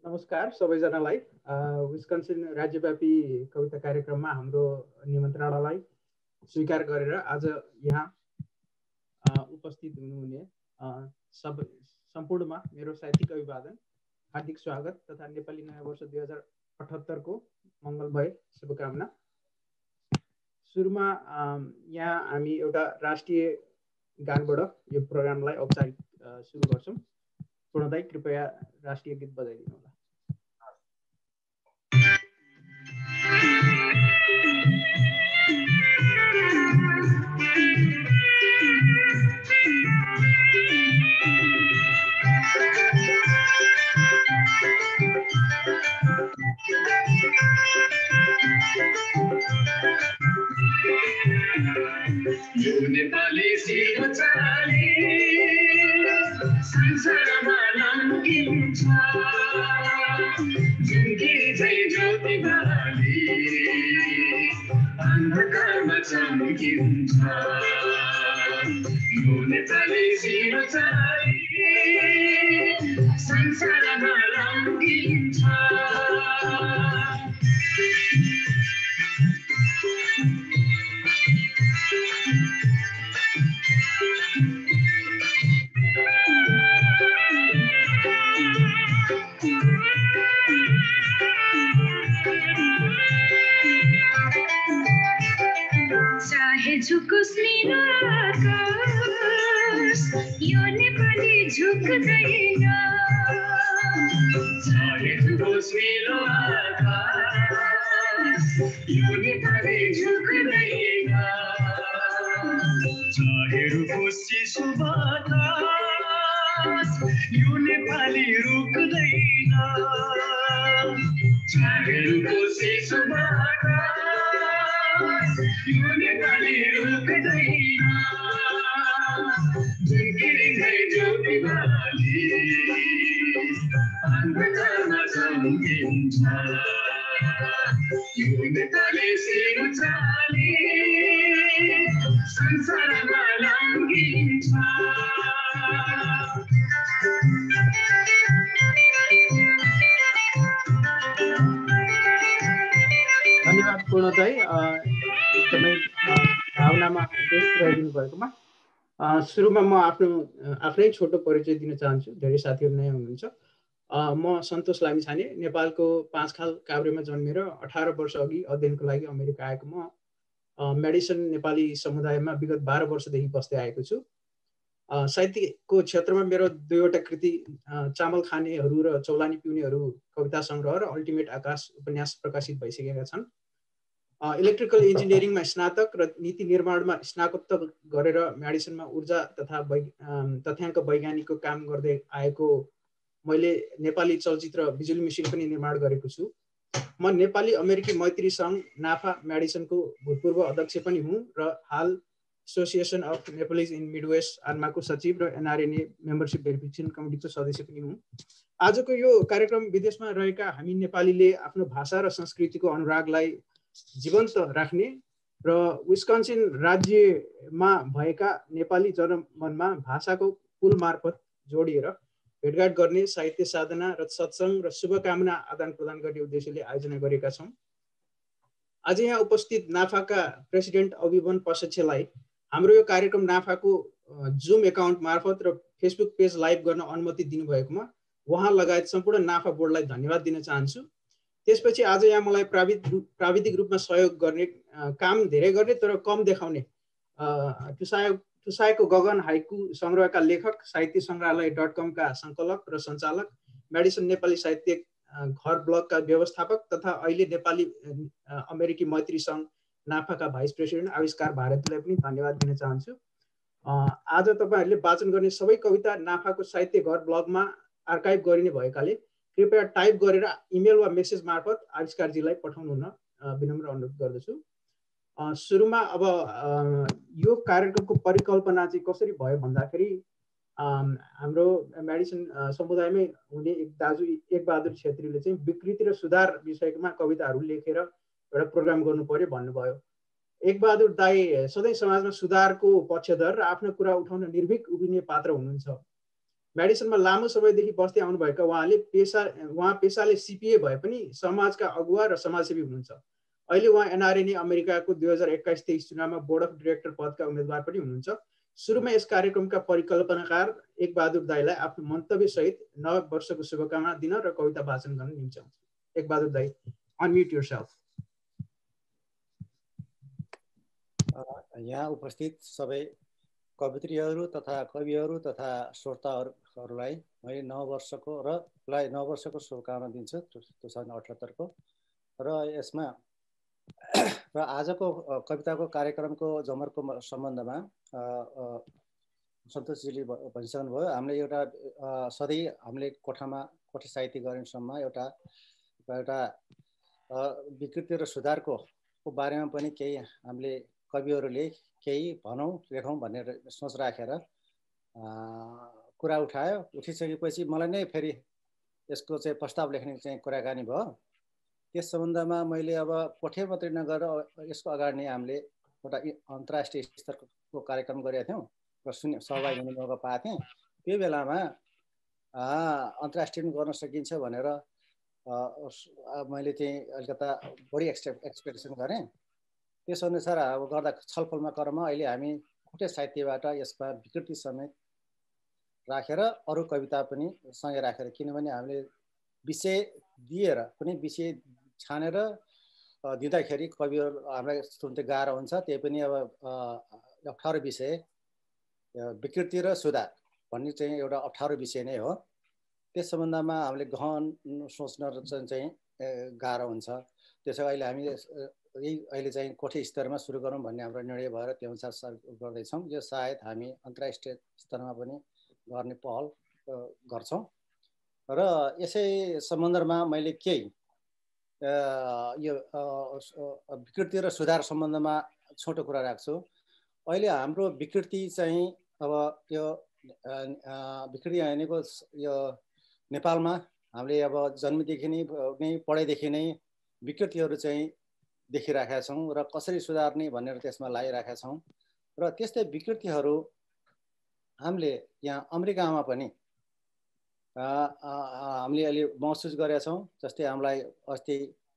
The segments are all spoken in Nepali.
नमस्कार सबैजनालाई। विस्कन्सिन राज्यव्यापी कविता कार्यक्रममा हाम्रो निमन्त्रणालाई स्वीकार गरेर आज यहाँ उपस्थित हुनुहुने सम्पूर्णमा मेरो साहित्यिक अभिवादन, हार्दिक स्वागत तथा नेपाली नयाँ वर्ष 2078 को मङ्गलमय शुभकामना। सुरुमा यहाँ हामी एउटा राष्ट्रिय गानबाट यो प्रोग्रामलाई औपचारिक सुरु गर्छौँ। पूर्णदाई कृपया राष्ट्रिय गीत बजाइदिनु होला। यो नेपाली शिवचाली संसारमा लम्किन्छ, जिन्दगी झै ज्योति बाली अन्धकारमा चम्किन्छ। यो नेपाली शिवचाली संसारमा लम्किन्छ। चाहे झुकोस् नीलो आकाश, यो नेपाली झुक्दैन। चाहे झुकोस् नीलो आकाश, यो नेपाली झुक्दैन। चाहे रुकोस् चिसो बातास, यो नेपाली रुक्दैन। चाहे रुकोस् चिसो बातास, यो नेपाली रुक्दैन। झुम्किने झै ज्योति बाली अन्धकारमा चम्किन्छ। यो नेपाली शिवचाली संसारमा लम्किन्छ। धन्यवाद पूर्णदाई, एकदमै भावनामा व्यस्त रहिदिनु भएकोमा। सुरुमा म आफ्नै छोटो परिचय दिन चाहन्छु। धेरै साथीहरू नयाँ हुनुहुन्छ। म सन्तोष लामिछाने, नेपालको पाँचखाल काभ्रेमा जन्मेर 18 वर्ष अघि अध्ययनको लागि अमेरिका आएको म मेडिसन नेपाली समुदायमा विगत 12 वर्षदेखि बस्दै आएको छु। साहित्यको क्षेत्रमा मेरो दुईवटा कृति चामल खानेहरू र चौलानी पिउनेहरू कविता सङ्ग्रह र अल्टिमेट आकाश उपन्यास प्रकाशित भइसकेका छन्। इलेक्ट्रिकल इन्जिनियरिङमा स्नातक र नीति निर्माणमा स्नातकोत्तर गरेर मेडिसनमा ऊर्जा तथा तथ्याङ्क वैज्ञानिकको काम गर्दै आएको मैले नेपाली चलचित्र बिजुली मिसिन पनि निर्माण गरेको छु। म नेपाली अमेरिकी मैत्री सङ्घ नाफा मेडिसनको भूतपूर्व अध्यक्ष पनि हुँ र हाल association of Nepalese in Midwest आर्माको सचिव र एनआरएनए मेम्बरसिप भेरिफिकेसन कमिटीको सदस्य पनि हुँ। आजको यो कार्यक्रम विदेशमा रहेका हामी नेपालीले आफ्नो भाषा र संस्कृतिको अनुरागलाई जीवन्त राख्ने र विस्कन्सिन राज्यमा भएका नेपाली जनमनमा भाषाको पुल मार्फत जोडिएर भेटघाट गर्ने, साहित्य साधना र सत्सङ्ग र शुभकामना आदान प्रदान गर्ने उद्देश्यले आयोजना गरेका छौँ। आज यहाँ उपस्थित नाफाका प्रेसिडेन्ट अभिवन पशक्षलाई हाम्रो यो कार्यक्रम नाफाको जुम एकाउन्ट मार्फत र फेसबुक पेज लाइभ गर्न अनुमति दिनुभएकोमा उहाँ लगायत सम्पूर्ण नाफा बोर्डलाई धन्यवाद दिन चाहन्छु। त्यसपछि आज यहाँ मलाई प्राविधिक रूपमा सहयोग गर्ने, काम धेरै गर्ने तर कम देखाउने टुसाएको गगन हाइकु सङ्ग्रहका लेखक, साहित्य सङ्ग्रहालय.com का सङ्कलक र सञ्चालक, मेडिसन नेपाली साहित्य घर ब्लगका व्यवस्थापक तथा अहिले नेपाली अमेरिकी मैत्री सङ्घ नाफाका भाइस प्रेसिडेन्ट आविष्कार भारतीलाई पनि धन्यवाद दिन चाहन्छु। आज तपाईँहरूले वाचन गर्ने सबै कविता नाफाको साहित्य घर ब्लगमा आर्काइभ गरिने भएकाले कृपया टाइप गरेर इमेल वा मेसेज मार्फत आविष्कारजीलाई पठाउनु हुन विनम्र अनुरोध गर्दछु। सुरुमा अब यो कार्यक्रमको परिकल्पना चाहिँ कसरी भयो भन्दाखेरि हाम्रो मेडिसन समुदायमै हुने एक दाजु एकबहादुर छेत्रीले चाहिँ विकृति र सुधार विषयमा कविताहरू लेखेर एउटा प्रोग्राम गर्नु पर्यो भन्नुभयो। एकबहादुर दाई सधैँ समाजमा सुधारको पक्षधर र आफ्नो कुरा उठाउन निर्भीक उभिने पात्र हुनुहुन्छ। म्याडिसनमा लामो समयदेखि बस्दै आउनुभएका उहाँ पेसाले सिपिए भए पनि समाजका अगुवा र समाजसेवी हुनुहुन्छ। अहिले उहाँ एनआरएनए अमेरिकाको 2021-23 चुनावमा बोर्ड अफ डिरेक्टर पदका उम्मेदवार पनि हुनुहुन्छ। सुरुमा यस कार्यक्रमका परिकल्पनाकार एक बहादुर दाईलाई आफ्नो मन्तव्यसहित नव वर्षको शुभकामना दिन र कविता वाचन गर्न निम्त्याउँछु। एक बहादुर दाई, अनम्युट योरसेल्फ। यहाँ उपस्थित सबै कवित्रीहरू तथा कविहरू तथा श्रोताहरूलाई मैले नव वर्षको शुभकामना दिन्छु 2078 को। र यसमा र आजको कविताको कार्यक्रमको जमरको सम्बन्धमा सन्तोषजीले भनिसक्नुभयो। हामीले एउटा सधैँ हामीले कोठी साहित्य गरिन्छौँ एउटा विकृति र सुधारको बारेमा पनि केही हामीले कविहरूले केही भनौँ लेखौँ भनेर सोच राखेर कुरा उठिसकेपछि मलाई नै फेरि यसको चाहिँ प्रस्ताव लेख्ने चाहिँ कुराकानी भयो। त्यस सम्बन्धमा मैले अब कोठे मात्रै नगरेर यसको अगाडि नै हामीले एउटा अन्तर्राष्ट्रिय स्तरको कार्यक्रम गरेका थियौँ र सहभागी हुने मौका पाएको थिएँ। त्यो बेलामा अन्तर्राष्ट्रिय गर्न सकिन्छ भनेर मैले चाहिँ अलिकता बढी एक्सपेक्टेसन गरेँ। त्यसअनुसार अब गर्दा छलफलमा क्रममा अहिले हामी कोठे साहित्यबाट यसमा विकृति समेत राखेर अरू कविता पनि सँगै राखेर, किनभने हामीले विषय दिएर कुनै विषय छानेर दिँदाखेरि कविहरू हामीलाई सुन्दै गाह्रो हुन्छ। त्यही पनि अब अप्ठ्यारो विषय विकृति र सुधार भन्ने चाहिँ एउटा अप्ठ्यारो विषय नै हो। त्यस सम्बन्धमा हामीले गहन सोच्न चाहिँ गाह्रो हुन्छ। त्यसो अहिले हामी अहिले चाहिँ कोठे स्तरमा सुरु गरौँ भन्ने हाम्रो निर्णय भएर त्यो अनुसार गर्दैछौँ। यो सायद हामी अन्तर्राष्ट्रिय स्तरमा पनि गर्ने पहल गर्छौँ। र यसै सम्बन्धमा मैले केही यो विकृति र सुधार सम्बन्धमा छोटो कुरा राख्छु। अहिले हाम्रो विकृति चाहिँ अब यो विकृति भनेको यो नेपालमा हामीले अब जन्मदेखि नै पढाइदेखि नै विकृतिहरू चाहिँ देखिराखेका छौँ र कसरी सुधार्ने भनेर त्यसमा लागिराखेका छौँ। र त्यस्तै विकृतिहरू हामीले यहाँ अमेरिकामा पनि हामीले अहिले महसुस गरेका छौँ। जस्तै हामीलाई अस्ति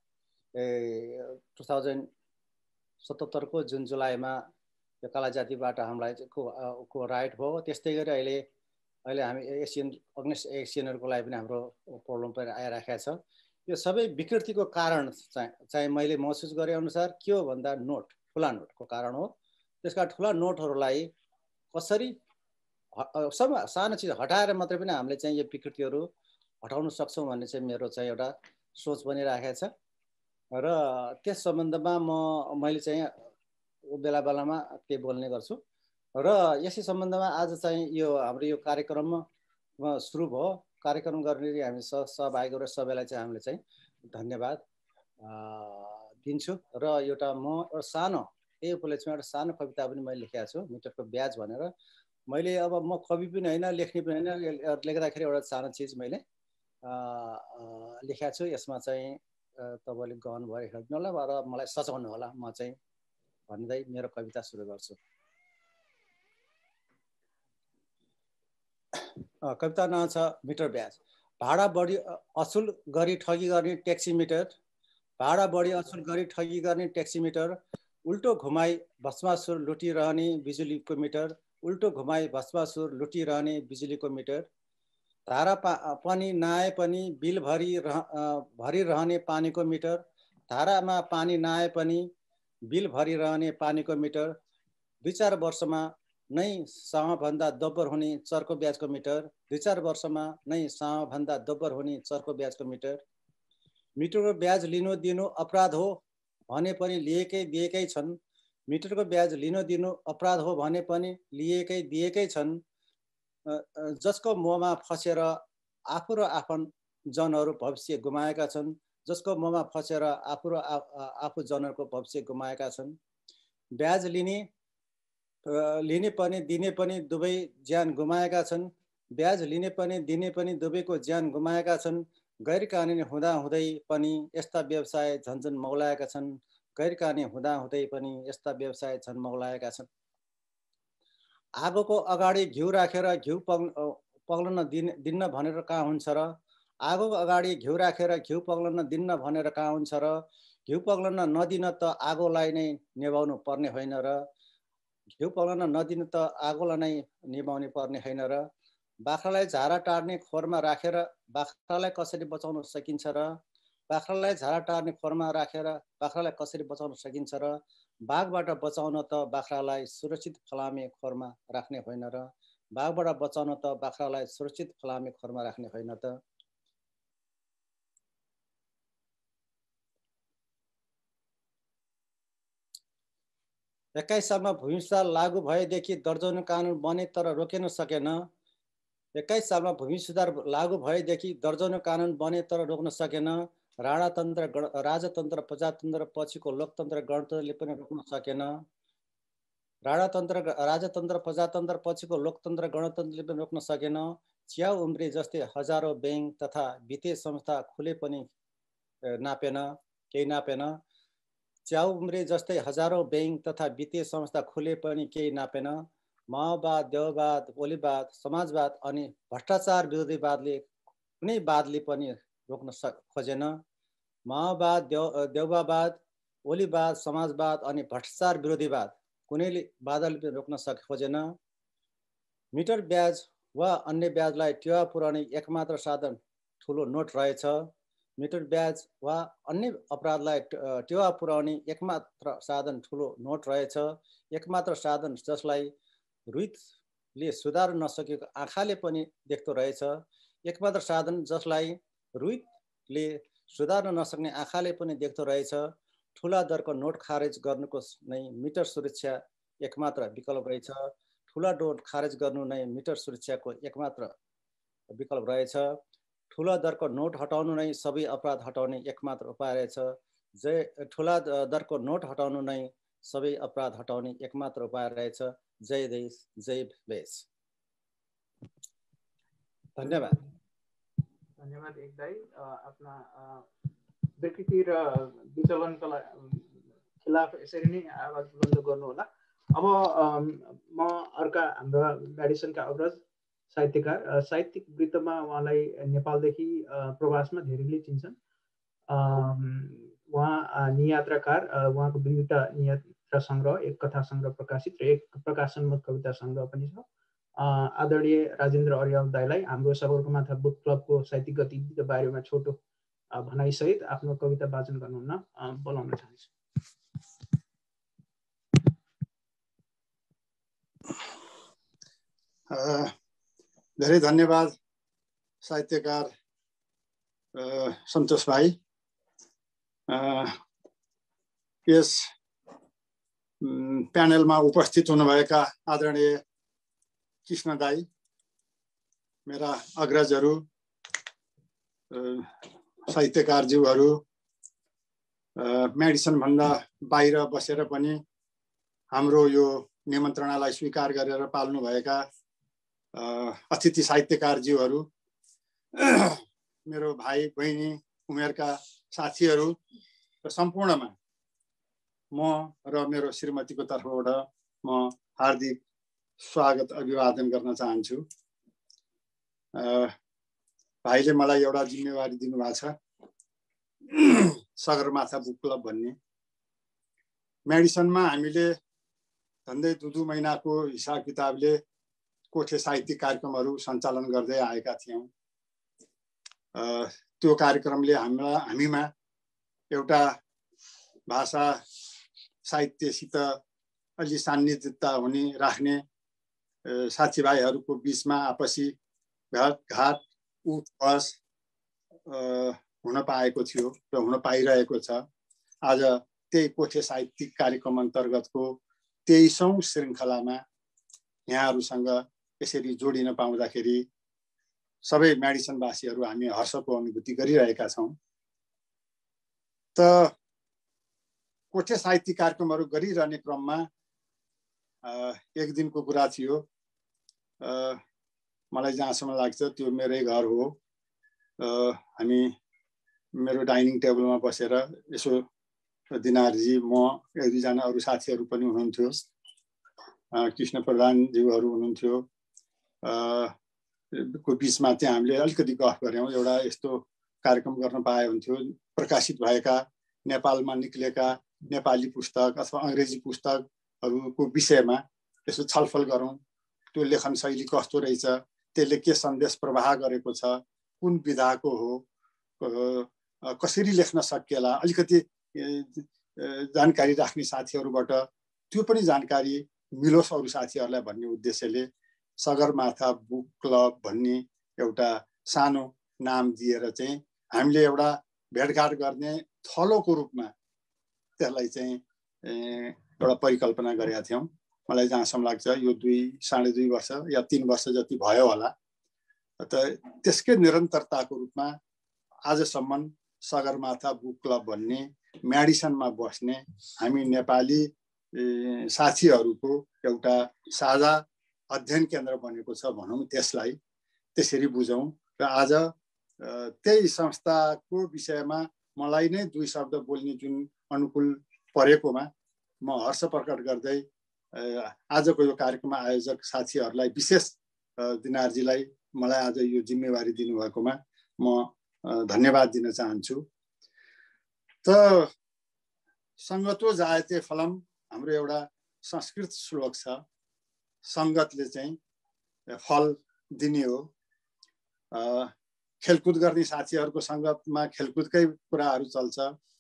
2077 को जुन जुलाईमा यो काला जातिबाट हामीलाई को राइट भयो। त्यस्तै गरी अहिले हामी एसियनहरूको लागि पनि हाम्रो प्रब्लम पनि आइराखेको छ। यो सबै विकृतिको कारण चाहिँ मैले महसुस गरे अनुसार के हो भन्दा ठुला नोटको कारण हो। त्यसका ठुला नोटहरूलाई कसरी सानो चिज हटाएर मात्रै पनि हामीले चाहिँ यो विकृतिहरू हटाउन सक्छौँ भन्ने चाहिँ मेरो चाहिँ एउटा सोच बनिराखेको छ। र त्यस सम्बन्धमा मैले चाहिँ बेला बेलामा के बोल्ने गर्छु। र यसै सम्बन्धमा आज चाहिँ यो हाम्रो यो कार्यक्रममा सुरु भयो। कार्यक्रम गर्ने हामी सहभागी र सबैलाई चाहिँ हामीले चाहिँ धन्यवाद दिन्छु। र एउटा सानो यही उपलक्ष्यमा एउटा सानो कविता पनि मैले लेखेको छु, मिटरको ब्याज भनेर। मैले अब म कवि पनि होइन, लेख्ने पनि होइन, लेख्दाखेरि एउटा सानो चिज मैले लेखेको छु। यसमा चाहिँ तपाईँले गहन भएर हेर्नु होला र मलाई सचाउनु होला। म चाहिँ भन्दै मेरो कविता सुरु गर्छु। कविता नाम छ मिटर ब्याज। भाडा बढी असुल गरी ठगी गर्ने ट्याक्सी मिटर, भाडा बढी असुल गरी ठगी गर्ने ट्याक्सी मिटर, उल्टो घुमाई भस्मासुर लुटिरहने बिजुलीको मिटर, उल्टो घुमाई भस्मासुर लुटिरहने बिजुलीको मिटर, धारा पनि नआए पनि बिल भरिरहने पानीको मिटर, धारामा पानी नआए पनि बिल भरिरहने पानीको मिटर, 2-4 वर्षमा नै साहभन्दा दोब्बर हुने चर्को ब्याजको मिटर, 2-4 वर्षमा नै साहभन्दा दोब्बर हुने चर्को ब्याजको मिटर, मिटरको ब्याज लिनु दिनु अपराध हो भने पनि लिएकै दिएकै छन्, मिटरको ब्याज लिनु दिनु अपराध हो भने पनि लिएकै दिएकै छन्, जसको मोहमा फसेर आफू र आफन्तजनहरू भविष्य गुमाएका छन्, जसको मोहमा फसेर आफू र आफूजनहरूको भविष्य गुमाएका छन्, ब्याज लिने पनि दिने पनि दुवै ज्यान गुमाएका छन्, ब्याज लिने पनि दिने पनि दुवैको ज्यान गुमाएका छन्, गैर कानुनी हुँदै पनि यस्ता व्यवसाय झन्झन मौलाएका छन्, गैर कानुनी हुँदै पनि यस्ता व्यवसाय झन् मौलाएका छन्। आगोको अगाडि घिउ राखेर घिउ पग्लन दिन्न भनेर कहाँ हुन्छ र? आगो अगाडि घिउ राखेर घिउ पग्लन दिन्न भनेर कहाँ हुन्छ र? घिउ पग्लन नदिन त आगोलाई नै निभाउनु पर्ने होइन र? घिउ पग्लन नदिन त आगोलाई नै निभाउनु पर्ने होइन र? बाख्रालाई झारा टार्ने खोरमा राखेर बाख्रालाई कसरी बचाउन सकिन्छ र? बाख्रालाई झारा टार्ने खोरमा राखेर बाख्रालाई कसरी बचाउन सकिन्छ र? बाघबाट बचाउन त बाख्रालाई सुरक्षित फलामे खोरमा राख्ने होइन र? बाघबाट बचाउन त बाख्रालाई सुरक्षित फलामे खोरमा राख्ने होइन त? एक्काइस सालमा भूमि सुधार लागू भएदेखि दर्जनौं कानुन बने तर रोकिन सकेन। 21 सालमा भूमि सुधार लागू भएदेखि दर्जनौं कानुन बने तर रोक्न सकेन। राजतन्त्र प्रजातन्त्र पछिको लोकतन्त्र गणतन्त्रले पनि रोक्न सकेन। राजतन्त्र प्रजातन्त्र पछिको लोकतन्त्र गणतन्त्रले पनि रोक्न सकेन। च्याउ उम्री जस्तै हजारौं ब्याङ्क तथा वित्तीय संस्था खुले पनि केही नापेन। च्याउ उम्री जस्तै हजारौं ब्याङ्क तथा वित्तीय संस्था खुले पनि केही नापेन। माओवाद, देववाद, ओलीवाद, समाजवाद अनि भ्रष्टाचार विरोधीवादले कुनै वादले पनि रोक्न खोजेन। माओवाद, देववाद, ओलीवाद, समाजवाद अनि भ्रष्टाचार विरोधीवाद कुनैले बाधाले पनि रोक्न खोजेन। मिटर ब्याज वा अन्य ब्याजलाई टेवा पुर्याउने एकमात्र साधन ठुलो नोट रहेछ। मिटर ब्याज वा अन्य अपराधलाई टेवा पुर्याउने एकमात्र साधन ठुलो नोट रहेछ। एकमात्र साधन जसलाई रुइतले सुधार्न नसकेको आँखाले पनि देख्दो रहेछ। एकमात्र साधन जसलाई रुइतले सुधार्न नसक्ने आँखाले पनि देख्दो रहेछ। ठुला दरको नोट खारेज गर्नुको नै मिटर सुरक्षा एकमात्र विकल्प रहेछ। ठुला नोट खारेज गर्नु नै मिटर सुरक्षाको एकमात्र विकल्प रहेछ। ठुला दरको नोट हटाउनु नै सबै अपराध हटाउने एकमात्र उपाय रहेछ। ठुला दरको नोट हटाउनु नै सबै अपराध हटाउने एकमात्र उपाय रहेछ। जय देश, जय देश। धन्यवाद। धन्यवाद एक दाई, आफ्ना विकृति र विचलनका खिलाफ यसरी नै आवाज बुलन्द गर्नुहोला। अब म अर्का हाम्रो मेडिसनका अग्रज साहित्यकार, साहित्यिक वृत्तमा उहाँलाई नेपालदेखि प्रवासमा धेरैले चिन्छन्। उहाँ नियात्राकार, उहाँको विविधता नियात्रा सङ्ग्रह, एक कथा सङ्ग्रह प्रकाशित र एक प्रकाशनमूलक कविता सङ्ग्रह पनि छ। आदरणीय राजेन्द्र अर्याल दाईलाई हाम्रो सगरमाथा बुक क्लबको साहित्यिक गतिविधिका बारेमा छोटो भनाइसहित आफ्नो कविता वाचन गर्नुहुन बोलाउन चाहन्छु। धेरै धन्यवाद साहित्यकार सन्तोष भाइ। यस प्यानलमा उपस्थित हुनुभएका आदरणीय कृष्ण दाई, मेरा अग्रजहरू, साहित्यकारज्यूहरू, मेडिसन भन्दा बाहिर बसेर पनि हाम्रो यो निमन्त्रणालाई स्वीकार गरेर पाल्नुभएका अतिथि साहित्यकारज्यूहरू, मेरो भाइ बहिनी उमेरका साथीहरू र सम्पूर्णमा म र मेरो श्रीमतीको तर्फबाट म हार्दिक स्वागत अभिवादन गर्न चाहन्छु। भाइले मलाई एउटा जिम्मेवारी दिनुभएको छ, सगरमाथा बुक क्लब भन्ने। मेडिसनमा हामीले झन्डै 2 महिनाको हिसाब किताबले कोठे साहित्यिक कार्यक्रमहरू सञ्चालन गर्दै आएका थियौँ। त्यो कार्यक्रमले हामीमा एउटा भाषा साहित्यसित अलि सान्निध्यता राख्ने साथीभाइहरूको बिचमा आपसी भेटघाट उठबस हुन पाएको थियो र हुन पाइरहेको छ। आज त्यही कोठे साहित्यिक कार्यक्रम अन्तर्गतको 23औं श्रृङ्खलामा यहाँहरूसँग यसरी जोडिन पाउँदाखेरि सबै मेडिसनवासीहरू हामी हर्षको अनुभूति गरिरहेका छौँ। त कोठे साहित्यिक कार्यक्रमहरू गरिरहने क्रममा एक दिनको कुरा थियो। मलाई जहाँसम्म लाग्छ त्यो मेरै घर हो। हामी मेरो डाइनिङ टेबलमा बसेर यसो दिनारजी, म, एक दुईजना अरू साथीहरू पनि हुनुहुन्थ्यो, कृष्ण प्रधानज्यूहरू हुनुहुन्थ्यो, को बिचमा चाहिँ हामीले अलिकति गफ गऱ्यौँ। एउटा यस्तो कार्यक्रम गर्न पाए हुन्थ्यो, प्रकाशित भएका नेपालमा निक्लेका नेपाली पुस्तक अथवा अङ्ग्रेजी पुस्तकहरूको विषयमा यसो छलफल गरौँ। त्यो लेखन शैली कस्तो रहेछ, त्यसले के सन्देश प्रवाह गरेको छ, कुन विधाको हो, कसरी लेख्न सकिएला, अलिकति जानकारी राख्ने साथीहरूबाट त्यो पनि जानकारी मिलोस् अरू साथीहरूलाई भन्ने उद्देश्यले सगरमाथा बुक क्लब भन्ने एउटा सानो नाम दिएर चाहिँ हामीले एउटा भेटघाट गर्ने थलोको रूपमा त्यसलाई चाहिँ एउटा परिकल्पना गरेका थियौँ। मलाई जहाँसम्म लाग्छ यो 2-2.5 वर्ष या 3 वर्ष जति भयो होला। त त्यसकै निरन्तरताको रूपमा आजसम्म सगरमाथा बुक क्लब भन्ने म्याडिसनमा बस्ने हामी नेपाली साथीहरूको एउटा साझा अध्ययन केन्द्र बनेको छ भनौँ, त्यसलाई त्यसरी बुझौँ। र आज त्यही संस्थाको विषयमा मलाई नै 2 शब्द बोल्ने जुन अनुकूल परेकोमा म हर्ष प्रकट गर्दै आजको यो कार्यक्रममा आयोजक साथीहरूलाई विशेष दिनारजीलाई मलाई आज यो जिम्मेवारी दिनुभएकोमा म धन्यवाद दिन चाहन्छु। त सङ्गतो जायते फलम हाम्रो एउटा संस्कृत श्लोक छ, सङ्गतले चाहिँ फल दिने हो। खेलकुद गर्ने साथीहरूको सङ्गतमा खेलकुदकै कुराहरू चल्छ।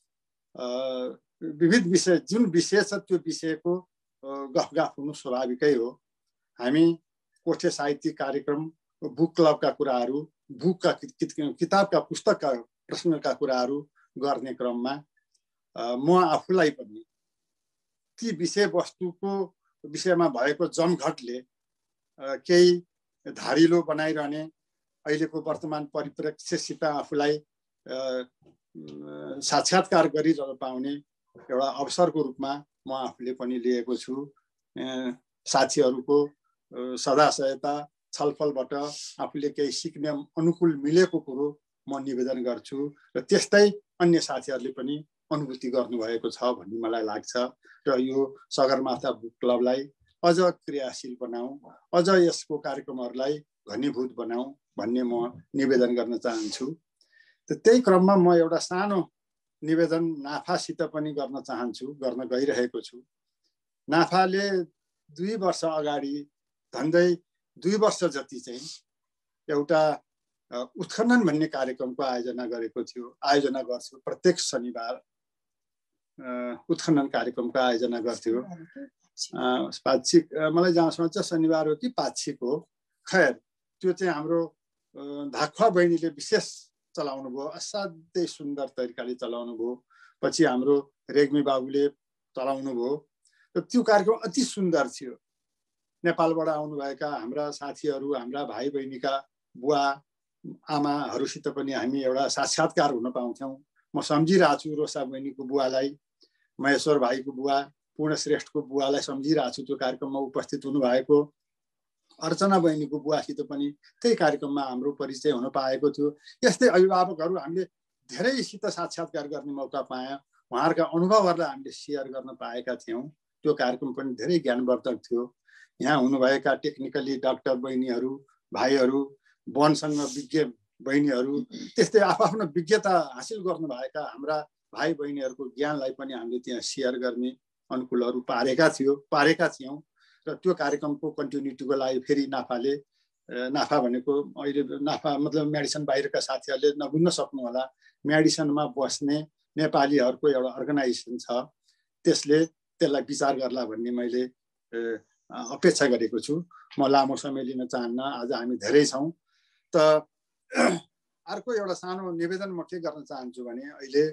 विविध विषय जुन विषय छ त्यो विषयको गफगाफ हुनु स्वाभाविकै हो। हामी कोठे साहित्यिक कार्यक्रम, बुक क्लबका कुराहरू, बुकका किताबका पुस्तकका प्रश्नका कुराहरू गर्ने क्रममा म आफूलाई पनि ती विषयवस्तुको विषयमा भएको जमघटले केही धारिलो बनाइरहने, अहिलेको वर्तमान परिप्रेक्ष्यसित आफूलाई साक्षात्कार गरिरहन पाउने एउटा अवसरको रूपमा म आफूले पनि लिएको छु। साथीहरूको सदा सहायता छलफलबाट आफूले केही सिक्ने अनुकूल मिलेको कुरो म निवेदन गर्छु र त्यस्तै अन्य साथीहरूले पनि अनुभूति गर्नुभएको छ भन्ने मलाई लाग्छ। र यो सगरमाथा बुक क्लबलाई अझ क्रियाशील बनाऊँ, अझ यसको कार्यक्रमहरूलाई घनीभूत बनाऊँ भन्ने म निवेदन गर्न चाहन्छु। त्यही क्रममा म एउटा सानो निवेदन नाफासित पनि गर्न चाहन्छु, गर्न गइरहेको छु। नाफाले 2 वर्ष अगाडि झन्डै 2 वर्ष जति चाहिँ एउटा उत्खनन भन्ने कार्यक्रमको आयोजना गरेको थियो। आयोजना गर्छु, प्रत्येक शनिबार उत्खनन कार्यक्रमको आयोजना गर्थ्यो। पाक्षिक मलाई जहाँसम्म चाहिँ शनिबार हो कि पाक्षिक हो, खैर त्यो चाहिँ हाम्रो धाखुवा बहिनीले विशेष चलाउनु भयो, असाध्यै सुन्दर तरिकाले चलाउनु भयो। पछि हाम्रो रेग्मी बाबुले चलाउनु भयो र त्यो कार्यक्रम अति सुन्दर थियो। नेपालबाट आउनुभएका हाम्रा साथीहरू, हाम्रा भाइ बहिनीका बुवा आमाहरूसित पनि हामी एउटा साक्षात्कार हुन पाउँथ्यौँ। म सम्झिरहेको छु रोसा बहिनीको बुवालाई, महेश्वर भाइको बुवा, पूर्णश्रेष्ठको बुवालाई सम्झिरहेको छु त्यो कार्यक्रममा उपस्थित हुनुभएको। अर्चना बहिनीको बुवासित पनि त्यही कार्यक्रममा हाम्रो परिचय हुन पाएको थियो। यस्तै अभिभावकहरू हामीले धेरैसित साक्षात्कार गर्ने मौका पायौँ। उहाँहरूका अनुभवहरूलाई हामीले सेयर गर्न पाएका थियौँ। त्यो कार्यक्रम पनि धेरै ज्ञानवर्धक थियो। यहाँ हुनुभएका टेक्निकली डाक्टर बहिनीहरू, भाइहरू, वनसँग विज्ञ बहिनीहरू, त्यस्तै आफ्नो विज्ञता हासिल गर्नुभएका हाम्रा भाइ बहिनीहरूको ज्ञानलाई पनि हामीले त्यहाँ सेयर गर्ने अनुकूलहरू पारेका थियौँ। र त्यो कार्यक्रमको कन्टिन्युटीको लागि फेरि नाफा भनेको अहिले नाफा मतलब म्याडिसन बाहिरका साथीहरूले नबुझ्न सक्नु होला, म्याडिसनमा बस्ने नेपालीहरूको एउटा अर्गनाइजेसन छ, त्यसलाई विचार गर्ला भन्ने मैले अपेक्षा गरेको छु। म लामो समय लिन चाहन्न, आज हामी धेरै छौँ। त अर्को एउटा सानो निवेदन म के गर्न चाहन्छु भने अहिले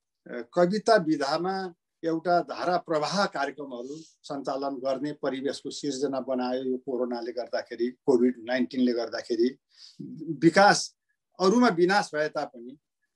कविता विधामा एउटा धारा प्रवाह कार्यक्रमहरू सञ्चालन गर्ने परिवेशको सिर्जना बनायो यो कोरोनाले गर्दाखेरि, कोभिड-19ले गर्दाखेरि। विकास अरूमा विनाश भए तापनि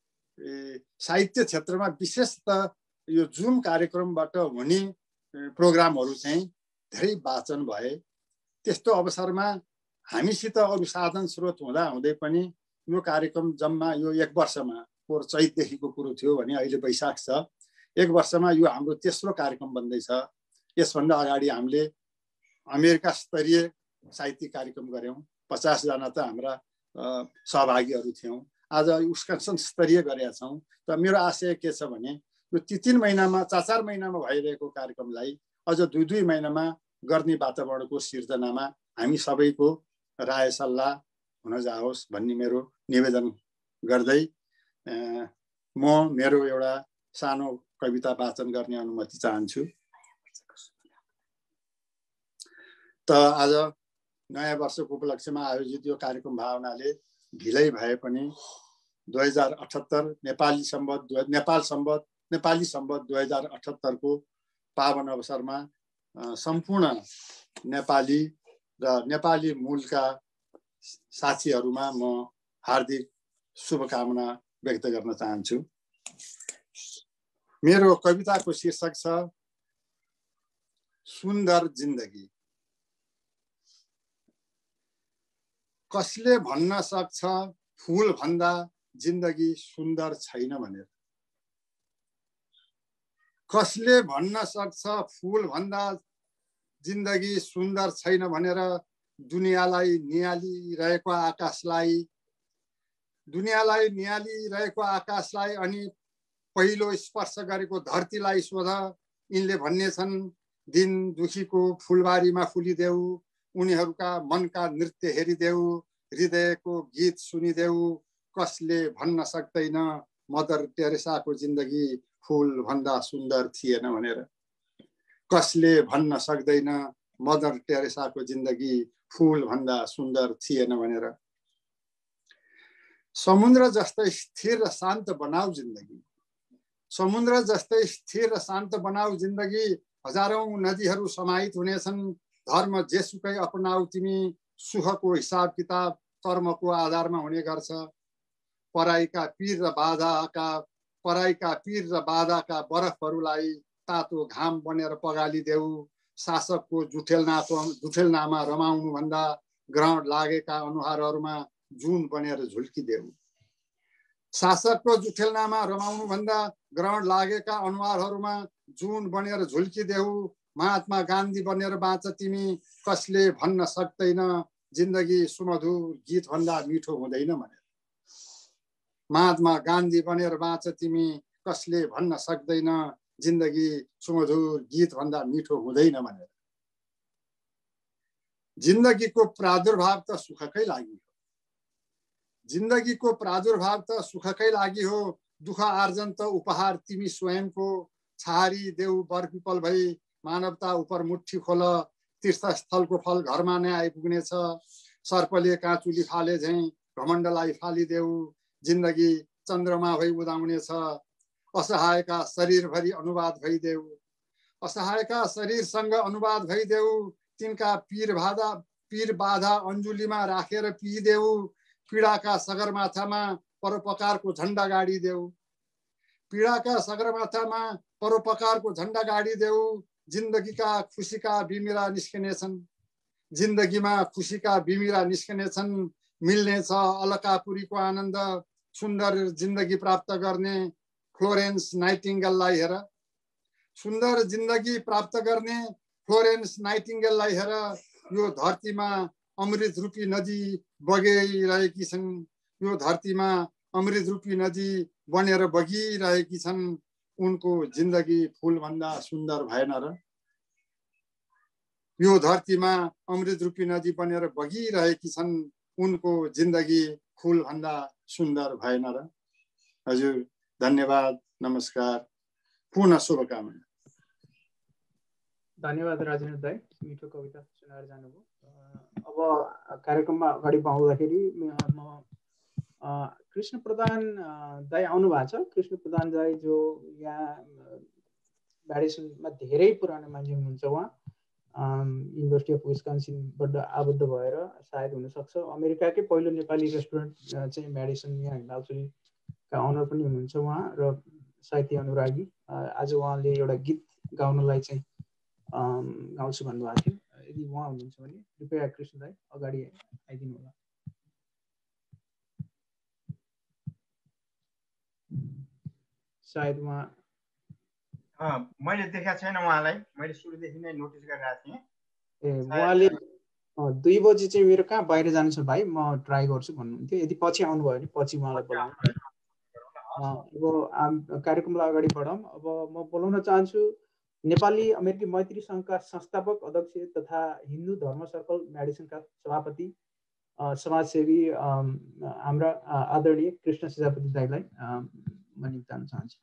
साहित्य क्षेत्रमा विशेषतः यो जुम कार्यक्रमबाट हुने प्रोग्रामहरू चाहिँ धेरै वाचन भए। त्यस्तो अवसरमा हामीसित अरू साधन स्रोत हुँदै पनि यो कार्यक्रम जम्मा यो 1 वर्षमा, पोहोर चैतदेखिको कुरो थियो भने अहिले वैशाख छ, 1 वर्षमा यो हाम्रो तेस्रो कार्यक्रम बन्दैछ। यसभन्दा अगाडि हामीले अमेरिका स्तरीय साहित्यिक कार्यक्रम गऱ्यौँ, 50 जना त हाम्रा सहभागीहरू थियौँ। आज विस्कन्सन स्तरीय गरेका छौँ। त मेरो आशय के छ भने यो 3 महिनामा 4 महिनामा भइरहेको कार्यक्रमलाई अझ 2 महिनामा गर्ने वातावरणको सिर्जनामा हामी सबैको राय सल्लाह हुन जाओस् भन्ने मेरो निवेदन गर्दै म मेरो एउटा सानो कविता वाचन गर्ने अनुमति चाहन्छु। त आज नयाँ वर्षको उपलक्ष्यमा आयोजित यो कार्यक्रम भावनाले ढिलै भए पनि 2078 नेपाली सम्वत 2078 को पावन अवसरमा सम्पूर्ण नेपाली र नेपाली मूलका साथीहरूमा म हार्दिक शुभकामना व्यक्त गर्न चाहन्छु। मेरो कविताको शीर्षक छ सुन्दर जिन्दगी। कसले भन्न सक्छ फूल भन्दा जिन्दगी सुन्दर छैन भनेर? कसले भन्न सक्छ फूल भन्दा जिन्दगी सुन्दर छैन भनेर? दुनियाँलाई नियालिरहेको आकाशलाई अनि पहिलो स्पर्श गरेको धरतीलाई सोध। यिनले भन्नेछन् दिन दुखीको फुलबारीमा फुलिदेऊ, उनीहरूका मनका नृत्य हेरिदेऊ, हृदयको गीत सुनिदेऊ। कसले भन्न सक्दैन मदर टेरेसाको जिन्दगी फूल भन्दा सुन्दर थिएन भनेर? कसले भन्न सक्दैन मदर टेरेसाको जिन्दगी फूल भन्दा सुन्दर थिएन भनेर? समुद्र जस्तै स्थिर र शान्त बनाऊ जिन्दगी। समुद्र जस्तै स्थिर र शान्त बनाऊ जिन्दगी। हजारौं नदीहरू समाहित हुनेछन्। धर्म जेसुकै अपनाऊ तिमी। सुखको हिसाब किताब कर्मको आधारमा हुने गर्छ। पराईका पीर र बाधाका बरफहरूलाई तातो घाम बनेर पगालिदेऊ। शासकको जुठेलनामा रमाउनु भन्दा ग्रहण लागेका अनुहारहरूमा जुन बनेर झुल्किदेऊ। शासकको जुठेलनामा रमाउनु भन्दा ग्रहण लागेका अनुहारहरूमा जुन बनेर झुल्किदेऊ। महात्मा गान्धी बनेर बाँच तिमी। कसले भन्न सक्दैन जिन्दगी सुमधुर गीत भन्दा मिठो हुँदैन भनेर? महात्मा गान्धी बनेर बाँच तिमी। कसले भन्न सक्दैन जिन्दगी सुमधुर गीत भन्दा मिठो हुँदैन भनेर? जिन्दगीको प्रादुर्भाव त सुखकै लागि हो। जिन्दगीको प्रादुर्भाव त सुखकै लागि हो। दुःख आर्जन त उपहार तिमी स्वयंको। छहारी देऊ बरपिपल भई मानवता उपर मुट्ठी खोल। तीर्थस्थलको फल घरमा नै आइपुग्नेछ। सर्पले काँचुली फाले झैं घमण्डलाई फालिदेऊ। जिन्दगी चन्द्रमा भई उदाउनेछ। असहायका शरीरभरि अनुवाद भइदेऊ। असहायका शरीरसँग अनुवाद भइदेऊ। तिनका पीर बाधा अन्जुलीमा राखेर पिइदेऊ। पीडाका सगरमाथामा परोपकारको झण्डा गाडिदेऊ। पीडाका सगरमाथामा परोपकारको झण्डा गाडिदेऊ। जिन्दगीका खुसीका बिमिरा निस्कनेछन्। जिन्दगीमा खुसीका बिमिरा निस्कनेछन्। मिल्नेछ अलकापुरीको आनन्द। सुन्दर जिन्दगी प्राप्त गर्ने फ्लोरेन्स नाइटिङ्गेललाई हेर। सुन्दर जिन्दगी प्राप्त गर्ने फ्लोरेन्स नाइटिङ्गेललाई हेर। यो धरतीमा अमृत रूपी नदी बगिरहेकी छन्। यो धरतीमा अमृत रूपी नदी बनेर बगिरहेकी छन्। उनको जिन्दगी फूल भन्दा सुन्दर भएन र? यो धरतीमा अमृत रूपी नदी बनेर बगिरहेकी छन्। उनको जिन्दगी फूल भन्दा सुन्दर भएन र? हजुर धन्यवाद, नमस्कार, पुनः शुभकामना। धन्यवाद राजेन्द्र दाई, मिठो कविता सुनाएर जानुभयो। अब कार्यक्रममा अगाडि बढाउँदाखेरि म कृष्ण प्रधान दाई आउनु भएको छ। कृष्ण प्रधान दाई जो यहाँ म्याडिसनमा धेरै पुरानो मान्छे हुनुहुन्छ। उहाँ युनिभर्सिटी अफ विस्कन्सिनबाट आबद्ध भएर सायद हुनसक्छ अमेरिकाकै पहिलो नेपाली रेस्टुरेन्ट चाहिँ म्याडिसन यहाँ दालचुलीका अनर पनि हुनुहुन्छ उहाँ, र साहित्य अनुरागी। आज उहाँले एउटा गीत गाउनलाई चाहिँ गाउँछु भन्नुभएको थियो। यदि उहाँ हुनुहुन्छ भने कृपया कृष्ण दाई अगाडि आइदिनु होला। सायद उहाँ मैले देखेको छैन उहाँलाई। मैले सुरुदेखि नै नोटिस गरिरहेको थिएँ। उहाँले 2 बजी चाहिँ मेरो कहाँ बाहिर जानु छ भाइ, म ट्राई गर्छु भन्नुहुन्थ्यो। यदि पछि आउनुभयो भने पछि उहाँलाई बोलाउनु। अब कार्यक्रमलाई अगाडि बढाउँ। अब म बोलाउन चाहन्छु नेपाली अमेरिकी मैत्री सङ्घका संस्थापक अध्यक्ष तथा हिन्दू धर्म सर्कल म्याडिसनका सभापति समाजसेवी हाम्रा आदरणीय कृष्ण सिजापति दाईलाई म निम्ताउन चाहन्छु।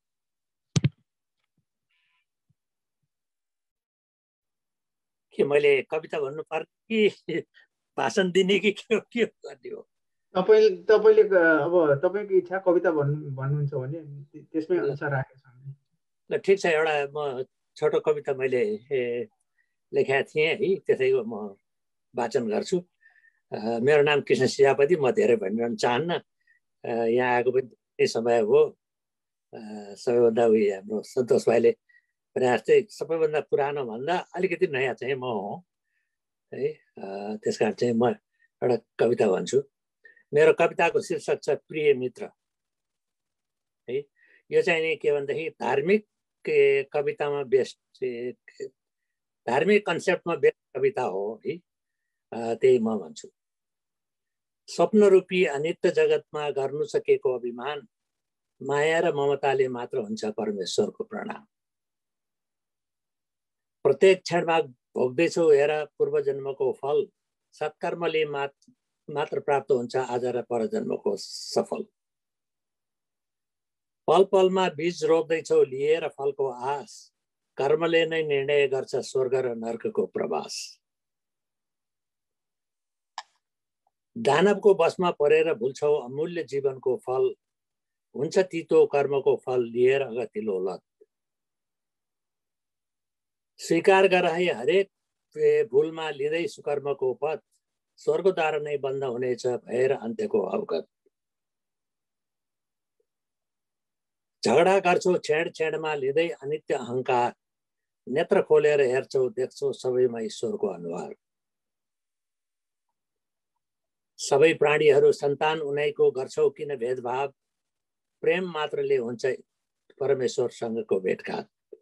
के मैले कविता भन्नु पर्ने कि भाषण दिने कि के गर्ने हो? तपाईँले अब तपाईँको इच्छा कविता भन्नुहुन्छ भने त्यसमै अनुसार राखेको छ। ल ठिक छ, एउटा म छोटो कविता मैले लेखेका थिएँ है, त्यसैको म वाचन गर्छु। मेरो नाम कृष्ण सिजापति, म धेरै भनिरहन चाहन्न। यहाँ आएको पनि समय हो। सबैभन्दा उयो हाम्रो सन्तोष भाइले भने जस्तै सबैभन्दा पुरानो भन्दा अलिकति नयाँ चाहिँ म हो है। त्यस कारण चाहिँ म एउटा कविता भन्छु। मेरो कविताको शीर्षक छ प्रिय मित्र है। यो चाहिँ नि के भन्दाखेरि धार्मिक कवितामा बेस्ड, धार्मिक कन्सेप्टमा बेस्ड कविता हो है। त्यही म भन्छु। स्वप्नरूपी अनित्य जगतमा गर्नु सकेको अभिमान, माया र ममताले मात्र हुन्छ परमेश्वरको प्रणाम। प्रत्येक क्षणमा भोग्दैछौ हेर पूर्वजन्मको फल, सत्कर्मले मात्र प्राप्त हुन्छ आज र परजन्मको सफल। पल पलमा बीज रोप्दैछौ लिएर फलको आस, कर्मले नै निर्णय गर्छ स्वर्ग र नर्कको प्रवास। दानवको बसमा परेर भुल्छौ अमूल्य जीवनको फल, हुन्छ तितो कर्मको फल लिएर अगतिलो लत। स्वीकार गर है हरेक भुलमा लिँदै सुकर्मको पथ, स्वर्गद्वार नै बन्द हुनेछ भएर अन्त्यको अवगत। झगडा गर्छौ छेड छेडमा लिँदै अनित्य अहंकार, नेत्र खोलेर हेर्छौ देख्छौ सबैमा ईश्वरको अनुहार। सबै प्राणीहरू सन्तान उनैको गर्छौ किन भेदभाव, प्रेम मात्रले हुन्छ परमेश्वरसँगको भेटघाट।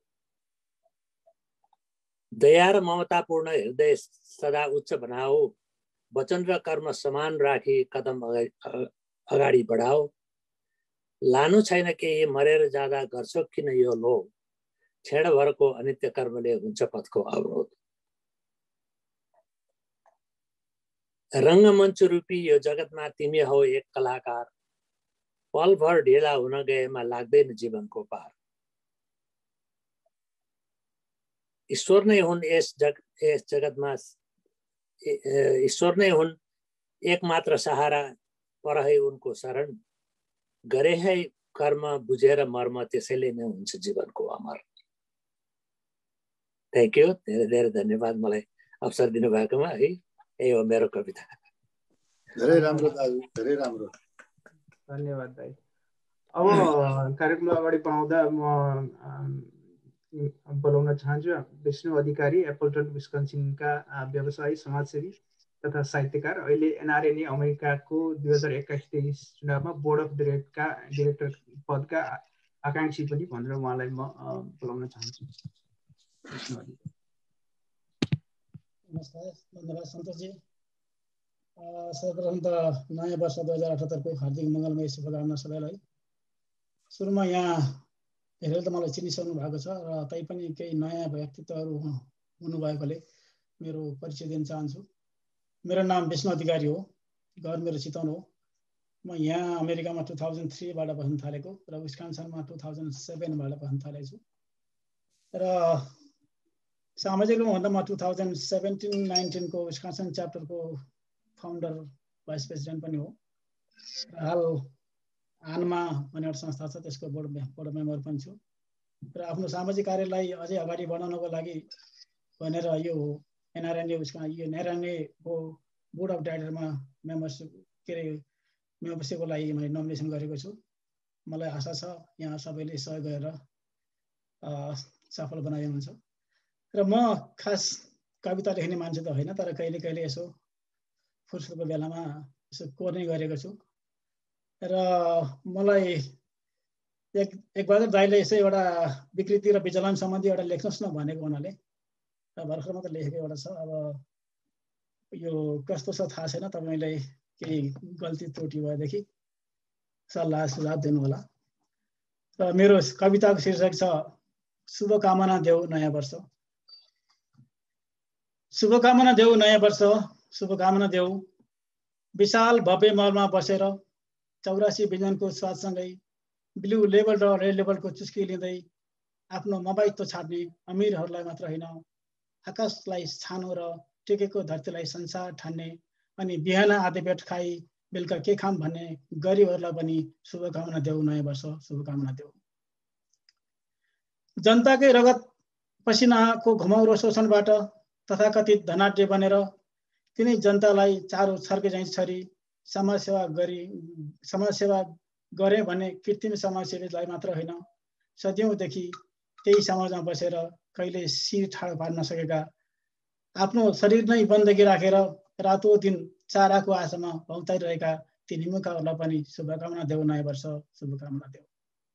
दया र ममतापूर्ण हृदय सदा उच्च बनाऊ, वचन र कर्म समान राखी कदम अगाडि बढाऊ। लानु छैन केही मरेर जाँदा गर्छौ किन यो लोभ, क्षणभरको अनित्य कर्मले हुन्छ पथको अवरोध। रङ्गमञ्च रूपी यो जगतमा तिमी हौ एक कलाकार, पलभर ढिला हुन गएमा लाग्दैन जीवनको पार। ईश्वर नै हुन् यस जगतमा, ईश्वर नै हुन् एकमात्र सहारा, पर है उनको शरण। गरे है कर्म बुझेर मर्म, त्यसैले नै हुन्छ जीवनको अमर। थ्याङ्क यू, धेरै धेरै धन्यवाद मलाई अवसर दिनुभएकोमा है। यही हो मेरो कविता। धेरै राम्रो दाजु, धेरै राम्रो, धन्यवाद दाइ। अब कार्यक्रमलाई अगाडि बढाउँदा म बोलाउन चाहन्छु विष्णु अधिकारी, एप्पलटन विस्कन्सिनका व्यवसायी, समाजसेवी तथा साहित्यकार, अहिले एनआरएनए अमेरिकाको 2021-23 चुनावमा बोर्ड अफ डिरेक्टर पदका आकाङ्क्षी पनि भनेर उहाँलाई म बोलाउन चाहन्छु। नमस्कार, धन्यवाद सन्तोषजी। सर्वप्रथम त नयाँ वर्ष 2078 को हार्दिक मङ्गलमय शुभकामना सबैलाई। सुरुमा यहाँ धेरै त मलाई चिनिसक्नु भएको छ र तैपनि केही नयाँ व्यक्तित्वहरू हुनुभएकोले मेरो परिचय दिन चाहन्छु। मेरो नाम विष्णु अधिकारी हो, घर मेरो चितवन हो। म यहाँ अमेरिकामा 2003 बाट बस्न थालेको र विस्कन्सनमा 2007 बाट बस्न थालेको छु। र सामाजिक रूपमा भन्दा म 2017-19 को विस्कन्सन च्याप्टरको फाउन्डर भाइस प्रेसिडेन्ट पनि हो। हाल आनमा भन्ने एउटा संस्था छ, त्यसको बोर्ड मेम्बर पनि छु। र आफ्नो सामाजिक कार्यलाई अझै अगाडि बढाउनको लागि भनेर यो एनआरएनएको बोर्ड अफ डाइरेक्टरमा मेम्बरसिपको लागि मैले नोमिनेसन गरेको छु। मलाई आशा छ यहाँ सबैले सहयोग गरेर सफल बनाइदिनुहुन्छ। र म खास कविता लेख्ने मान्छे त होइन, तर कहिले कहिले यसो फुर्सदको बेलामा यसो कोर्ने गरेको छु। र मलाई एकबहादुर दाइले यसो एउटा विकृति र विचलन सम्बन्धी एउटा लेख्नुहोस् न भनेको हुनाले भर्खर मात्र लेखेको एउटा छ। अब यो कस्तो छ थाहा छैन, तपाईँले केही गल्ती त्रुटि भएदेखि सल्लाह सुझाव दिनु होला। र मेरो कविताको शीर्षक छ शुभकामना देऊ नयाँ वर्ष। शुभकामना देऊ नयाँ वर्ष, शुभकामना देऊ। विशाल भव्य महलमा बसेर 84 व्यञ्जनको स्वादसँगै ब्लू लेभल र रेड लेभलको चुस्की लिँदै आफ्नो मबाइतो छाड्ने अमिरहरूलाई मात्र होइन, आकाशलाई छानो र टेकेको धरतीलाई संसार ठान्ने अनि बिहान आधे पेट खाई बेलुका के खाम भन्ने गरिबहरूलाई पनि शुभकामना देऊ नयाँ वर्ष, शुभकामना देऊ। जनताकै रगत पसिनाको घुमाउरो शोषणबाट तथाकथित धनाढ्य बनेर तिनै जनतालाई चारो छर्के झैँ छरी समाजसेवा गरे भने कृत्रिम समाजसेवीलाई मात्र होइन, सदियौँदेखि त्यही समाजमा बसेर कहिले शिर ठाडो पार्न सकेका, आफ्नो शरीर नै बन्दगी राखेर रातो दिन चाराको आशामा भौताइरहेका ती निमुखाहरूलाई पनि शुभकामना देऊ नयाँ वर्ष, शुभकामना देऊ।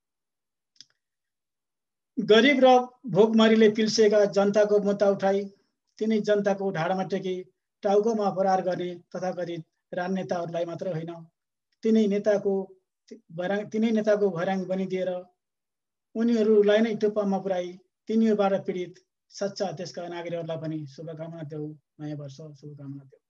गरिब र भोकमरीले पिल्सिएका जनताको मुद्दा उठाई तिनै जनताको ढाडामा टेकी टाउकोमा प्रहार गर्ने तथाकथित राजनेताहरूलाई मात्र होइन, तिनै नेताको भर्याङ बनिदिएर उनीहरूलाई नै टुप्पामा पुर्याई तिनीहरूबाट पीडित सच्चा देशका नागरिकहरूलाई पनि शुभकामना देऊ नयाँ वर्ष, शुभकामना देऊ।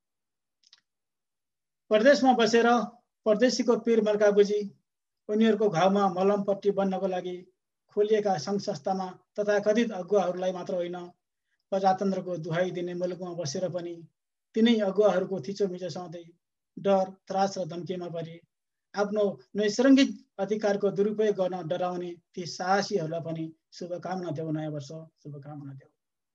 परदेशमा बसेर परदेशीको पीर मर्का बुझी उनीहरूको घाउमा मलमपट्टी बन्नको लागि खोलिएका सङ्घ संस्थामा तथाकथित अगुवाहरूलाई मात्र होइन, प्रजातन्त्रको दुहाई दिने मुलुकमा बसेर पनि तिनै अगुवाहरूको थिचोमिचो सहँदै डर, त्रास र धम्कीमा परि आफ्नो नैसर्गिक अधिकारको दुरुपयोग गर्न डराउने ती साहसीहरूलाई पनि शुभकामना देऊ नयाँ वर्ष, शुभकामना देऊ।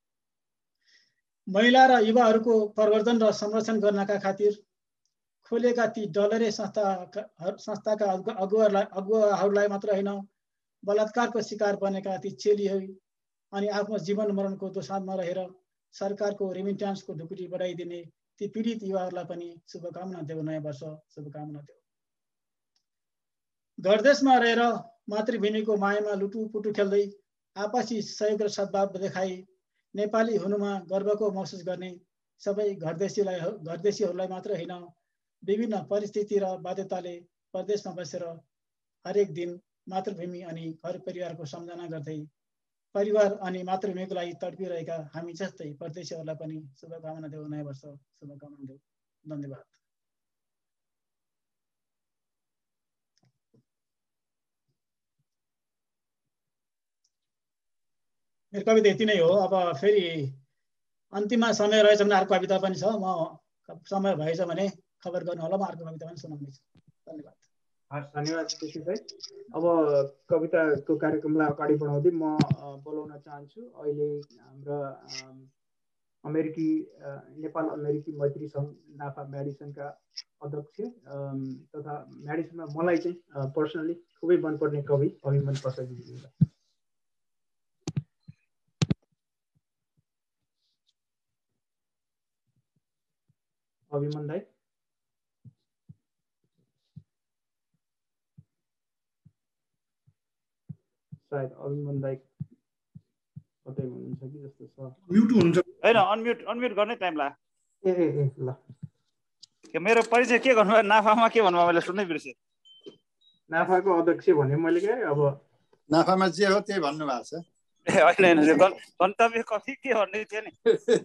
महिला र युवाहरूको प्रवर्धन र संरक्षण गर्नका खातिर खोलेका ती डलरे संस्थाका अगुवाहरूलाई मात्र होइन, बलात्कारको शिकार बनेका ती चेलीहरू अनि आफ्नो जीवन मरणको दोसाँधमा रहेर सरकारको रेमिट्यान्सको ढुकुटी बढाइदिने ती पीडित युवाहरूलाई पनि शुभकामना देऊ नयाँ वर्ष, शुभकामना देऊ। घरदेशमा रहेर मातृभूमिको मायामा लुटुपुटु खेल्दै आपसी सहयोग र सद्भाव देखाई नेपाली हुनुमा गर्वको महसुस गर्ने सबै घरदेशीहरूलाई मात्र होइन, विभिन्न परिस्थिति र बाध्यताले परदेशमा बसेर हरेक दिन मातृभूमि अनि घर परिवारको सम्झना गर्दै परिवार अनि मातृभूमिको लागि तडपिरहेका हामी जस्तै परदेशीहरूलाई पनि शुभकामना देऊ नयाँ वर्ष, शुभकामना देऊ। धन्यवाद। मेरो कविता यति नै हो। अब फेरि अन्तिममा समय रहेछ भने अर्को कविता पनि छ, म समय भएछ भने खबर गर्नु होला, म अर्को कविता पनि सुनाउनेछु। धन्यवाद। हस्, धन्यवाद केशव भाइ। अब कविताको कार्यक्रमलाई अगाडि बढाउँदै म बोलाउन चाहन्छु अहिले हाम्रा नेपाल अमेरिकी मैत्री सङ्घ नाफा म्याडिसनका अध्यक्ष तथा म्याडिसनमा मलाई चाहिँ पर्सनली खुबै मनपर्ने कवि अभिमन प्रसादजी। अभिमन दाइ, सायद अभिमन दाइ कतै हुनुहुन्छ कि जस्तो छ। म्युट हुन्छ हैन? अनम्युट गर्ने टाइम लाग्यो। ए ल, मेरो परिचय के गर्नु? नाफामा के भन्नु? मैले सुन्नै बिर्सेँ। नाफाको अध्यक्ष भने मैले के अब नाफामा जे हो त्यही भन्नुभएको छ। ए होइन, गन्तव्य कति के भन्ने थियो नि।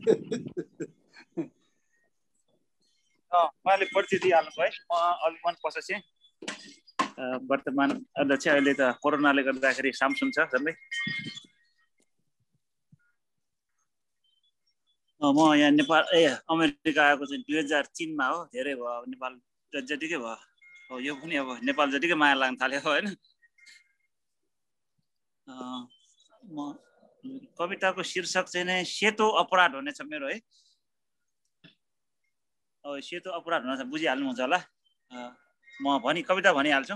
उहाँले परिचय दिइहाल्नु भयो। म अभिमन प्रसाद, वर्तमान अध्यक्ष। अहिले त कोरोनाले गर्दाखेरि सामसुङ छ झन्डै। म यहाँ नेपाल अमेरिका आएको चाहिँ 2003मा हो। धेरै भयो, अब नेपाल जतिकै भयो, यो पनि अब नेपाल जतिकै माया लाग्न थाल्यो होइन। म कविताको शीर्षक चाहिँ नै सेतो अपराध हुनेछ मेरो है। सेतो अपराध हुनेछ, बुझिहाल्नुहुन्छ होला। म कविता भनिहाल्छु।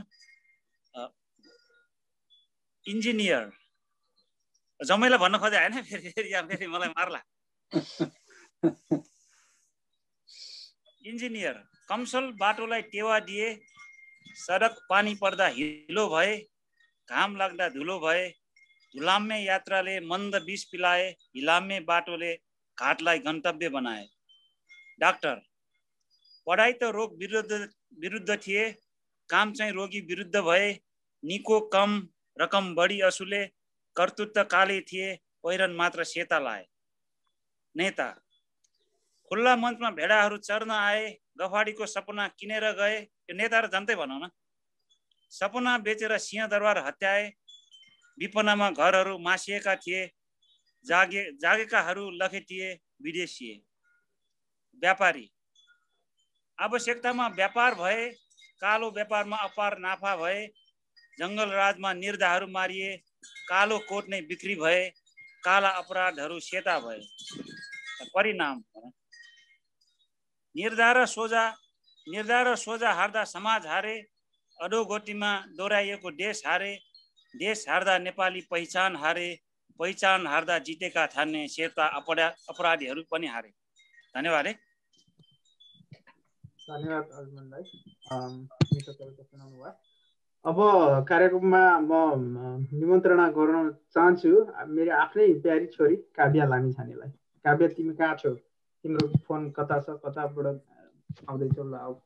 इन्जिनियर जम्मैलाई भन्न खोजे होइन, फेरि मलाई मार्ला। इन्जिनियर कमसल बाटोलाई टेवा दिए, सडक पानी पर्दा हिलो भए, घाम लाग्दा धुलो भए, धुलाम्मे यात्राले मन्द विष पिलाए, हिलाम्मे बाटोले घाटलाई गन्तव्य बनाए। डाक्टर। पढाइ त रोग विरुद्ध थिए, काम चाहिँ रोगी विरुद्ध भए। निको कम रकम बढी असुले, कर्तुत्व त काले थिए, पहिरन मात्र सेता लाए। नेता। खुल्ला मञ्चमा भेडाहरू चर्न आए, गफाडीको सपना किनेर गए। यो नेता र जनतै भनौँ न। सपना बेचेर सिंहदरबार हत्याए, विपनामा घरहरू मासिएका थिए, जागेकाहरू लखेटिए, विदेशिए। व्यापारी। आवश्यकतामा व्यापार भए, कालो व्यापारमा अपार नाफा भए, जङ्गल राजमा निर्धाहरू मारिए, कालो कोट नै बिक्री भए, काला अपराधहरू सेता भए। परिणाम। निर्धार र सोझा हार्दा समाज हारे, अधोगतिमा दोहोऱ्याइएको देश हारे, देश हार्दा नेपाली पहिचान हारे, पहिचान हार्दा जितेका ठान्ने सेता अपराधीहरू पनि हारे। धन्यवाद है। धन्यवाद अजमनलाई, मिठो कविता सुनाउनु भयो। अब कार्यक्रममा म निमन्त्रणा गर्न चाहन्छु मेरो आफ्नै प्यारी छोरी काव्या लामिछानेलाई। काव्या, तिमी कहाँ छौ? तिम्रो फोन कता छ, कताबाट आउँदैछौ? ल आऊ।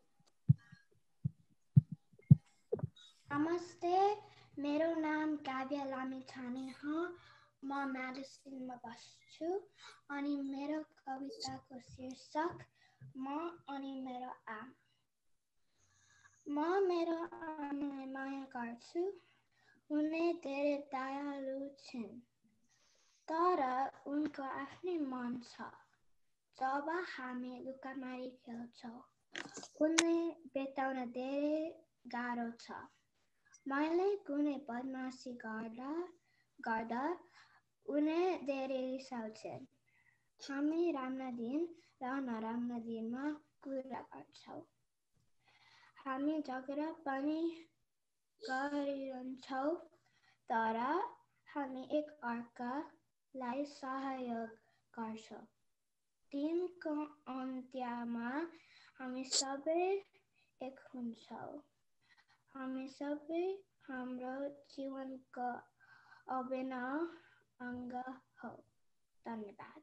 नमस्ते, मेरो नाम काव्या लामिछाने हो। म म्याडिसनमा बस्छु अनि मेरो कविताको शीर्षक म अनि मेरो आमा। म मेरो आमालाई माया गर्छु। उनी धेरै दयालु छिन्, तर उनको आफ्नै मन छ। जब हामी लुकामारी खेल्छौँ, उनलाई भेटाउन धेरै गाह्रो छ। मैले कुनै बदमासी गर्दा उनी धेरै रिसाउँछन्। हामी राम्रा दिन र नराम्रा दिनमा कुरा गर्छौँ। हामी झगडा पनि गरिरहन्छौँ, तर हामी एक अर्कालाई सहयोग गर्छौँ। दिनको अन्त्यमा हामी सबै एक हुन्छौँ। हामी सबै हाम्रो जीवनको अभिन्न अङ्ग हो। धन्यवाद।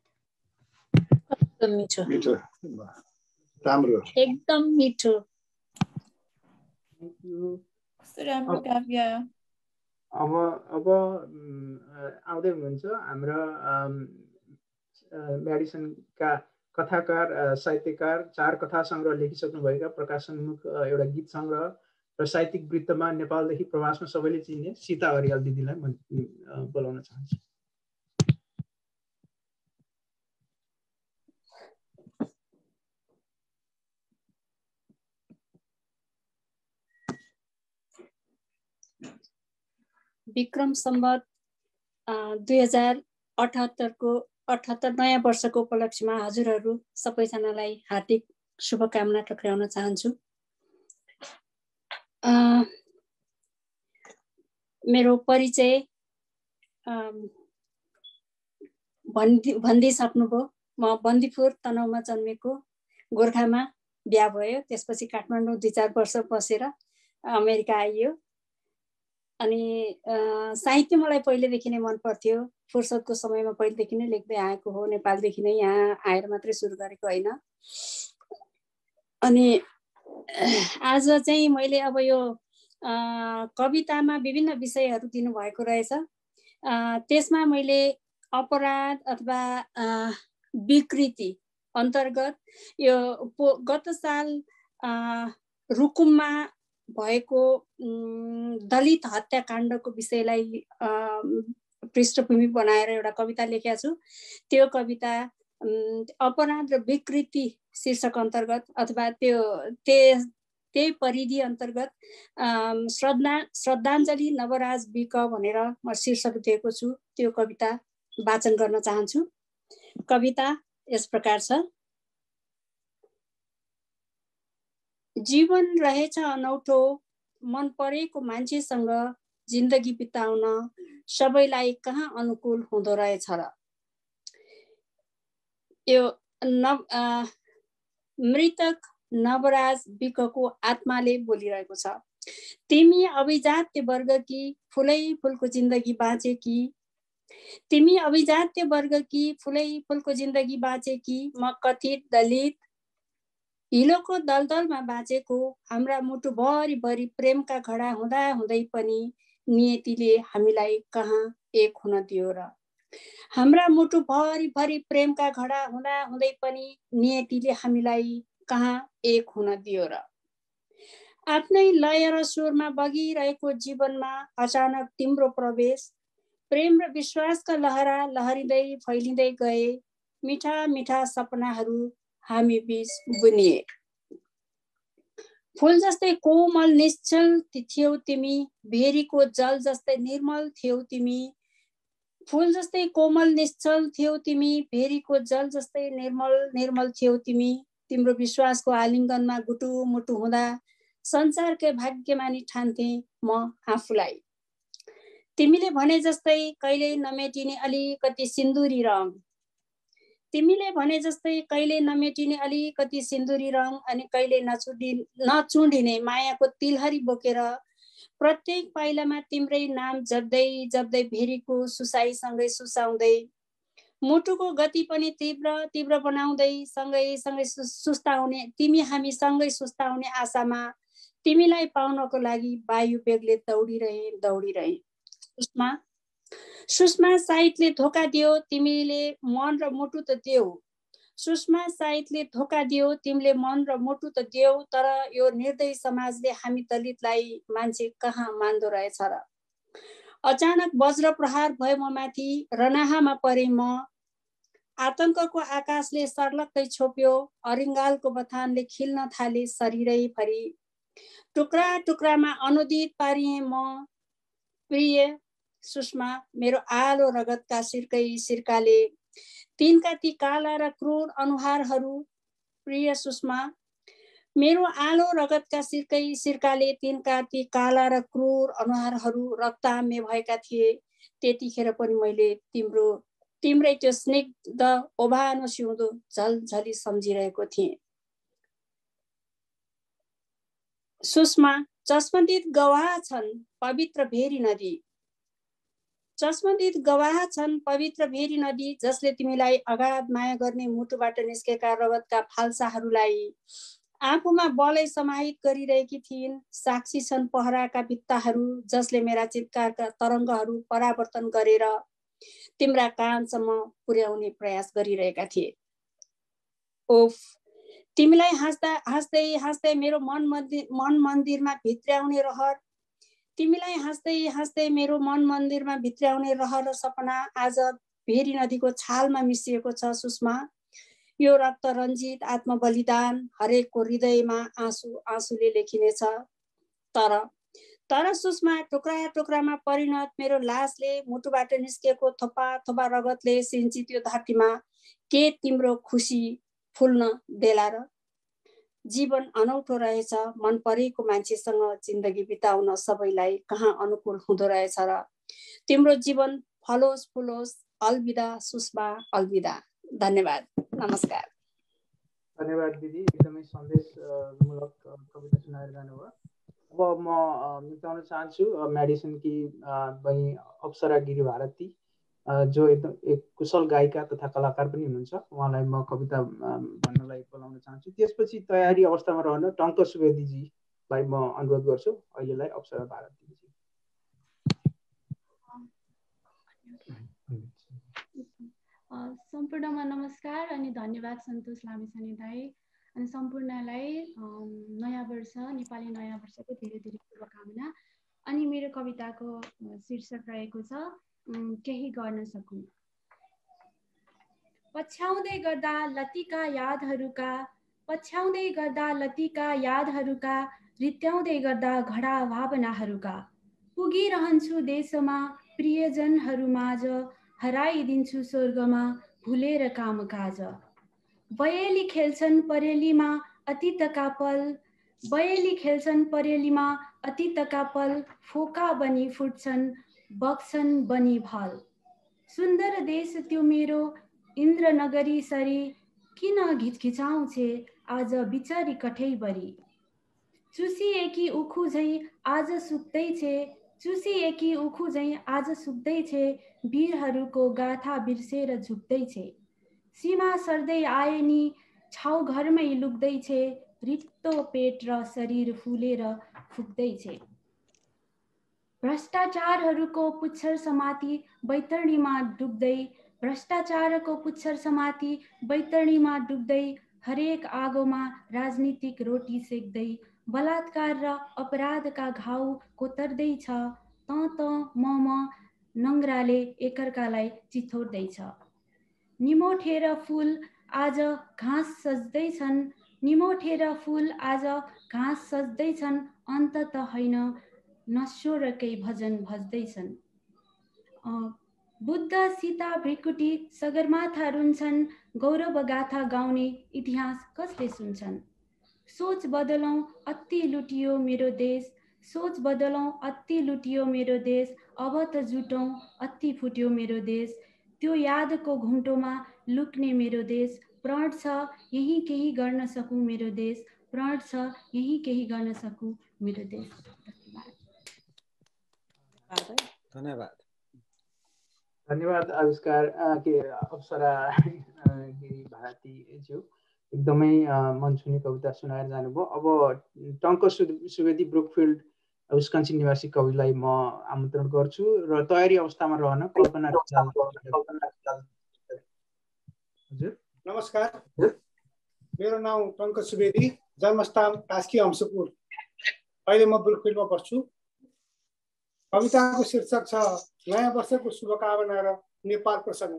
मिठो, राम्रो, एकदम मिठो। Thank you. राम्रो काव्य। अब आउँदै हुनुहुन्छ हाम्रो म्याडिसनका कथाकार, साहित्यकार, 4 कथा सङ्ग्रह लेखिसक्नुभएका, प्रकाशनमुख एउटा गीत सङ्ग्रह र साहित्यिक वृत्तमा नेपालदेखि प्रवासमा सबैले चिन्ने सीता अरियाल दिदीलाई म बोलाउन चाहन्छु। विक्रम सम्वत 2078 नयाँ वर्षको उपलक्ष्यमा हजुरहरू सबैजनालाई हार्दिक शुभकामना टक्राउन चाहन्छु। मेरो परिचय भनिदिइसक्नुभयो। म बन्दीपुर तनहुमा जन्मेको, गोर्खामा बिहा भयो, त्यसपछि काठमाडौँ 2-4 वर्ष बसेर अमेरिका आइयो। अनि साहित्य मलाई पहिलेदेखि नै मन पर्थ्यो। फुर्सदको समयमा पहिलेदेखि नै लेख्दै आएको हो। नेपालदेखि नै यहाँ आएर मात्रै सुरु गरेको होइन। अनि आज चाहिँ मैले अब यो कवितामा विभिन्न विषयहरू दिनुभएको रहेछ। त्यसमा मैले अपराध अथवा विकृति अन्तर्गत यो गत साल रुकुममा भएको दलित हत्याकाण्डको विषयलाई पृष्ठभूमि बनाएर एउटा कविता लेखेको छु। त्यो कविता अपराध र विकृति शीर्षक अन्तर्गत अथवा त्यही परिधि अन्तर्गत श्रद्धाञ्जली नवराज विक भनेर म शीर्षक दिएको छु। त्यो कविता वाचन गर्न चाहन्छु। कविता यस प्रकार छ। जीवन रहेछ अनौठो, मन परेको मान्छेसँग जिन्दगी बिताउन सबैलाई कहाँ अनुकूल हुँदो रहेछ र। यो मृतक नवराज विकको आत्माले बोलिरहेको छ। तिमी अभिजात्य वर्ग कि फुलै फुलको जिन्दगी बाँचे कि, तिमी अभिजात्य वर्ग कि फुलै फुलको जिन्दगी बाँचे कि, म कथित दलित हिलोको दलदलमा बाँचेको हाम्रा मुटुभरि भरि प्रेमका घडा हुँदा हुँदै पनि नियतिले हामीलाई कहाँ एक हुन दियो र। हाम्रा मुटुभरि भरि प्रेमका घडा हुँदा हुँदै पनि नियतिले हामीलाई कहाँ एक हुन दियो र। आफ्नै लय र स्वरमा बगिरहेको जीवनमा अचानक तिम्रो प्रवेश, प्रेम र विश्वासका लहरा लहरिँदै फैलिँदै गए। मिठा मिठा सपनाहरू हामी बीच बुनिए। फूल जस्तै कोमल निश्चल थियौ तिमी, भेरीको जल जस्तै निर्मल थियौ तिमी। फूल जस्तै कोमल निश्चल थियौ तिमी, भेरीको जल जस्तै निर्मल निर्मल थियौ तिमी। तिम्रो विश्वासको आलिङ्गनमा गुटुमुटु हुँदा संसारकै भाग्यमानी ठान्थे म आफूलाई। तिमीले भने जस्तै कहिल्यै नमेटिने अलिकति सिन्दुरी रङ, तिमीले भने जस्तै कहिल्यै नमेटिने अलिकति सिन्दुरी रङ, अनि कहिल्यै नचुडिने मायाको तिलहरी बोकेर प्रत्येक पाइलामा तिम्रै नाम जप्दै जप्दै भेरीको सुसाइसँगै सुसाउँदै, मुटुको गति पनि तीव्र तीव्र बनाउँदै सँगै सँगै सुस्ताउने, तिमी हामी सँगै सुस्ताउने आशामा तिमीलाई पाउनको लागि वायु बेगले दौडिरहे। सुषमा साइतले धोका दियो, तिमीले मन र मुटु त देऊ। सुषमा साइतले धोका दियो, तिमीले मन र मुटु त देऊ, तर यो निर्दयी समाजले हामी दलितलाई मान्छे कहाँ मान्दो रहेछ र। अचानक वज्र प्रहार भयो म माथि, रनाहामा परे म। आतंकको आकाशले सर्लक्कै छोप्यो, अरिङ्गालको बथानले खिल्न थाले शरीरै भरि। टुक्रा टुक्रामा अनुदित पारिए म। प्रिय सुषमा, मेरो आलो रगतका सिर्काले तिनका ती काला र क्रूर अनुहारहरू। प्रिय सुषमा, मेरो आलो रगतका सिर्काले तिनका ती काला र क्रूर अनुहारहरू रक्ताम्य भएका थिए। त्यतिखेर पनि मैले तिम्रै त्यो स्निग्ध ओभानो सिउँदो झलझली सम्झिरहेको थिएँ। सुषमा, चस्मदित गवाह छन् पवित्र भेरी नदी, चस्मदित गवाह छन् पवित्र भेरी नदी, जसले तिमीलाई अगाध माया गर्ने मुटुबाट निस्केका रगतका फाल्साहरूलाई आफूमा बलै समाहित गरिरहेकी थिइन्। साक्षी छन् पहराका भित्ताहरू, जसले मेरा चित्कारका तरङ्गहरू परावर्तन गरेर तिम्रा कानसम्म पुर्याउने प्रयास गरिरहेका थिए। ओफ, तिमीलाई हाँस्दै हाँस्दै मेरो मन मन्दिरमा भित्र्याउने रहर, तिमीलाई हाँस्दै हाँस्दै मेरो मन मन्दिरमा भित्र्याउने रहर र सपना आज भेरी नदीको छालमा मिसिएको छ। सुषमा, यो रक्त रञ्जित आत्मबलिदान हरेकको हृदयमा आँसुले लेखिनेछ। तर सुषमा, टुक्रा टुक्रामा परिणत मेरो लासले, मुटुबाट निस्केको थोपा थोपा रगतले सिन्चित यो धरतीमा के तिम्रो खुसी फुल्न देला र। जीवन अनौठो रहेछ, मन परेको मान्छेसँग जिन्दगी बिताउन सबैलाई कहाँ अनुकूल हुँदो रहेछ र। तिम्रो जीवन फलोस् फुलोस्। अलविदा सुषमा, अलविदा। धन्यवाद, नमस्कार। धन्यवाद दिदी, एकदमै सन्देशमूलक कविता सुनाएर जानुभयो। अब म निम्ताउन चाहन्छु मेडिसिनकी बहिनी अप्सरा गिरी भारती, जो एकदम एक कुशल गायिका तथा कलाकार पनि हुनुहुन्छ। उहाँलाई म कविता भन्नलाई बोलाउन चाहन्छु। त्यसपछि तयारी अवस्थामा रहन टङ्क सुवेदीजीलाई म अनुरोध गर्छु। अहिलेलाई अप्सरा भारतीजी। सम्पूर्णमा नमस्कार अनि धन्यवाद सन्तोष लामिछाने दाई, अनि सम्पूर्णलाई नयाँ वर्ष, नेपाली नयाँ वर्षको धेरै धेरै शुभकामना। अनि मेरो कविताको शीर्षक रहेको छ केही गर्न सकौँ। पछ्याउँदै गर्दा लतीका यादहरूका रित्याउँदै गर्दा घडा भावनाहरूका, पुगिरहन्छु देशमा प्रियजनहरूमाझ, हराइदिन्छु स्वर्गमा भुलेर कामकाज। बयली खेल्छन् परेलीमा अतीतका पल, फोका बनी फुट्छन् बग्छन् बनी भल। सुन्दर देश त्यो मेरो इन्द्रनगरी सरी, किन घिचघिचाउँछे आज बिचारी कठैबरी। चुसिएकी उखु झैँ आज सुक्दैछे, वीरहरूको गाथा बिर्सेर झुक्दैछे। सीमा सर्दै आए नि छाउ घरमै लुक्दैछ, रित्तो पेट र शरीर फुलेर फुक्दैछ। भ्रष्टाचारहरूको पुच्छर समाती बैतरणीमा डुब्दै, भ्रष्टाचारको पुच्छर समाती बैतरणीमा डुब्दै, हरेक आगोमा राजनीतिक रोटी सेक्दै, बलात्कार र अपराधका घाउ कोतर्दैछ, त म नङ्ग्राले एकअर्कालाई चिथोर्दैछ। निमोठेर फुल आज घाँस सज्दैछन्, निमोठेर फुल आज घाँस सज्दैछन्, अन्तत होइन नश्वरकै भजन भज्दैछन्। बुद्ध सीता भृकुटी सगरमाथा रुन्छन्, गौरव गाथा गाउने इतिहास कसले सुन्छन्। सोच बदलौँ अति लुटियो मेरो देश, सोच बदलौँ अति लुटियो मेरो देश, अब त जुटौँ अति फुट्यो मेरो देश। त्यो यादको घुम्टोमा लुक्ने मेरो देश, प्रण छ यही केही गर्न सकूँ मेरो देश, प्रण छ यही केही गर्न सकूँ मेरो देश। धन्यवाद। धन्यवाद आविष्कार के अप्सरा गिरी भारतीज्यू, एकदमै मन छुने कविता सुनाएर जानुभयो। अब टङ्क सुवेदी ब्रुकफिल्ड विस्कन्सिन निवासी कविलाई म आमन्त्रण गर्छु र तयारी अवस्थामा रहन कल्पना। हजुर नमस्कार, मेरो नाम टङ्क सुवेदी, जन्मस्थान कास्की हम्सपुर। अहिले म ब्रुकफिल्डमा बस्छु। कविताको शीर्षक छ नयाँ वर्षको शुभकामना र नेपाल प्रसङ्ग।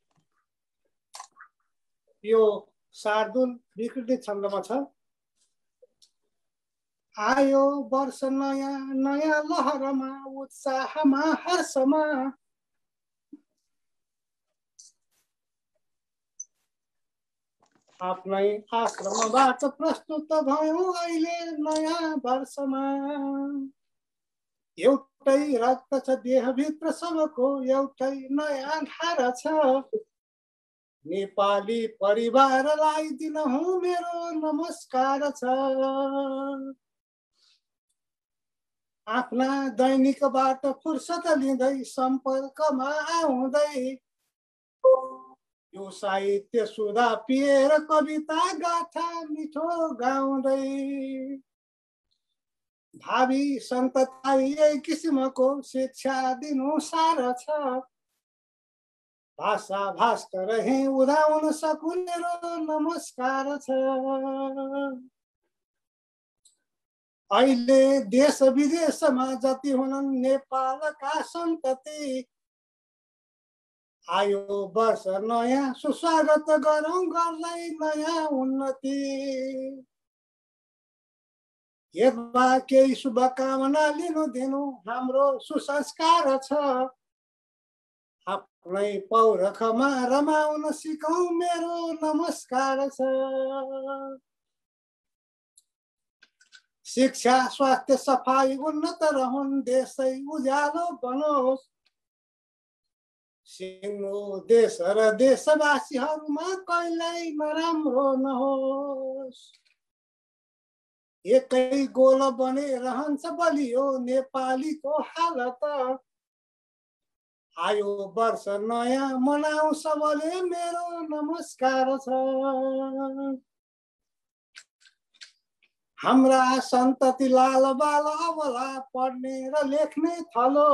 यो शार्दुल विकृति छन्दमा छ। आयो वर्ष नयाँ नयाँ लहरमा, उत्साहमा हर्षमा, आफ्नै आश्रमबाट प्रस्तुत भयौँ अहिले नयाँ वर्षमा। एउटै रक्त छ देहभित्र सबको, एउटै नयाँ धारा छ। नेपाली परिवारलाई दिनहुँ मेरो नमस्कार छ। आफ्ना दैनिकबाट फुर्सद लिँदै सम्पर्कमा आउँदै, यो साहित्य सुधा पिएर कविता गाथा मिठो गाउँदै, भावी सन्ततिलाई यही किसिमको शिक्षा दिनु सारा छ। भाषा भास्कर हे उदाउन सकुन् मेरो नमस्कार छ। अहिले देश विदेशमा जति हुनन् नेपालका सन्तति, आयो वर्ष नयाँ सुस्वागत गरौँ गर्दै नयाँ उन्नति। यसमा केही शुभकामना लिनु दिनु हाम्रो सुसंस्कार छ। आफ्नै पौरखमा रमाउन सिकौँ मेरो नमस्कार छ। शिक्षा स्वास्थ्य सफाई उन्नत रहन्, देशै उज्यालो बनोस्। सिङ्गो देश र देशवासीहरूमा कहिल्यै नराम्रो नहोस्। एकै गोल बने रहन्छ बलियो नेपालीको हालत, आयो वर्ष नयाँ मनाऊ सबले मेरो नमस्कार छ। हाम्रा सन्तति लाल बाल अबला पढ्ने र लेख्ने थलो,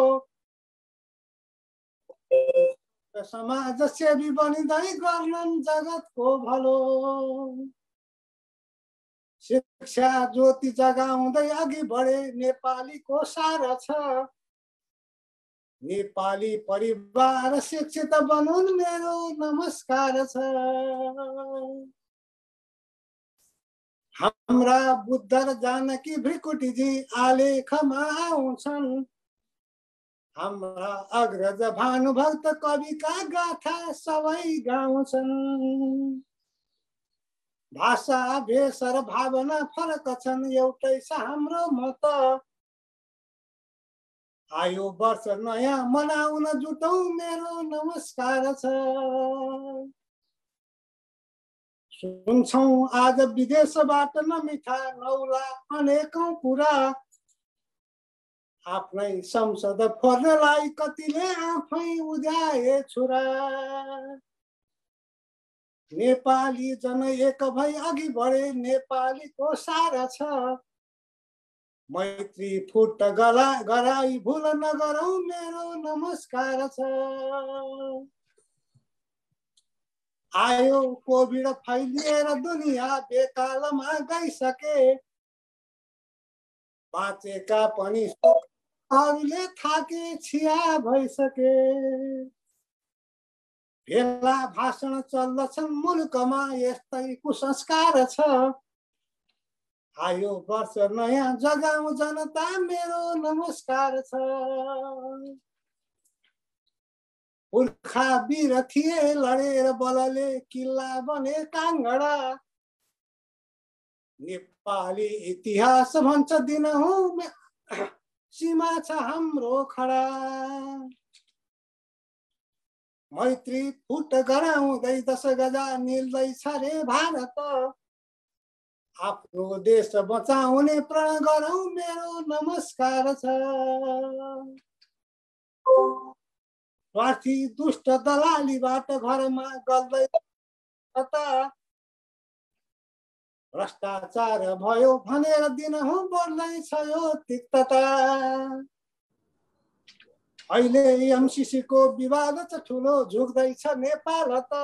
समाज सेवी बनिँदै गर्नन् जगतको भलो। शिक्षा ज्योति जगाउँदै अघि बढे नेपालीको सारा छ। नेपाली परिवार शिक्षित बनुन् मेरो नमस्कार छ। हाम्रा बुद्ध र जानकी भृकुटीजी आलेखमा आउँछन्, हाम्रा अग्रज भानुभक्त कविका गाथा सबै गाउँछन्। भाषा भेष र भावना फरक छन्, एउटै छ हाम्रो मत। आयो वर्ष नयाँ मनाउन जुटौँ मेरो नमस्कार छ। सुन्छौँ आज विदेशबाट नमिठा नौला अनेकौं कुरा, आफ्नै संसद फोर्नलाई कतिले आफै उज्याए छुरा। नेपाली जन एक भई अघि बढे नेपालीको सारा छ मैत्री फुट गराई भुल नगरौँ मेरो नमस्कार छ आयो कोभिड फैलिएर दुनिया बेकालमा गइसके बाँचेका पनि अरूले थाके छिया भइसके भेला भाषण चल्दछन् मुलुकमा यस्तै कुसंस्कार छ आयो वर्ष नयाँ जगाऊ जनता मेरो नमस्कार छ पुर्खा वीर थिए लडेर बलले किल्ला बने काङ्गडा नेपाली इतिहास भन्छ दिनहुँ सीमा छ हाम्रो खडा मैत्री फुट गराउँदै 10 गजा निल्दैछ रे भारत आफ्नो देश बचाउने प्रण गरौँ मेरो नमस्कार छ स्वार्थी दुष्ट दलालीबाट घरमा गल्दै भ्रष्टाचार भयो भनेर दिनहुँ बढ्दैछ यो तिक्तता अहिले एमसीसी को विवाद त ठुलो झुक्दैछ नेपाल त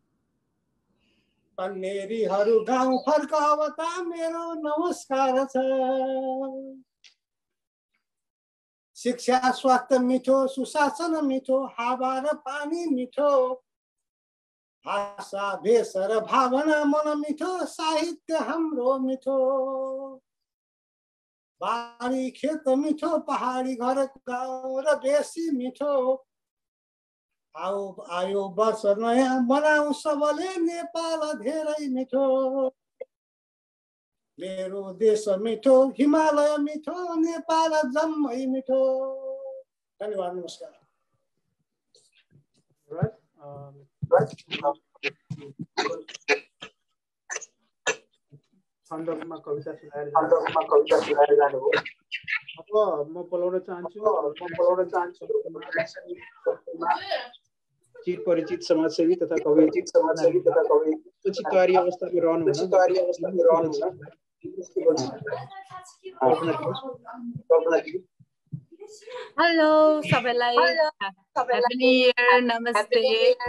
कन्नेरीहरू गाउँ फर्कावता मेरो नमस्कार छ शिक्षा स्वास्थ्य मिठो सुशासन मिठो हावा र पानी मिठो भाषा भेष र भावना मन मिठो साहित्य हाम्रो मिठो बारी खेत मिठो पहाडी घर गाउँ र बेसी मिठो आयो वर्ष नयाँ बनाऊ सबले नेपाल धेरै मिठो मेरो देश मिठो हिमालय मिठो नेपाल जम्मै मिठो धन्यवाद नमस्कार सन्दर्भमा कविता सुनाएर जानुभयो अब म बोलाउन चाहन्छु चिर परिचित समाजसेवी तथा कवि तयारी अवस्थामा रहनुहुन्छ हेलो सबैलाई ह्यापी न्यू इयर नमस्ते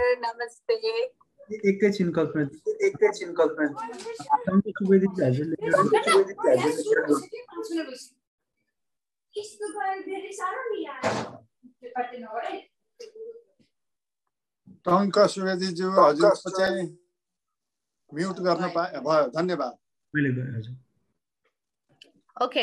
एकैछिन कल्पना सुवेदी हजुरले टङ्क सुवेदीज्यू हजुरको चाहिँ म्युट गर्न भयो धन्यवाद okay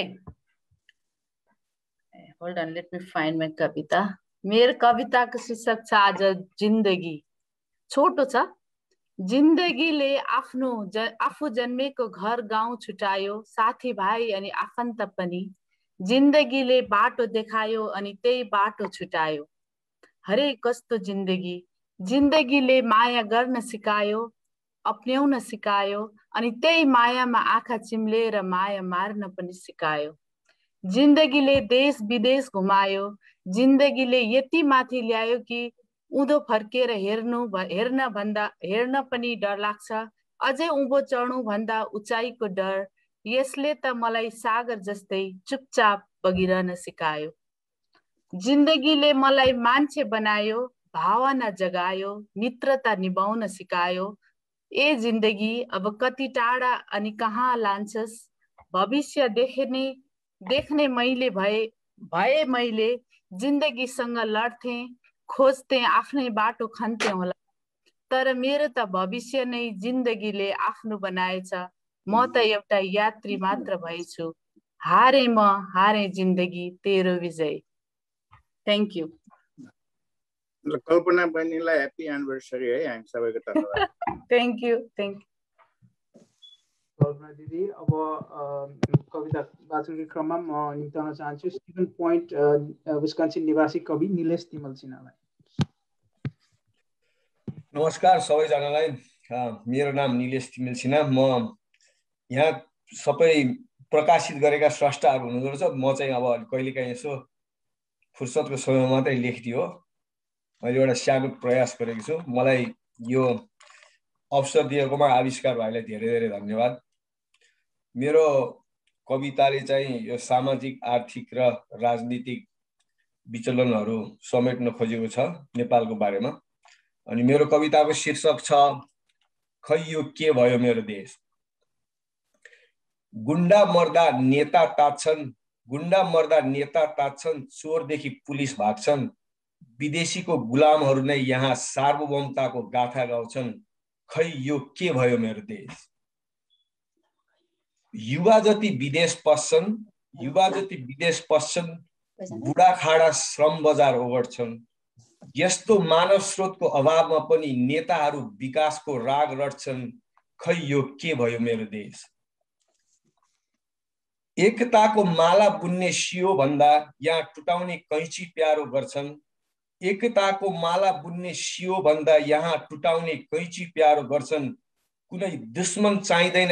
hold on let me find my कविता मेरो कविताको शीर्षक छ आज जिन्दगी छोटो छ जिन्दगीले आफू जन्मेको घर गाउँ छुटायो साथीभाइ अनि आफन्त पनि जिन्दगीले बाटो देखायो अनि त्यही बाटो छुटायो हरे कस्तो जिन्दगीले माया गर्न सिकायो अपनाउन सिकायो अनि त्यही मायामा आँखा चिम्लेर माया मार्न पनि सिकायो जिन्दगीले देश विदेश घुमायो जिन्दगीले यति माथि ल्यायो कि उँधो फर्केर हेर्न पनि डर लाग्छ अझै उँभो चढ्नु भन्दा उचाइको डर यसले त मलाई सागर जस्तै चुपचाप बगिरहन सिकायो जिन्दगीले मलाई मान्छे बनायो भावना जगायो मित्रता निभाउन सिकायो ए जिन्दगी अब कति टाढा अनि कहाँ लान्छस् भविष्य देख्ने मैले भए मैले जिन्दगीसँग लड्थे खोज्थे आफ्नै बाटो खन्थे होला तर मेरो त भविष्य नै जिन्दगीले आफ्नो बनाएछ म त एउटा यात्री मात्र भएछु हारे जिन्दगी तेरो विजय थ्याङ्क यू कल्पना बहिनीलाई ह्यापी एनिभर्सरी है हामी सबैको तर्फबाट थ्याङ्क यू कल्पना दिदी अब कविता वाचनको क्रममा म निम्ताउन चाहन्छु स्टिभन पोइन्ट विस्कन्सिन निवासी कवि निलेश तिमल सिन्हालाई नमस्कार सबैजनालाई मेरो नाम निलेश तिमल सिन्हा म यहाँ सबै प्रकाशित गरेका स्रष्टाहरू हुनुहुँदो रहेछ म चाहिँ अब कहिलेकाहीँ यसो फुर्सदको समयमा मात्रै लेख्दियो मैले एउटा सानो प्रयास गरेको छु मलाई यो अवसर दिएकोमा आविष्कार भाइलाई धेरै धेरै धन्यवाद। मेरो कविताले चाहिँ यो सामाजिक आर्थिक र राजनीतिक विचलनहरू समेट्न खोजेको छ नेपालको बारेमा। अनि मेरो कविताको शीर्षक छ खै यो के भयो मेरो देश। गुण्डा मर्दा नेता ताच्छन्, चोरदेखि पुलिस भाग्छन्, विदेशीको गुलामहरू नै यहाँ सार्वभौमताको गाथा गाउँछन्, खै यो के भयो मेरो देश। युवा जति विदेश पस्छन्, बुढाखाडा श्रम बजार ओगट्छन्, यस्तो मानव स्रोतको अभावमा पनि नेताहरू विकासको राग रट्छन्, खै यो के भयो मेरो देश। एकताको माला बुन्ने सियो भन्दा यहाँ टुटाउने कैची प्यारो गर्छन्, एकताको माला बुन्ने सियो भन्दा यहाँ टुटाउने कैची प्यारो गर्छन्, कुनै दुश्मन चाहिँदैन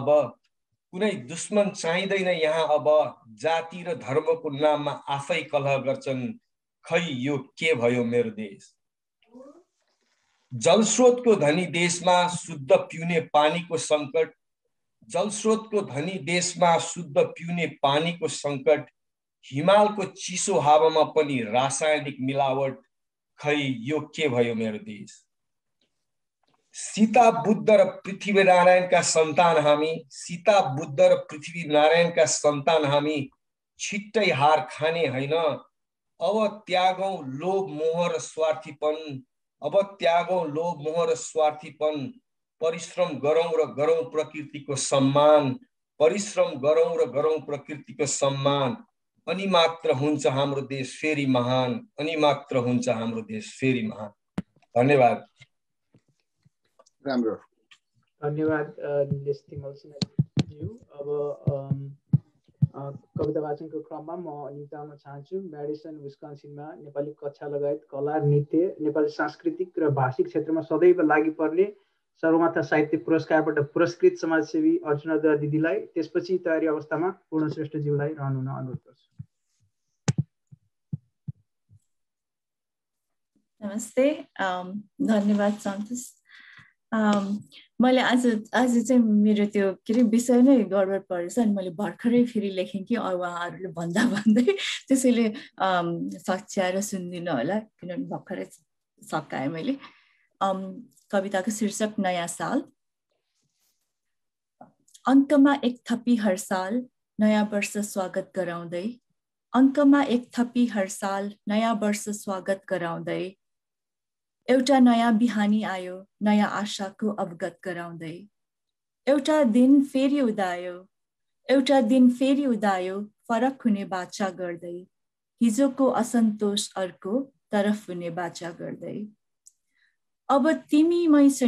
यहाँ अब, जाति र धर्मको नाममा आफै कलह गर्छन्, खै यो के भयो मेरो देश। जलस्रोतको धनी देशमा शुद्ध पिउने पानीको संकट, हिमालको चिसो हावामा पनि रासायनिक मिलावट, खै यो के भयो मेरो देश। सीता बुद्ध र पृथ्वीनारायणका सन्तान हामी, छिट्टै हार खाने होइन, अब त्यागौं लोभ मोह र स्वार्थीपन, परिश्रम गरौं र गरौं प्रकृतिको सम्मान, अनि मात्र हुन्छ हाम्रो देश फेरि महान, धन्यवाद। राम्रो, धन्यवाद निलेश तिमल सिन्हाज्यू। अब कविता वाचनको क्रममा म निम्ताउन चाहन्छु म्याडिसन विस्कन्सिनमा नेपाली कक्षा लगायत कला, नृत्य, नेपाली सांस्कृतिक र भाषिक क्षेत्रमा सदैव लागि पर्ने सर्वमाथा साहित्य पुरस्कारबाट पुरस्कृत समाजसेवी अर्जुना दिदीलाई, त्यसपछि तयारी अवस्थामा पूर्णश्रेष्ठज्यूलाई रहनुहुन अनुरोध गर्छु। नमस्ते, धन्यवाद सन्तोष। मैले आज चाहिँ मेरो त्यो के अरे विषय नै गडबड परेछ, अनि मैले भर्खरै फेरि लेखेँ कि उहाँहरूले भन्दै त्यसैले सच्याएर सुनिदिनु होला, किनभने भर्खरै सकाएँ मैले। कविताको शीर्षक नयाँ साल। अङ्कमा एक थपी हर साल नयाँ वर्ष स्वागत गराउँदै, अङ्कमा एक थपी हर साल नयाँ वर्ष स्वागत गराउँदै, एउटा नयाँ बिहानी आयो नयाँ आशाको अवगत गराउँदै, एउटा दिन फेरि उदायो फरक हुने बाचा गर्दै, हिजोको असन्तोष अर्को तरफ हुने बाचा गर्दै। अब तिमी मैस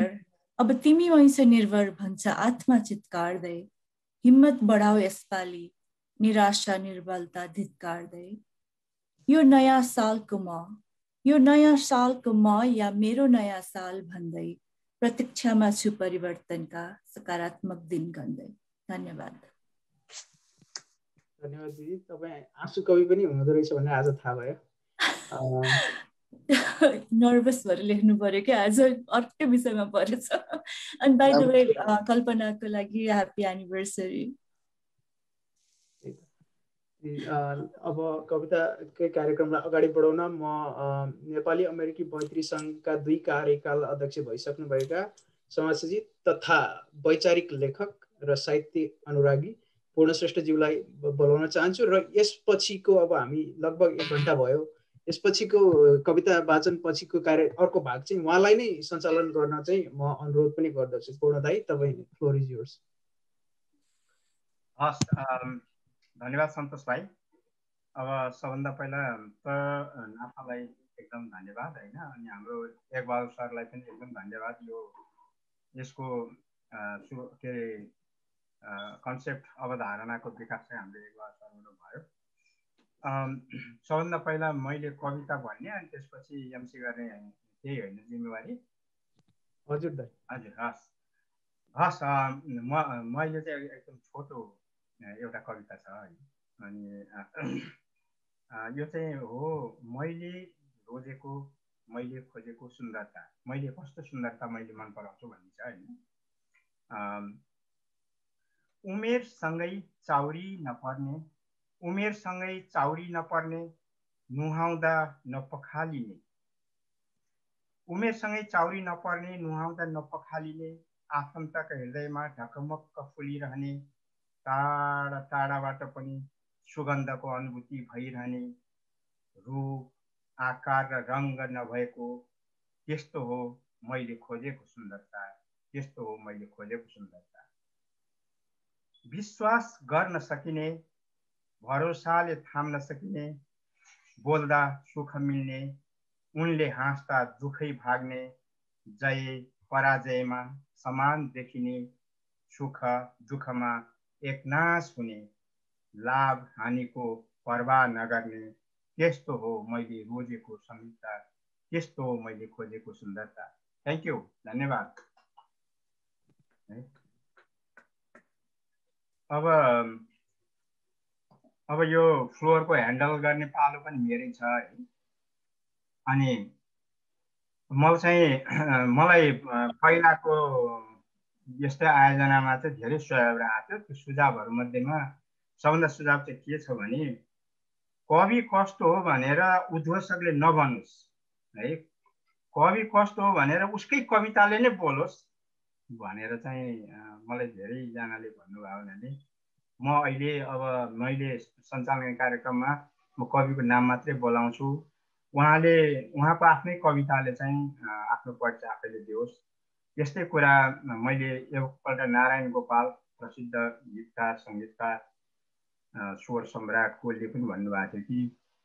निर्भर भन्छ आत्मा चित्कारदै, हिम्मत बढाऊ यसपालि निराशा निर्बलता धिक्कारदै। यो नयाँ सालको म या मेरो नयाँ साल भन्दै, प्रतीक्षामा छु परिवर्तनका सकारात्मक दिन गन्दै। धन्यवाद। धन्यवाद दिदी। तपाईँ आँसु कवि पनि हुनुहुँदो रहेछ भन्ने आज थाहा भयो। नर्भस भएर लेख्नु पर्यो क्या, आज अर्कै विषयमा परेछ। अनि बाइ द वे कल्पनाको लागि ह्याप्पी एनिभर्सरी। अब कविताकै कार्यक्रमलाई अगाडि बढाउन म नेपाली अमेरिकी मैत्री सङ्घका 2 कार्यकाल अध्यक्ष भइसक्नुभएका समाजसेवी तथा वैचारिक लेखक र साहित्य अनुरागी पूर्णश्रेष्ठज्यूलाई बोलाउन चाहन्छु। र यसपछिको अब हामी लगभग 1 घण्टा भयो, यसपछिको कविता वाचन पछिको अर्को भाग चाहिँ उहाँलाई नै सञ्चालन गर्न चाहिँ म अनुरोध पनि गर्दछु। पूर्ण दाइ, तपाईँ फ्लोर इज योर्स। हस्, धन्यवाद सन्तोष भाइ। अब सबभन्दा पहिला त नाफालाई एकदम धन्यवाद होइन, अनि हाम्रो एकबहादुर सरलाई पनि एकदम धन्यवाद। यसको के अरे कन्सेप्ट अवधारणाको विकास चाहिँ हाम्रो एकबहादुर सरबाट भयो। सबभन्दा पहिला मैले कविता भन्ने अनि त्यसपछि एमसी गर्ने त्यही होइन जिम्मेवारी? हजुर दाइ। हजुर, हस्। मैले चाहिँ एकदम छोटो एउटा कविता छ है, अनि यो चाहिँ हो मैले रोजेको मैले खोजेको सुन्दरता, मैले कस्तो सुन्दरता मैले मन पराउँछु भन्ने छ हैन। उमेरसँगै चाउरी नपर्ने, उमेरसँगै चाउरी नपर्ने, नुहाउँदा नपखालिने, उमेरसँगै चाउरी नपर्ने, नुहाउँदा नपखालिने, आफन्तका हृदयमा ढकमक्क फुलिरहने, टाढा टाढाबाट पनि सुगन्धको अनुभूति भइरहने, रूप आकार र रङ्ग नभएको, त्यस्तो हो मैले खोजेको सुन्दरता, त्यस्तो हो मैले खोजेको सुन्दरता। विश्वास गर्न सकिने, भरोसाले थाम्न सकिने, बोल्दा सुख मिल्ने, उनले हाँस्दा दुखै भाग्ने, जय पराजयमा समान देखिने, सुख दुःखमा एकनास हुने, लाभ हानिको परवाह नगर्ने, त्यस्तो हो मैले रोजेको संहिता, त्यस्तो हो मैले खोजेको सुन्दरता। थ्याङ्क यू, धन्यवाद। अब यो फ्लोरको ह्यान्डल गर्ने पालो पनि मेरै छ है। अनि मलाई पहिलाको यस्तै आयोजनामा चाहिँ धेरै सुझावहरू आएको थियो। त्यो सुझावहरूमध्येमा सबभन्दा सुझाव चाहिँ के छ भने कवि कस्तो हो भनेर उद्घोषकले नभनोस् है, कवि कस्तो हो भनेर उसकै कविताले नै बोलोस् भनेर चाहिँ मलाई धेरैजनाले भन्नुभयो भने म अहिले अब मैले सञ्चालन कार्यक्रममा म कविको नाम मात्रै बोलाउँछु। उहाँको आफ्नै कविताले चाहिँ आफ्नो परिचय आफैले दियोस्। यस्तै कुरा मैले एकपल्ट नारायण गोपाल प्रसिद्ध गीतकार सङ्गीतकार स्वर सम्राट कोले पनि भन्नुभएको थियो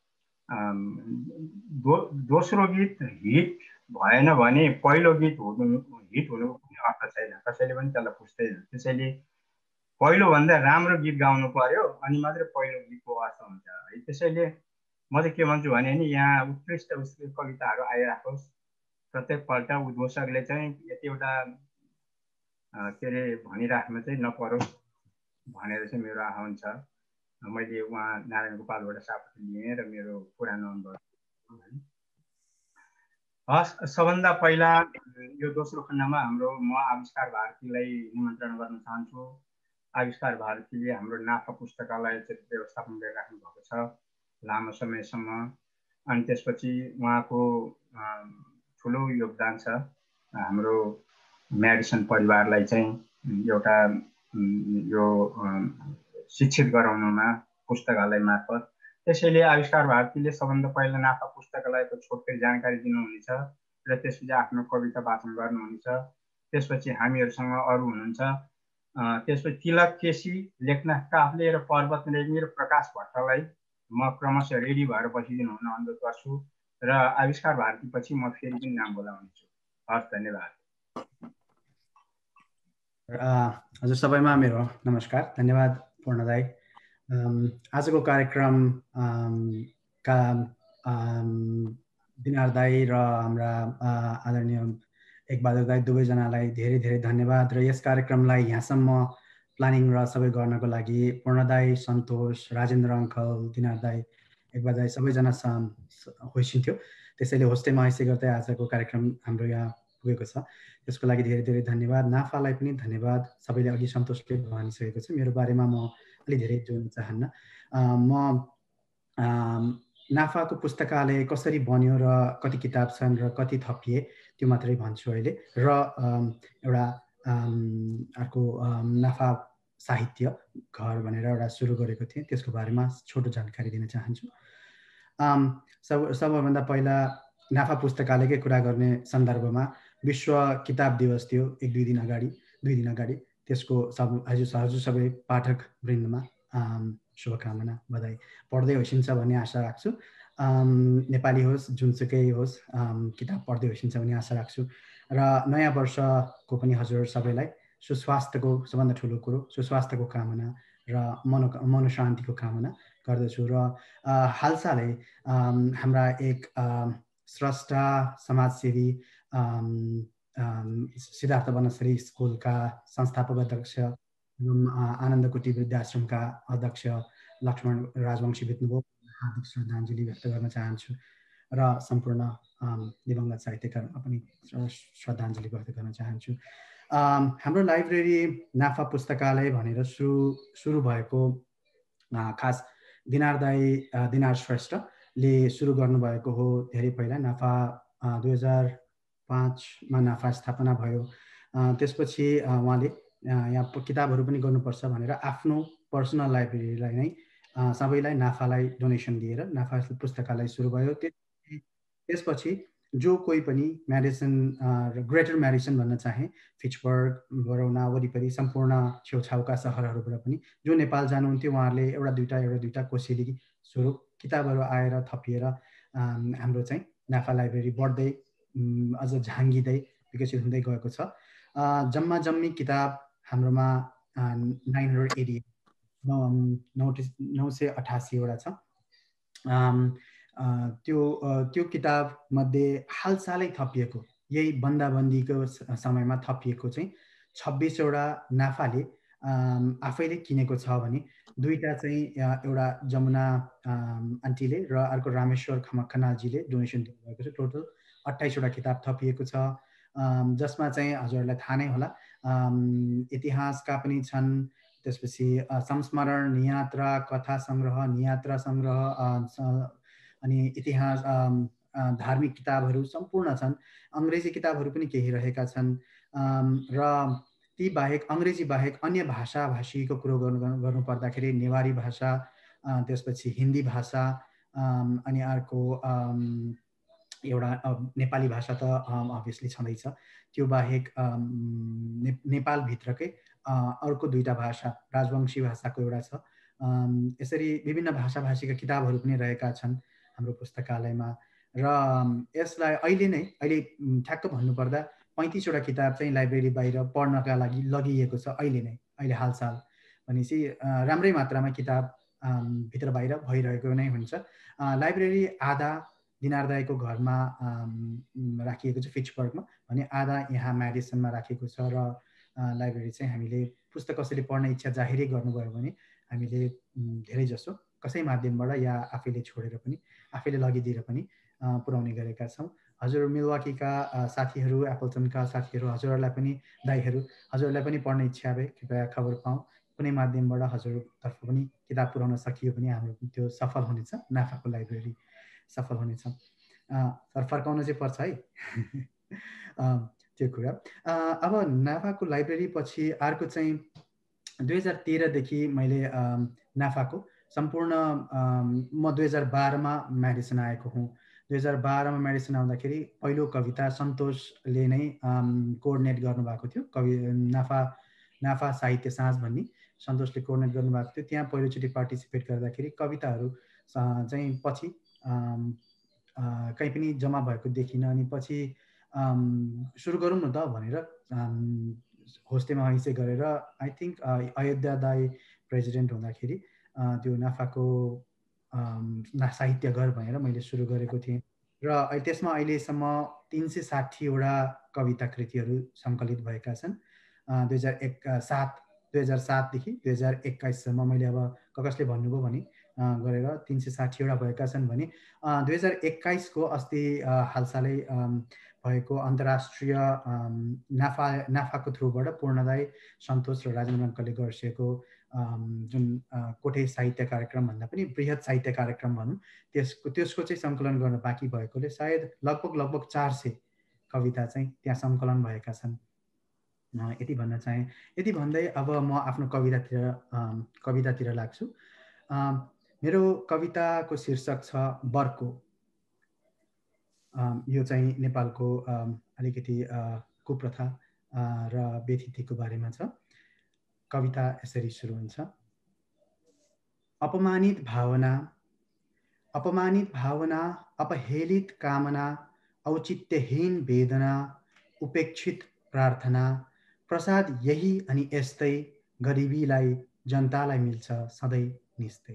कि दोस्रो गीत हिट भएन भने पहिलो गीत हिट हुनुको कुनै अर्थ छैन, कसैले पनि त्यसलाई पुछ्दैन। त्यसैले पहिलोभन्दा राम्रो गीत गाउनु पर्यो अनि मात्रै पहिलो गीतको अर्थ हुन्छ है। त्यसैले म चाहिँ के भन्छु भने नि यहाँ उत्कृष्ट कविताहरू आइराखोस्। प्रत्येकपल्ट उद्घोषकले चाहिँ यतिवटा के अरे भनिराख्नु चाहिँ नपरोस् भनेर चाहिँ मेरो आह्वान छ। मैले उहाँ नारायण गोपालबाट सापट लिएँ र मेरो पुरानो अनुभव। हस्, सबभन्दा पहिला यो दोस्रो खण्डमा म आविष्कार भारतीलाई निमन्त्रण गर्न चाहन्छु। आविष्कार भारतीले हाम्रो नाफा पुस्तकालय चाहिँ व्यवस्थापन गरिराख्नु भएको छ लामो समयसम्म। अनि त्यसपछि उहाँको ठुलो योगदान छ हाम्रो म्याडिसन परिवारलाई चाहिँ एउटा यो शिक्षित गराउनमा पुस्तकालय मार्फत। त्यसैले आविष्कार भारतीले सबभन्दा पहिला नाफा पुस्तकालयको छोटकरी जानकारी दिनुहुनेछ र त्यसपछि आफ्नो कविता वाचन गर्नुहुनेछ। त्यसपछि हामीहरूसँग अरू हुनुहुन्छ। त्यसपछि तिलक केसी, लेखनाथ काफ्ले र पर्वत नेगी र प्रकाश भट्टलाई म क्रमशः रेडी भएर बसिदिनु हुन अनुरोध गर्छु र आविष्कार भारती पछि म फेरि पनि नाम बोलाउनेछु। हस्, धन्यवाद। हजुर सबैमा मेरो नमस्कार, धन्यवाद पूर्ण दाई। आजको कार्यक्रम का दिनार दाई र हाम्रा आदरणीय एकबहादुर दाई दुवैजनालाई धेरै धेरै धन्यवाद। र यस कार्यक्रमलाई यहाँसम्म प्लानिङ र सबै गर्नको लागि पूर्ण दाई, सन्तोष, राजेन्द्र अङ्कल, दिनार दाई, एकबहादुर दाई सबैजना होइसिन्थ्यो। त्यसैले होस्टेमा हैसियत गर्दै आजको कार्यक्रम हाम्रो यहाँ पुगेको छ। त्यसको लागि धेरै धेरै धन्यवाद। नाफालाई पनि धन्यवाद। सबैले अघि सन्तोषले भनिसकेको छ, मेरो बारेमा म अलि धेरै जोड्न चाहन्न। म नाफाको पुस्तकालय कसरी बन्यो र कति किताब छन् र कति थपिए त्यो मात्रै भन्छु अहिले। र एउटा अर्को नाफा साहित्य घर भनेर एउटा सुरु गरेको थिएँ, त्यसको बारेमा छोटो जानकारी दिन चाहन्छु। सबैभन्दा पहिला नाफा पुस्तकालयकै कुरा गर्ने सन्दर्भमा विश्व किताब दिवस थियो 2 दिन अगाडि। त्यसको हजुर सबै पाठक वृन्दमा शुभकामना, बधाई। पढ्दै होइसिन्छ भन्ने आशा राख्छु। नेपाली होस् जुनसुकै होस्, किताब पढ्दै होइसिन्छ भन्ने आशा राख्छु। र नयाँ वर्षको पनि हजुर सबैलाई सुस्वास्थ्यको सबभन्दा ठुलो कुरो सुस्वास्थ्यको कामना र मनोशान्तिको कामना गर्दछु। र हालसालै हाम्रा एक स्रष्टा समाजसेवी सिद्धार्थ बनश्री स्कुलका संस्थापक अध्यक्ष, आनन्दकुटी वृद्धाश्रमका अध्यक्ष लक्ष्मण राजवंशी बित्नुभयो। हार्दिक श्रद्धाञ्जली व्यक्त गर्न चाहन्छु। र सम्पूर्ण दिवंगत साहित्यकारमा पनि श्रद्धाञ्जली व्यक्त गर्न चाहन्छु। हाम्रो लाइब्रेरी नाफा पुस्तकालय भनेर सुरु भएको खास दिनार श्रेष्ठले सुरु गर्नुभएको हो। धेरै पहिला नाफा 2005मा नाफा स्थापना भयो। त्यसपछि उहाँले यहाँ किताबहरू पनि गर्नुपर्छ भनेर आफ्नो पर्सनल लाइब्रेरीलाई नै सबैलाई नाफालाई डोनेसन दिएर नाफा पुस्तकालय सुरु भयो। त्यसपछि जो कोही पनि म्याडिसन ग्रेटर म्याडिसन भन्न चाहे, फिट्सबर्ग, बरौना वरिपरि सम्पूर्ण छेउछाउका सहरहरूबाट पनि जो नेपाल जानुहुन्थ्यो उहाँहरूले एउटा दुईटा कोसेली स्वरूप किताबहरू आएर थपिएर हाम्रो चाहिँ नाफा लाइब्रेरी बढ्दै अझ झाँगिँदै विकसित हुँदै गएको छ। जम्मा जम्मी किताब हाम्रोमा 988 वटा छ। त्यो किताब मध्ये हालसालै थपिएको, यही बन्दाबन्दीको समयमा थपिएको चाहिँ 26 वटा नाफाले आफैले किनेको छ भने 2टा चाहिँ एउटा जमुना आन्टीले र अर्को रामेश्वर खनालजीले डोनेसन दिनुभएको छ। टोटल 28 वटा किताब थपिएको छ, जसमा चाहिँ हजुरहरूलाई थाहा नै होला इतिहासका पनि छन्, त्यसपछि संस्मरण, नियात्रा, कथा सङ्ग्रह, नियात्रा सङ्ग्रह, अनि इतिहास धार्मिक किताबहरू सम्पूर्ण छन्। अङ्ग्रेजी किताबहरू पनि केही रहेका छन् र ती बाहेक अङ्ग्रेजी बाहेक अन्य भाषाभाषीको कुरो गर्नु पर्दाखेरि नेवारी भाषा, त्यसपछि हिन्दी भाषा, अनि अर्को एउटा नेपाली भाषा त अभियसली छँदैछ। त्यो बाहेक नेपालभित्रकै अर्को 2टा भाषा, राजवंशी भाषाको एउटा छ। यसरी विभिन्न भाषाभाषीका किताबहरू पनि रहेका छन् हाम्रो पुस्तकालयमा। र यसलाई अहिले ठ्याक्क भन्नुपर्दा 35 वटा किताब चाहिँ लाइब्रेरी बाहिर पढ्नका लागि लगिएको छ। अहिले हालसाल भनेपछि राम्रै मात्रामा किताब भित्र बाहिर भइरहेको नै हुन्छ। लाइब्रेरी आधा दिनारदायको घरमा राखिएको छ फिट्सबर्गमा, भने आधा यहाँ म्याडिसनमा राखिएको छ। र लाइब्रेरी चाहिँ हामीले पुस्तक कसैले पढ्ने इच्छा जाहिरै गर्नुभयो भने हामीले धेरै जसो कसै माध्यमबाट या आफैले छोडेर पनि आफैले लगिदिएर पनि पुर्याउने गरेका छौँ। हजुर मिलवाकीका साथीहरू, एप्पलटनका साथीहरू, हजुरहरूलाई पनि दाइहरू, हजुरहरूलाई पनि पढ्ने इच्छा भए कृपया खबर पाऊँ। कुनै माध्यमबाट हजुरतर्फ पनि किताब पुर्याउन सकियो भने हाम्रो त्यो सफल हुनेछ, नाफाको लाइब्रेरी सफल हुनेछ। फर्काउन चाहिँ पर्छ है त्यो कुरा। अब नाफाको लाइब्रेरी पछि अर्को चाहिँ 2013देखि मैले नाफाको सम्पूर्ण म 2012मा म्याडिसन आएको हुँ। 2012मा म्याडिसन आउँदाखेरि पहिलो कविता सन्तोषले नै कोअर्डिनेट गर्नुभएको थियो। नाफा साहित्य साँझ भन्ने सन्तोषले कोअर्डिनेट गर्नुभएको थियो। त्यहाँ पहिलोचोटि पार्टिसिपेट गर्दाखेरि कविताहरू चाहिँ पछि कहीँ पनि जम्मा भएको देखिनँ। अनि पछि सुरु गरौँ न त भनेर होस्टेमा हैसे गरेर आई थिङ्क अयोध्या दाई प्रेसिडेन्ट हुँदाखेरि त्यो नाफाको साहित्य घर भनेर मैले सुरु गरेको थिएँ। र त्यसमा अहिलेसम्म 360 वटा कविता कृतिहरू सङ्कलित भएका छन्। 2007देखि 2021सम्म मैले अब कसले भन्नुभयो भने गरेर 360 वटा भएका छन् भने 2021को अस्ति हालसालै भएको अन्तर्राष्ट्रिय नाफाको थ्रुबाट पूर्णदाई, सन्तोष र राजेन्द्र अङ्कलले गरिसकेको जुन कोठे साहित्य कार्यक्रम भन्दा पनि बृहत साहित्य कार्यक्रम भनौँ, त्यसको चाहिँ सङ्कलन गर्न बाँकी भएकोले सायद लगभग 400 कविता चाहिँ त्यहाँ सङ्कलन भएका छन्। यति भन्न चाहेँ। यति भन्दै अब म आफ्नो कवितातिर लाग्छु। मेरो कविताको शीर्षक छ बर्को। यो चाहिँ नेपालको अलिकति कुप्रथा र व्यथितिको बारेमा छ। कविता यसरी सुरु हुन्छ। अपमानित भावना, अपहेलित कामना, औचित्यहीन वेदना, उपेक्षित प्रार्थना, प्रसाद यही अनि यस्तै गरिबीलाई जनतालाई मिल्छ सधैँ निस्तै।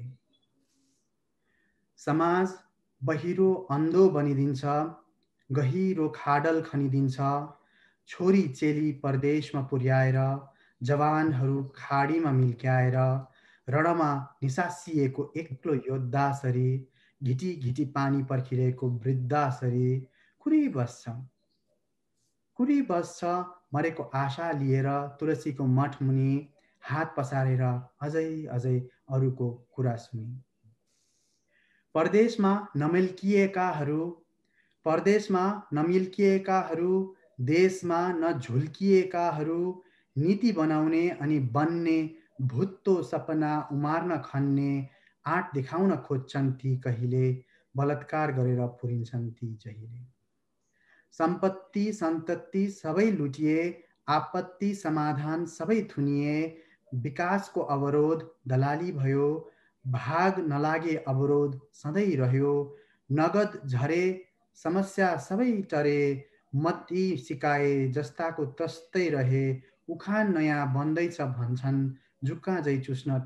समाज बहिरो अन्धो बनिदिन्छ, गहिरो खाडल खनिदिन्छ, छोरी चेली परदेशमा पुर्याएर, जवानहरू खाडीमा मिल्क्याएर, रणमा निसासिएको एक्लो योद्धासरी घिटी घिटी पानी पर्खिरहेको वृद्धासरी कुरी बस्छ मरेको आशा लिएर तुलसीको मठ मुनि हात पसारेर अझै अझै अरूको कुरा सुनि। परदेशमा नमिल्किएकाहरू देशमा नझुल्किएकाहरू नीति बनाउने अनि बन्ने भुत्तो सपना उमार्न खन्ने आँट देखाउन खोज्छन् ती कहिले बलात्कार गरेर पुरिन्छन् ती जहिले। सम्पत्ति सन्तति सबै लुटिए आपत्ति समाधान सबै थुनिए विकासको अवरोध दलाली भयो भाग नलागे अवरोध सधैँ रह्यो नगद झरे समस्या सबै टरे मत्ती सिकाए जस्ताको तस्तै रहे उखान नयाँ बन्दैछ भन्छन् जुक्का झै चुस्न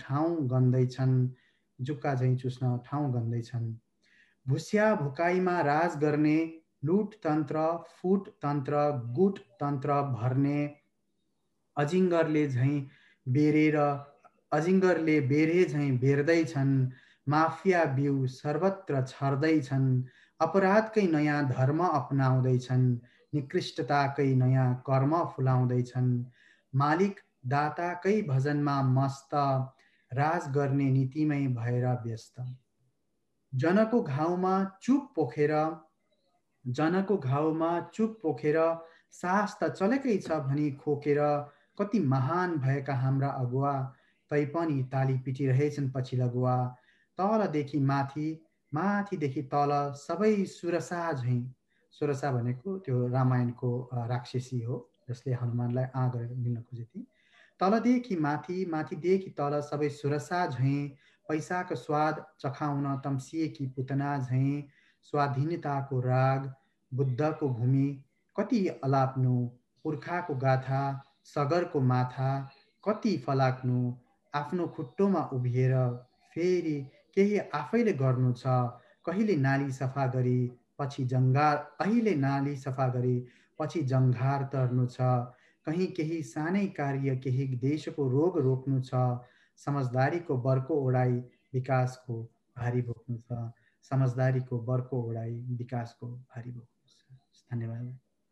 ठाउँ गन्दैछन् भुस्या भुकाइमा राज गर्ने लुट तन्त्र फुट तन्त्र गुट तन्त्र भर्ने अजिङ्गरले बेरे झैँ बेर्दैछन् माफिया बिउ सर्वत्र छर्दैछन् अपराधकै नयाँ धर्म अपनाउँदैछन् निकृष्टताकै नयाँ कर्म फुलाउँदैछन् मालिक दाताकै भजनमा मस्त राज गर्ने नीतिमै भएर व्यस्त जनको घाउमा चुप पोखेर सास त चलेकै छ भनी खोकेर कति महान भएका हाम्रा अगुवा तैपनि ताली पिटिरहेछन् पछि लगुवा तलदेखि माथिदेखि तल सबै सुरसा झैँ सुरसा भनेको त्यो रामायणको राक्षसी हो जसले हनुमानलाई गरेर लिन खोजेथी तलदेखि माथिदेखि तल सबै सुरसा झैँ पैसाको स्वाद चखाउन तम्सिएकी पुतना झैँ स्वाधीनताको राग बुद्धको भूमि कति अलाप्नु पुर्खाको गाथा सगरको माथा कति फलाक्नु आफ्नो खुट्टोमा उभिएर फेरि केही आफैले गर्नु छ कहिले नाली सफा गरी पछि जङ्घार तर्नु छ कहीँ केही सानै कार्य केही देशको रोग रोक्नु छ समझदारीको बर्को ओढाई विकासको भारी बोक्नु छ धन्यवाद।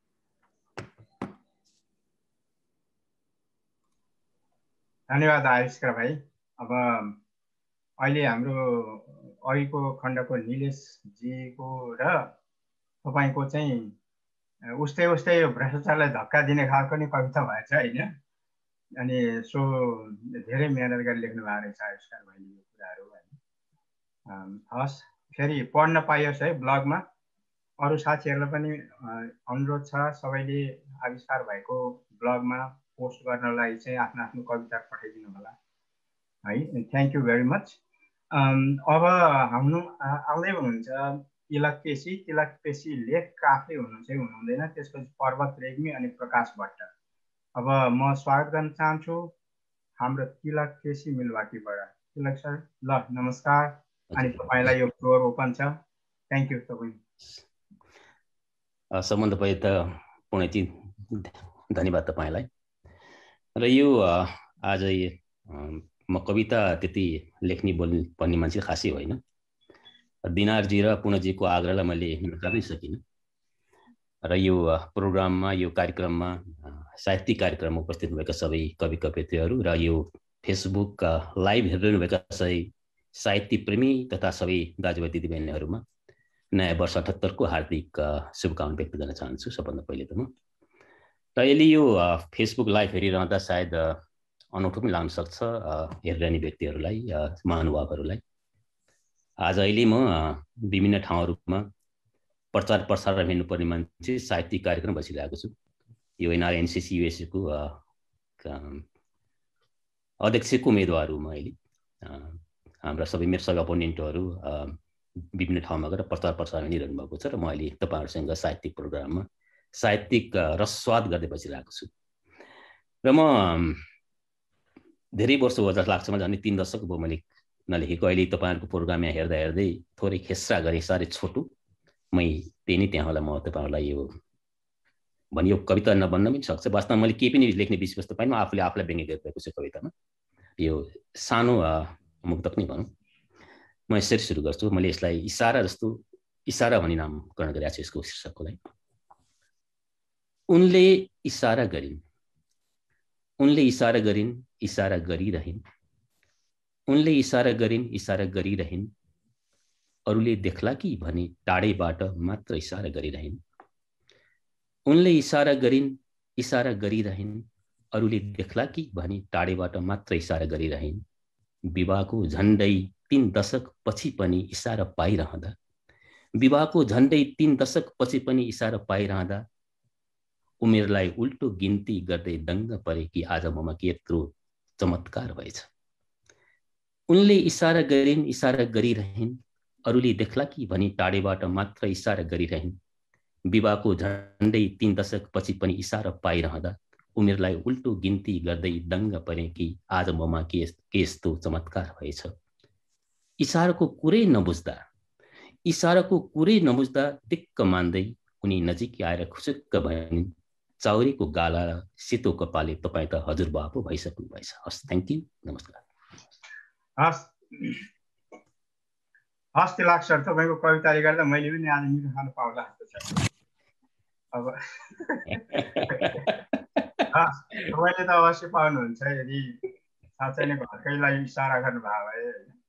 धन्यवाद आयुष्का भाइ। अब अहिले हाम्रो अघिको खण्डको निलेशजीको र तपाईँको चाहिँ उस्तै भ्रष्टाचारलाई धक्का दिने खालको नि कविता भएछ होइन अनि सो धेरै मेहनत गरेर लेख्नु भएको रहेछ आयुष्कार भाइले यो कुराहरू होइन। हस् फेरि पढ्न पाइयोस् है ब्लगमा अरू साथीहरूलाई पनि अनुरोध छ सबैले आविष्कार भएको ब्लगमा पोस्ट गर्नलाई लागि चाहिँ आफ्नो कविता पठाइदिनु होला है। Thank you very much. अब हाम्रो आउँदै हुनुहुन्छ तिलक पेशी लेखक आफै हुनुहुँदैन त्यसपछि पर्वत रेग्मी अनि प्रकाश भट्ट। अब म स्वागत गर्न चाहन्छु हाम्रो तिलक पेशी मिलवाकीबाट। तिलक सर ल नमस्कार अनि तपाईँलाई यो फ्लोर ओपन छ। थ्याङ्क यू तपाईँ। सबभन्दा पहिले त पुणेजी धन्यवाद तपाईँलाई र यो आज म कविता त्यति लेख्ने बोल्ने मान्छे खासै होइन दिनारजी र पुणेजीको आग्रहलाई मैले नकार्नै सकिनँ र यो प्रोग्राममा यो कार्यक्रममा साहित्यिक कार्यक्रममा उपस्थित भएका सबै कवि कवयित्रीहरू र यो फेसबुक लाइभ हेरिरहनुभएका सबै साहित्य प्रेमी तथा सबै दाजुभाइ दिदीबहिनीहरूमा नयाँ वर्ष 78 को हार्दिक शुभकामना व्यक्त गर्न चाहन्छु सबभन्दा पहिले त म। र यसले यो फेसबुक लाइभ हेरिरहँदा सायद अनौठो पनि लाग्न सक्छ हेरिरहने व्यक्तिहरूलाई महानुभावहरूलाई। आज अहिले म विभिन्न ठाउँहरूमा प्रचार प्रसार हेर्नुपर्ने मान्छे साहित्यिक कार्यक्रम बसिरहेको छु। यो एनआरएनसीसी युएसएको अध्यक्षको उम्मेदवार हुँ म अहिले। हाम्रा मेरो सबै अपोनेन्टहरू विभिन्न ठाउँमा गएर प्रचार प्रसार हेरिरहनु भएको छ र म अहिले तपाईँहरूसँग साहित्यिक प्रोग्राममा साहित्यिक रसस्वाद गर्दै बसिरहेको छु। र म धेरै वर्ष हो जस्तो लाग्छ मलाई, झन् 3 दशक भयो मैले नलेखेको। अहिले तपाईँहरूको प्रोग्राम यहाँ हेर्दै थोरै खेस्रा गरेँ, साह्रै छोटो त्यही नै त्यहाँ होला। म तपाईँहरूलाई यो भनियो कविता नबन्न पनि सक्छ। वास्तवमा मैले केही पनि लेख्ने विषयवस्तु पाइनँ, आफूले आफूलाई व्यङ्ग्य गरिरहेको छु कवितामा। यो सानो मुक्तक नै भनौँ। म यसरी सुरु गर्छु। मैले यसलाई इसारा जस्तो इसारा भनी नामकरण गरेको छु यसको शीर्षकको लागि। उनले इसारा गरिन्, उनले इसारा गरिन्, इसारा गरिरहिन्, उनले इसारा गरिन्, इसारा गरिरहिन्, अरूले देख्ला कि भनी टाढैबाट मात्र इसारा गरिरहिन्। उनले इसारा गरिन्, इसारा गरिरहिन्, अरूले देख्ला कि भनी टाढैबाट मात्र इसारा गरिरहिन्। विवाहको झन्डै 3 दशक पछि पनि इसारा पाइरहँदा, विवाहको झन्डै 3 दशक पछि पनि इसारा पाइरहँदा उमेरलाई उल्टो गिन्ती गर्दै दङ्ग परे कि आज ममा के यत्रो चमत्कार भएछ। उनले इसारा गरिन्, इसारा गरिरहिन्, अरूले देख्ला कि भनी टाढेबाट मात्र इसारा गरिरहिन्। विवाहको झन्डै 3 दशक पछि पनि इसारा पाइरहँदा उमेरलाई उल्टो गिन्ती गर्दै दङ्ग परे कि आज ममा के यस्तो चमत्कार भएछ। इसाराको कुरै नबुझ्दा, इसाराको कुरै नबुझ्दा दिक्क मान्दै उनी नजिक आएर खुसुक्क भइन्, चाउरीको गाला र सेतो कपाले तपाईँ त हजुरबा पो भइसक्नु भएछ। हस्, थ्याङ्क यू, नमस्कार। हस् हस् तिलक सर, तपाईँको कविताले गर्दा मैले पनि आज मिठो खानु पाउला जस्तो छ। अब तपाईँले त अवश्य पाउनुहुन्छ यदि साँच्चै नै घरकैलाई इसारा गर्नुभयो भए।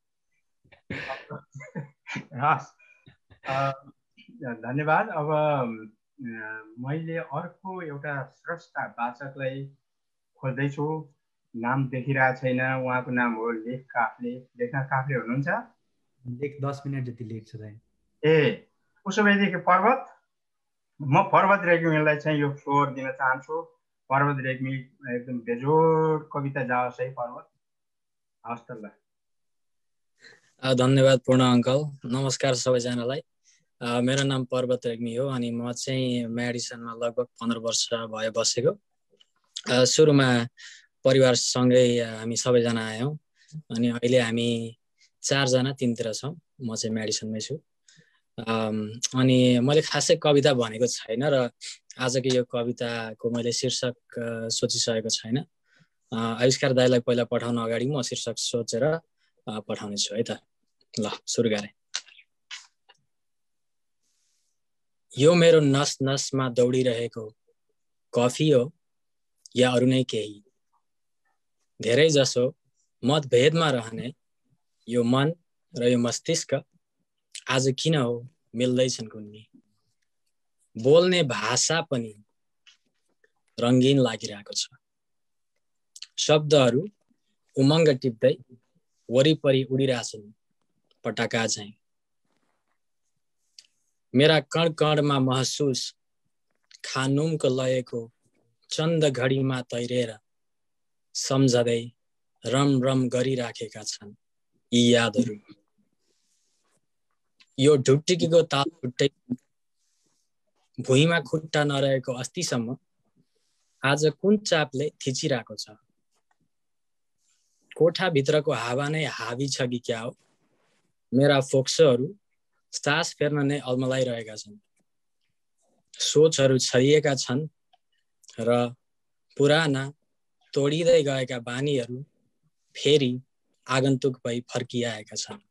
हस्, धन्यवाद। अब मैले अर्को एउटा स्रष्टा वाचकलाई खोज्दैछु। नाम देखिरहेको छैन। उहाँको नाम हो लेख काफ्ले। लेखनाथ काफ्ले हुनुहुन्छ? लेख 10 मिनट जति लेट छ दाइ। ए, उसो भएदेखि पर्वत, म पर्वत रेग्मीलाई चाहिँ यो फ्लोर दिन चाहन्छु। पर्वत रेग्मी एकदम बेजोड कविता जाओस् है पर्वत। हस् त ल। धन्यवाद पूर्ण अङ्कल। नमस्कार सबैजनालाई। मेरो नाम पर्वत रेग्मी हो अनि म चाहिँ मेडिसनमा लगभग 15 वर्ष भयो बसेको। सुरुमा परिवारसँगै हामी सबैजना आयौँ अनि अहिले हामी 4 जना 3 तिर छौँ। म चाहिँ मेडिसनमै छु। अनि मैले खासै कविता भनेको छैन र आजको यो कविताको मैले शीर्षक सोचिसकेको छैन। आविष्कार दाइलाई पहिला पठाउन अगाडि म शीर्षक सोचेर पठाउने छु है त। ल, सुरु गरे। यो मेरो नस नसमा दौडिरहेको कफी हो या अरू नै केही। धेरै जसो मतभेदमा रहने यो मन र यो मस्तिष्क आज किन हो मिल्दैछन् कुन्नी। बोल्ने भाषा पनि रङ्गीन लागिरहेको छ। शब्दहरू उमङ्ग टिप्दै वरिपरि उडिरहेछन् पटाका झैं। मेरा कण कणमा महसुस खानुमको लयको चन्द घडीमा तैरेर सम्झदै रम रम गरिराखेका छन् यी यादहरू। यो ढुकढुकीको ताल छुट्टै भुइँमा खुट्टा नरहेको अस्तिसम्म आज कुन चापले थिचिरहेको छ। कोठाभित्रको हावा नै हावी छ कि क्या हो। मेरा फोक्सोहरू सास फेर्न नै अल्मलाइरहेका छन्। सोचहरू छरिएका छन् र पुराना तोडिँदै गएका बानीहरू फेरि आगन्तुक भई फर्किआएका छन्।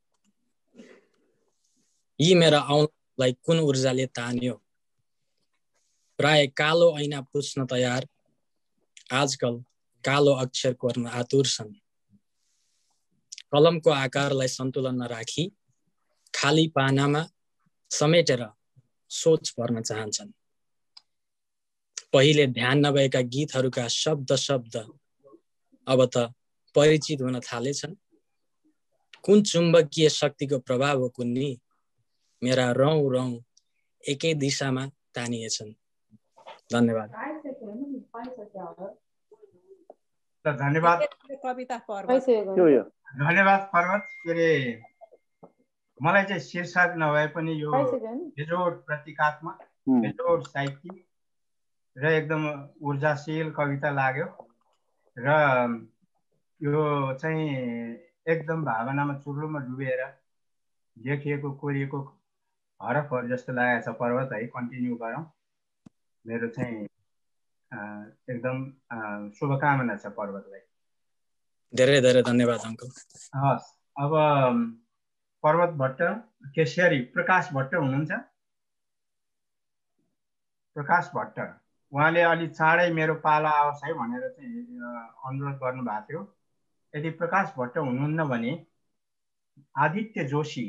यी मेरा औँलालाई कुन ऊर्जाले तान्यो। प्राय कालो ऐना पुछ्न तयार आजकल कालो अक्षर कोर्न आतुर छन्। कलमको आकारलाई सन्तुलन नराखी खाली पानामा समेटेर सोच भर्न चाहन्छन्। पहिले ध्यान नभएका गीतहरूका शब्द शब्द अब त परिचित हुन थालेछन्। कुन चुम्बकीय शक्तिको प्रभाव हो कुन्नी। मेरा रौँ रौँ एकै दिशामा तानिएछन्। धन्यवाद। धन्यवाद। धन्यवाद पर्वत। के अरे, मलाई चाहिँ शीर्षक नभए पनि यो बेजोड प्रतीकात्मक, बेजोड साहित्यिक र एकदम ऊर्जाशील कविता लाग्यो र यो चाहिँ एकदम भावनामा चुर्लुमा डुबेर लेखिएको कोरिएको हरफहरू जस्तो लागेको छ पर्वत है। कन्टिन्यू गरौँ। मेरो चाहिँ एकदम शुभकामना छ पर्वतलाई। धेरै धेरै धन्यवाद अङ्कल। हस्, अब पर्वत भट्ट केसियारी प्रकाश भट्ट हुनुहुन्छ। प्रकाश भट्ट उहाँले अलि चाँडै मेरो पाला आओस् है भनेर चाहिँ अनुरोध गर्नुभएको थियो। यदि प्रकाश भट्ट हुनुहुन्न भने आदित्य जोशी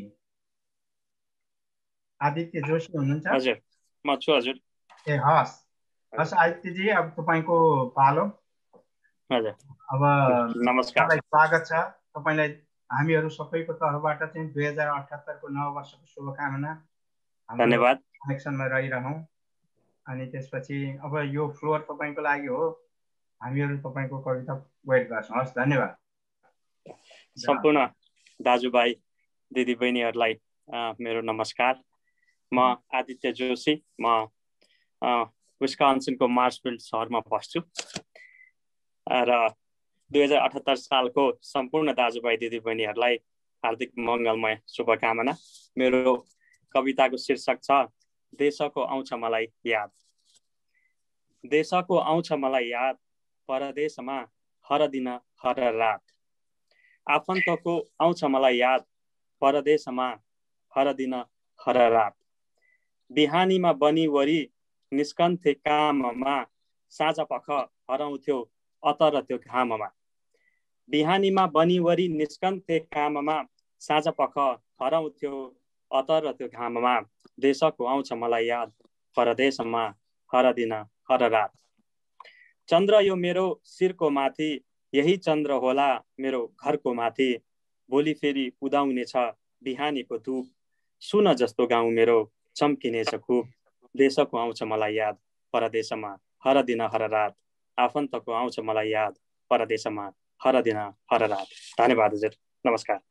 हुनुहुन्छ? हजुर म छु हजुर। ए हस् आदित्यजी अब तपाईँको पालो। हजुर अब नमस्कार, स्वागत छ तपाईँलाई। हामीहरू सबैको तर्फबाट चाहिँ 2078 को नव वर्षको शुभकामना। धन्यवाद। कनेक्सनमा रहिरहौँ। अनि त्यसपछि अब यो फ्लोर तपाईँको लागि हो। हामीहरू तपाईँको कविता वेट गर्छौँ। हस् धन्यवाद। सम्पूर्ण दाजुभाइ दिदीबहिनीहरूलाई मेरो नमस्कार। म आदित्य जोशी, म विस्कन्सिनको मार्सफिल्ड सहरमा बस्छु र 2078 सालको सम्पूर्ण दाजुभाइ दिदीबहिनीहरूलाई हार्दिक मङ्गलमय शुभकामना। मेरो कविताको शीर्षक छ देशको आउँछ मलाई याद। देशको आउँछ मलाई याद, परदेशमा हर दिन हर रात। आफन्तको आउँछ मलाई याद, परदेशमा हर दिन हर रात। बिहानीमा बनिवरी निस्कन्थे काममा, साँझ पख हराउँथ्यो अतरथ्यो घाममा। बिहानीमा बनिवरी निस्कन्थे काममा, साँझ पख हराउँथ्यो अतरथ्यो घाममा। देशको आउँछ मलाई याद, परदेशमा हर दिन हर रात। चन्द्र यो मेरो शिरको माथि, यही चन्द्र होला मेरो घरको माथि। भोलि फेरि उदाउनेछ बिहानीको धूप, सुन जस्तो गाउँ मेरो चम्किनेछ खुब। देशको आउँछ मलाई याद, परदेशमा हर दिन हर रात। आफन्तको आउँछ मलाई याद, परदेशमा हर दिन हर रात। धन्यवाद हजुर, नमस्कार।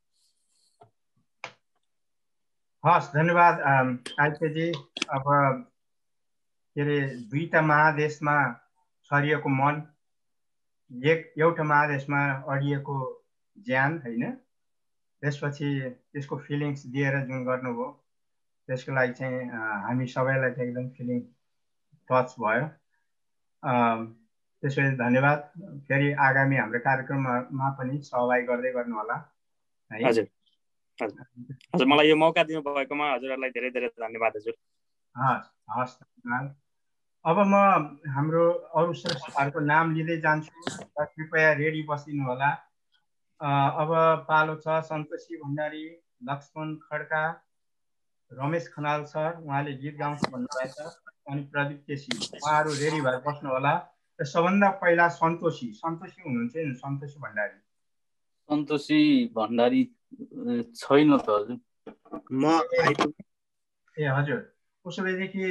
हस् धन्यवाद आदित्यजी। अब के अरे दुईटा महादेशमा छरिएको मन, एउटा महादेशमा अडिएको ज्यान होइन, त्यसपछि त्यसको फिलिङ्स दिएर जुन गर्नुभयो त्यसको लागि चाहिँ हामी सबैलाई चाहिँ एकदम फिलिङ टच भयो। त्यसैले धन्यवाद। फेरि आगामी हाम्रो कार्यक्रममा पनि सहभागी गर्दै गर्नु होला है। हजुर हजुर, मलाई यो मौका दिनु भएकोमा हजुरहरूलाई धेरै धेरै धन्यवाद हजुर। हस् धन्यवाद। अब म हाम्रो अरू श्रेष्ठहरूको नाम लिँदै जान्छु, कृपया रेडी बसिदिनु होला। अब पालो छ सन्तोषी भण्डारी, लक्ष्मण खड्का, रमेश खनाल सर, उहाँले गीत गाउँछ भन्नुभएको छ, अनि प्रदीप केसी, उहाँहरू रेडी भएर बस्नु होला। र सबभन्दा पहिला सन्तोषी हुनुहुन्छ नि, सन्तोषी भण्डारी। सन्तोषी भण्डारी छैन त हजुर। म ए हजुर, उसो भएदेखि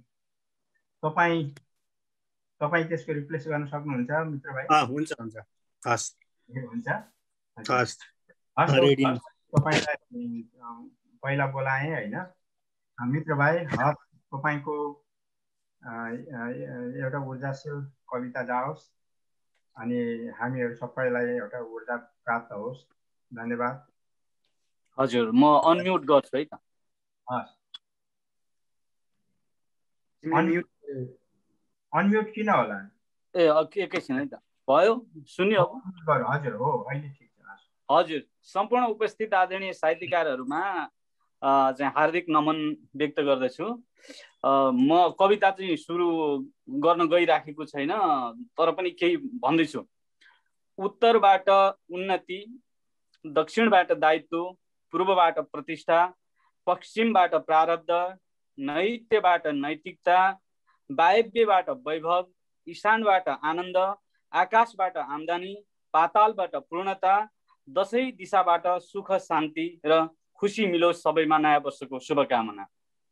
तपाईँ त्यसको रिप्लेस गर्न सक्नुहुन्छ मित्र भाइ? हुन्छ हुन्छ हस् हुन्छ हस् तपाईँलाई पहिला बोलाएँ होइन मित्र भाइ। तपाईँको एउटा ऊर्जाशील कविता जाओस् अनि हामीहरू सबैलाई एउटा ऊर्जा प्राप्त होस्। धन्यवाद। हजुर म अनम्युट गर्छु है त। हस् अनम्युट किन होला? ए एकैछिन है त, भयो सुन्यो अब? हजुर हो, अहिले ठिक छ। हजुर, सम्पूर्ण उपस्थित आदरणीय साहित्यकारहरूमा चाहिँ हार्दिक नमन व्यक्त गर्दछु। म कविता चाहिँ सुरु गर्न गइराखेको छैन, तर पनि केही भन्दैछु। उत्तरबाट उन्नति, दक्षिणबाट दायित्व, पूर्वबाट प्रतिष्ठा, पश्चिमबाट प्रारब्ध, नैत्यबाट नैतिकता, वायव्यबाट वैभव, ईशानबाट आनन्द, आकाशबाट आम्दानी, पातालबाट पूर्णता, दसैँ दिशाबाट सुख शान्ति र खुसी मिलोस् सबैमा नयाँ वर्षको शुभकामना।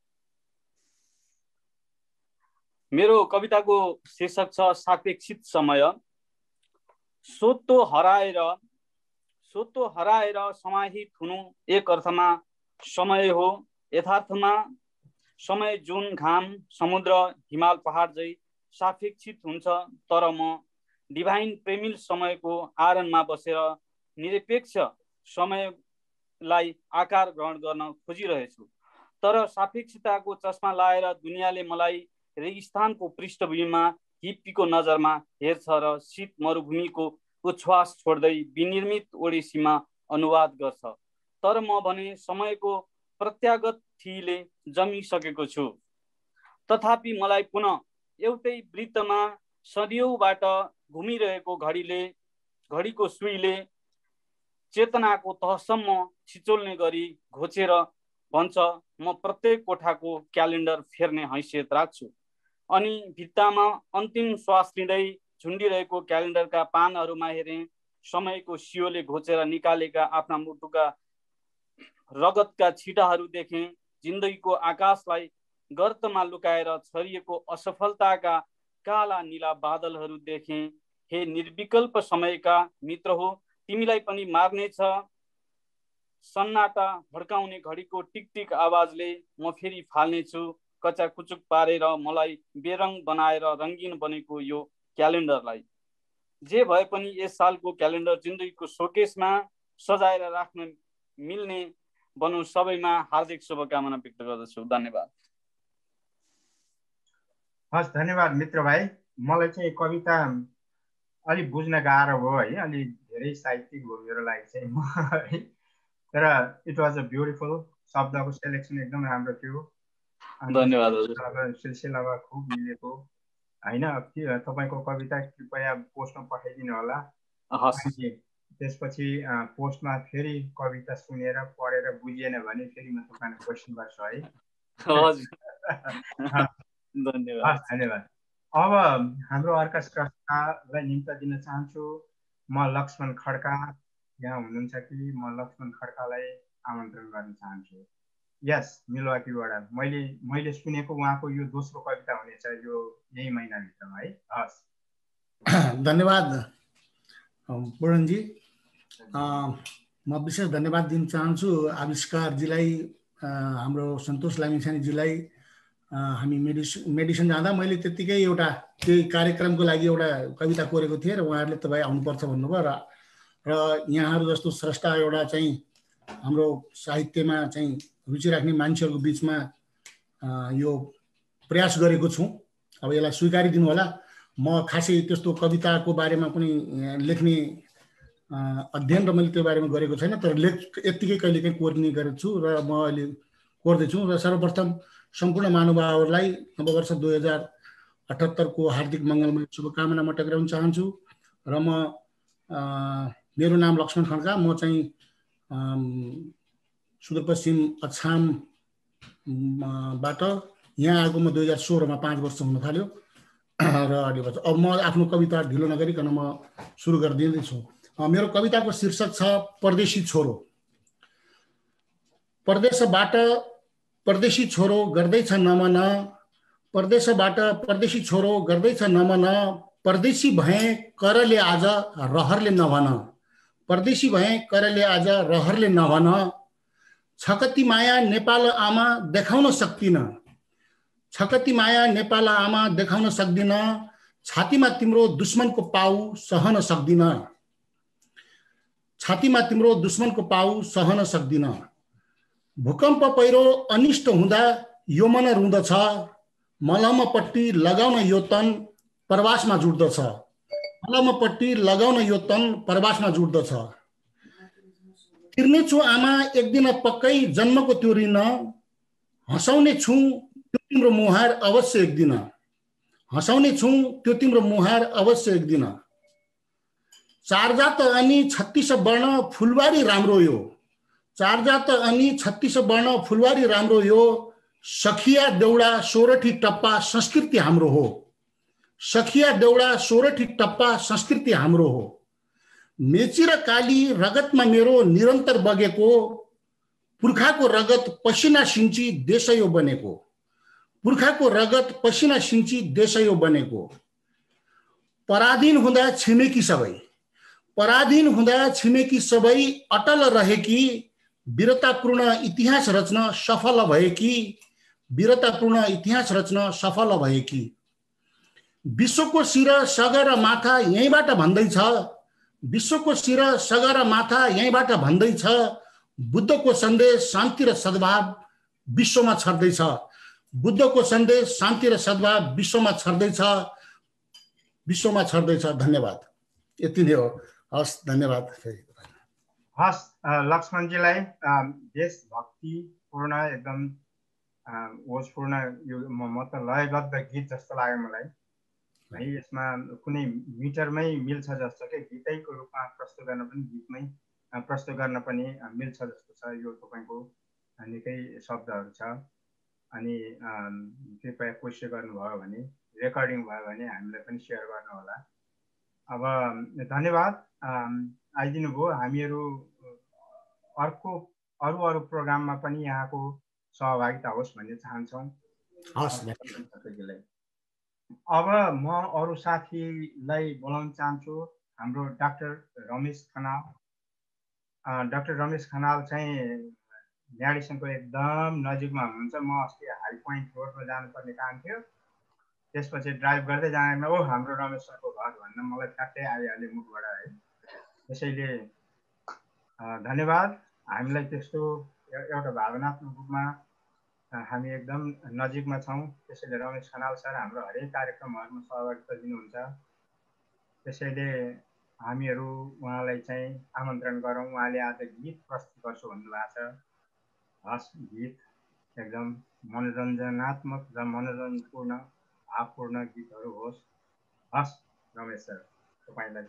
मेरो कविताको शीर्षक छ सापेक्षित समय। सोतो हराएर समाहित हुनु एक अर्थमा समय हो। यथार्थमा समय जुन घाम, समुद्र, हिमाल, पहाड झै सापेक्षित हुन्छ, तर म डिभाइन प्रेमिल समयको आरणमा बसेर निरपेक्ष समयलाई आकार ग्रहण गर्न खोजिरहेछु। तर सापेक्षताको चस्मा लाएर दुनियाँले मलाई रेगिस्तानको पृष्ठभूमिमा हिप्पीको नजरमा हेर्छ र शीत मरुभूमिको उच्छ्वास छोड्दै विनिर्मित ओडेसीमा अनुवाद गर्छ। तर म भने समयको प्रत्यागत थिले जमिसकेको छु। तथापि मलाई पुनः एउटै वृत्तमा सदियौबाट घुमिरहेको घडीको सुईले चेतनाको तहसम्म छिचोल्ने गरी घोचेर भन्छ, म प्रत्येक कोठाको क्यालेन्डर फेर्ने हैसियत राख्छु। अनि भित्तामा अन्तिम श्वास लिँदै झुन्डिरहेको क्यालेन्डरका पानहरूमा हेरेँ, समयको सियोले घोचेर निकालेका आफ्ना मुटुका रगतका छिटाहरू देखेँ। जिन्दगीको आकाशलाई गर्तमा लुकाएर छरिएको असफलताका काला नीला बादलहरू देखेँ। हे निर्विकल्प समयका मित्र हो, तिमीलाई पनि मार्नेछ। सन्नाटा भड्काउने घडीको टिकटिक आवाजले म फेरि फाल्नेछु, कच्चा कुचुक पारेर मलाई बेरङ बनाएर रङ्गीन बनेको यो क्यालेन्डरलाई। जे भए पनि यस सालको क्यालेन्डर जिन्दगीको सोकेसमा सजाएर राख्न मिल्ने बनौँ। सबैमा हार्दिक शुभकामना व्यक्त गर्दछु। धन्यवाद। हस्, धन्यवाद मित्र भाइ। मलाई चाहिँ कविता अलिक बुझ्न गाह्रो भयो है, अलि धेरै साहित्यिक हो मेरो लागि चाहिँ तर इट वाज अ ब्युटिफुल। शब्दको सेलेक्सन एकदम राम्रो थियो। धन्यवाद। सिलसिलामा खुब मिलेको होइन। तपाईँको कविता कृपया पोस्टमा पठाइदिनु होला। त्यसपछि पोस्टमा फेरि कविता सुनेर पढेर बुझिएन भने फेरि म तपाईँलाई क्वेसन गर्छु है। धन्यवाद। धन्यवाद। अब हाम्रो अर्का स्रष्टालाई निम्ता दिन चाहन्छु। म लक्ष्मण खड्का यहाँ हुनुहुन्छ कि? म लक्ष्मण खड्कालाई आमन्त्रण गर्न चाहन्छु। यस, मिलवाकीबाट मैले सुनेको उहाँको यो दोस्रो कविता हुनेछ यो यही महिनाभित्रमा है। हस्, धन्यवाद पूरणजी। म विशेष धन्यवाद दिन चाहन्छु आविष्कारजीलाई, हाम्रो सन्तोष लामिछानेजीलाई। हामी मेडिसन जाँदा मैले त्यतिकै एउटा त्यही कार्यक्रमको लागि एउटा कविता कोरेको थिएँ र उहाँहरूले तपाईँ आउनुपर्छ भन्नुभयो र यहाँहरू जस्तो स्रष्टा एउटा चाहिँ हाम्रो साहित्यमा चाहिँ रुचि राख्ने मान्छेहरूको बिचमा यो प्रयास गरेको छु। अब यसलाई स्वीकारिदिनु होला। म खासै त्यस्तो कविताको बारेमा पनि लेख्ने अध्ययन र मैले त्यो बारेमा गरेको छैन, तर यत्तिकै कहिलेकाहीँ कोर्ने गरेको छु र म अहिले कोर्दैछु। र सर्वप्रथम सम्पूर्ण महानुभावहरूलाई नववर्ष 2078 को हार्दिक मङ्गलमय शुभकामना म टक्राउन चाहन्छु। र म मेरो नाम लक्ष्मण खड्का। म चाहिँ सुदूरपश्चिम अछामबाट यहाँ आएको। म 2016 मा 5 वर्ष हुन थाल्यो र अब म आफ्नो कविता ढिलो नगरिकन म सुरु गरिदिँदैछु। मेरो कविताको शीर्षक छ परदेशी छोरो। परदेशबाट परदेशी छोरो गर्दैछ नमन, परदेशबाट परदेशी छोरो गर्दैछ नमन, परदेशी भए करले आज रहरले नभन, परदेशी भए करले आज रहरले नभन, छकती माया नेपाल आमा देखाउन सक्दिन, छकती माया नेपाल आमा देखाउन सक्दिन, छातीमा तिम्रो दुश्मनको पाउ सहन सक्दिन, छातीमा तिम्रो दुश्मनको पाउ सहन सक्दिन, भूकम्प पहिरो अनिष्ट हुँदा यो मन रुँदछ, मलमपट्टी लगाउन यो तन प्रवासमा जुट्दछ, मलमपट्टी लगाउन यो तन प्रवासमा जुट्दछ, तिर्नेछु आमा एक दिन पक्कै जन्मको त्यो ऋण, हँसाउने छु त्यो तिम्रो मुहार अवश्य एक दिन, हँसाउने छु त्यो तिम्रो मुहार अवश्य एक दिन, चार जात अनि 36 वर्ण फुलबारी राम्रो यो, चार जात अनि 36 वर्ण फुलबारी राम्रो यो, सखिया देउडा सोरठी टप्पा संस्कृति हाम्रो हो, सखिया देउडा सोरठी टप्पा संस्कृति हाम्रो हो, मेची र काली रगतमा मेरो निरन्तर बगेको, पुर्खाको रगत पसिना सिन्ची देशयो बनेको, पुर्खाको रगत पसिना सिन्ची देशयो बनेको, पराधीन हुँदा छिमेकी सबै, पराधीन हुँदा छिमेकी सबै अटल रहेकी, वीरतापूर्ण इतिहास रचना सफल भएकी, वीरतापूर्ण इतिहास रचना सफल भएकी, विश्वको शिर सगर माथा यहीँबाट भन्दैछ, विश्वको शिर सगर माथा यहीँबाट भन्दैछ, बुद्धको सन्देश शान्ति र सद्भाव विश्वमा छर्दैछ, बुद्धको सन्देश शान्ति र सद्भाव विश्वमा छर्दैछ, विश्वमा छर्दैछ। धन्यवाद। यति नै हो। हस्, धन्यवाद। हस् लक्ष्मणजीलाई देशभक्तिपूर्ण एकदम ओजपूर्ण यो मतलब लयबद्ध गीत जस्तो लाग्यो मलाई है। यसमा कुनै मिटरमै मिल्छ जस्तो के गीतैको रूपमा प्रस्तुत गर्न पनि गीतमै प्रस्तुत गर्न पनि मिल्छ जस्तो छ। यो तपाईँको निकै शब्दहरू छ। अनि कृपया कोसिस गर्नुभयो भने रेकर्डिङ भयो भने हामीलाई पनि सेयर गर्नु होला। अब धन्यवाद आइदिनु भयो। हामीहरू अर्को अरू प्रोग्राममा पनि यहाँको सहभागिता होस् भन्ने चाहन्छौँ। अब म अरू साथीलाई बोलाउन चाहन्छु। हाम्रो डाक्टर रमेश खनाल। डाक्टर रमेश खनाल चाहिँ म्याडिसनको एकदम नजिकमा हुनुहुन्छ। म अस्ति हाई पोइन्ट रोडमा जानुपर्ने काम थियो, त्यसपछि ड्राइभ गर्दै जाँदा ओ हाम्रो रमेश सरको घर भन्न मलाई फ्याट्टै आइहाल्यो मुखबाट है। त्यसैले धन्यवाद। हामीलाई त्यस्तो एउटा भावनात्मक रूपमा हामी एकदम नजिकमा छौँ। त्यसैले रमेश खनाल सर हाम्रो हरेक कार्यक्रमहरूमा सहभागिता दिनुहुन्छ। त्यसैले हामीहरू उहाँलाई चाहिँ आमन्त्रण गरौँ। उहाँले आज गीत प्रस्तुत गर्छु भन्नुभएको छ। हस्, गीत एकदम मनोरञ्जनात्मक र मनोरञ्जनपूर्ण भावपूर्ण गीतहरू होस्। हस् रमेश सर, तपाईँलाई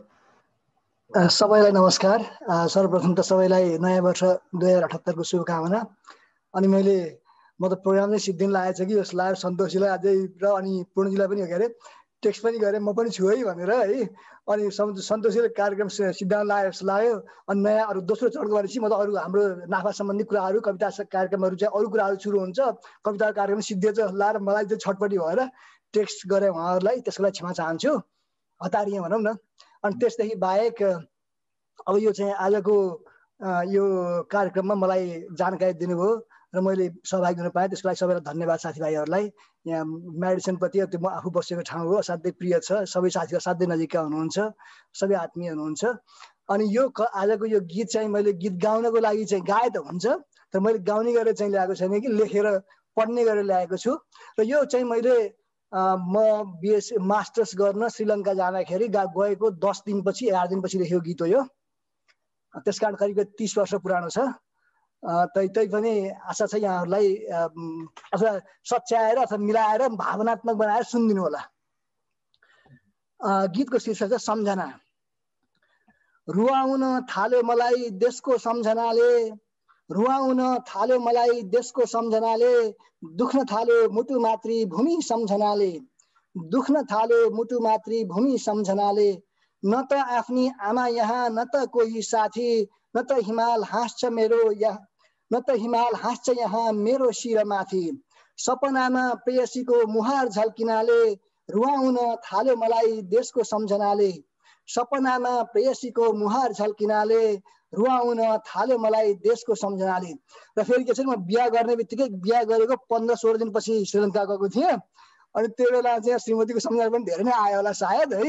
सबैलाई नमस्कार। सर्वप्रथम त सबैलाई नयाँ वर्ष 2078 को शुभकामना। अनि म त प्रोग्राम चाहिँ सिद्धिन लागेको छ कि जस्तो लाग्यो। सन्तोषजीलाई अझै र अनि पूर्णजीलाई पनि के अरे टेक्स्ट पनि गरेँ म पनि छु है भनेर है। अनि सन्तोषजीले कार्यक्रम सिद्धाउन लाग्यो जस्तो लाग्यो। अनि नयाँ अरू दोस्रो चरणको भनेपछि म त अरू हाम्रो नाफा सम्बन्धी कुराहरू कविता कार्यक्रमहरू चाहिँ अरू कुराहरू सुरु हुन्छ। कविता कार्यक्रम सिद्धिएछ जस्तो लागेर मलाई चाहिँ छटपट्टि भएर टेक्स्ट गरेँ उहाँहरूलाई। त्यसको लागि क्षमा चाहन्छु, हतारिएँ भनौँ न। अनि त्यसदेखि बाहेक अब यो चाहिँ आजको यो कार्यक्रममा मलाई जानकारी दिनुभयो र मैले सहभागी हुन पाएँ। त्यसको लागि सबैलाई धन्यवाद साथीभाइहरूलाई। यहाँ म्याडिसनप्रति त्यो म आफू बसेको ठाउँ हो, असाध्यै प्रिय छ। सबै साथीहरू असाध्यै नजिकका हुनुहुन्छ, सबै आत्मीय हुनुहुन्छ। अनि यो आजको यो गीत चाहिँ मैले गीत गाउनको लागि चाहिँ गाए त हुन्छ, तर मैले गाउने गरेर चाहिँ ल्याएको छैन कि लेखेर पढ्ने गरेर ल्याएको छु। र यो चाहिँ मैले म बिएससी मास्टर्स गर्न श्रीलङ्का जाँदाखेरि गएको 10 दिनपछि 11 दिनपछि लेखेको गीत हो यो। त्यस कारण करिब 30 वर्ष पुरानो छ। तैपनि आशा छ यहाँहरूलाई अथवा सच्याएर अथवा मिलाएर भावनात्मक बनाएर सुनिदिनु होला। गीतको शीर्षक छ सम्झना। रुवाउन थाल्यो मलाई देशको सम्झनाले, रुवाउन थाल्यो मलाई देशको सम्झनाले, दुख्न थाल्यो मुटु मातृभूमि सम्झनाले, दुख्न थाल्यो मुटु मातृभूमि सम्झनाले। न त आफ्नी आमा यहाँ न त कोही साथी, न त हिमाल हाँस्छ यहाँ मेरो शिरमाथि। सपनामा प्रेयसीको मुहार झल्किनाले, रुवाउन थाल्यो मलाई देशको सम्झनाले। सपनामा प्रेयसीको मुहार झल्किनाले, रुवाउन थाल्यो मलाई देशको सम्झनाले। र फेरि के छ म बिहा गर्ने बित्तिकै बिहा गरेको 15-16 दिनपछि श्रीलङ्का गएको थिएँ। अनि त्यो बेला चाहिँ श्रीमतीको सम्झना पनि धेरै नै आयो होला सायद है।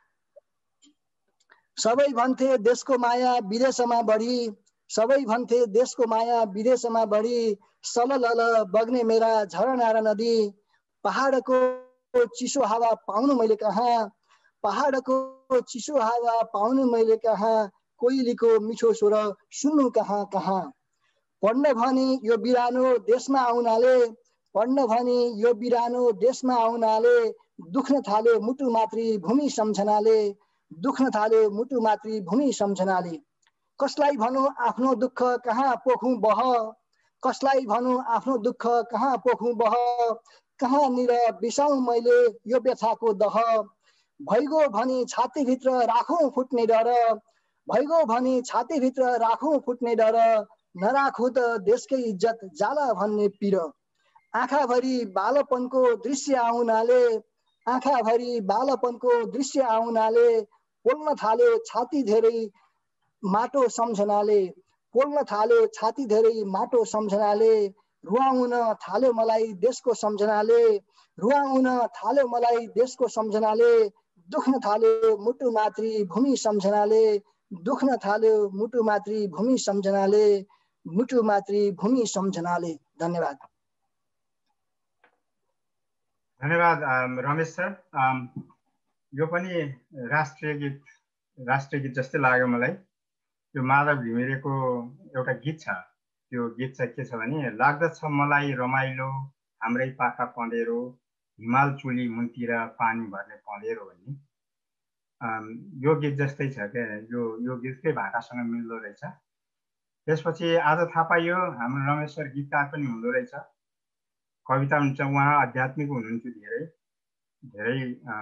सबै भन्थे देशको माया विदेशमा बढी, सबै भन्थे देशको माया विदेशमा बढी, सललल बग्ने मेरा झरना र नदी। पहाडको चिसो हावा पाउनु मैले कहाँ, पहाडको चिसो हावा पाउनु मैले कहाँ, कोइलीको मिठो स्वर सुन्नु कहाँ कहाँ। पढ्न भनी यो बिरानो देशमा आउनाले, पढ्न भनी यो बिरानो देशमा आउनाले, दुख्न थाल्यो मुटु मातृभूमि सम्झनाले, दुख्न थाल्यो मुटु मातृभूमि सम्झनाले। कसलाई भनौँ आफ्नो दुःख कहाँ पोखौँ बह, कसलाई भनौँ आफ्नो दुःख कहाँ पोखौँ बह, कहाँनिर बिसाउँ मैले यो व्यथाको दह। भइगयो भनी छातीभित्र राखौँ फुट्ने डर, भइगयो भनी छातीभित्र राखौँ फुट्ने डर, नराखौँ त देशकै इज्जत जाला भन्ने पिर। आँखाभरि बालपनको दृश्य आउनाले, आँखाभरि बालपनको दृश्य आउनाले, पोल्न थाल्यो छाती धेरै माटो सम्झनाले, पोल्न थाल्यो छाती धेरै माटो सम्झनाले। रुवाउन थाल्यो मलाई देशको सम्झनाले, रुवाउन थाल्यो मलाई देशको सम्झनाले, दुख्न थाल्यो मुटु मातृभूमि सम्झनाले, दुख्न थाल्यो मुटु मातृभूमि सम्झनाले, मुटु मातृभूमि सम्झनाले। धन्यवाद। धन्यवाद रमेश सर। यो पनि राष्ट्रिय गीत जस्तै लाग्यो मलाई। यो माधव घिमिरेको एउटा गीत छ। त्यो गीत चाहिँ के छ भने, लाग्दछ मलाई रमाइलो हाम्रै पाखा पँधेरो, हिमाल चुली मुन्तिर पानी भर्ने पँधेरो भन्ने यो गीत जस्तै छ क्या। यो गीतकै भाकासँग मिल्दो रहेछ। त्यसपछि आज थाहा पाइयो हाम्रो रमेश सर गीतकार पनि हुँदो रहेछ, कविता हुन्छ। उहाँ आध्यात्मिक हुनुहुन्थ्यो, धेरै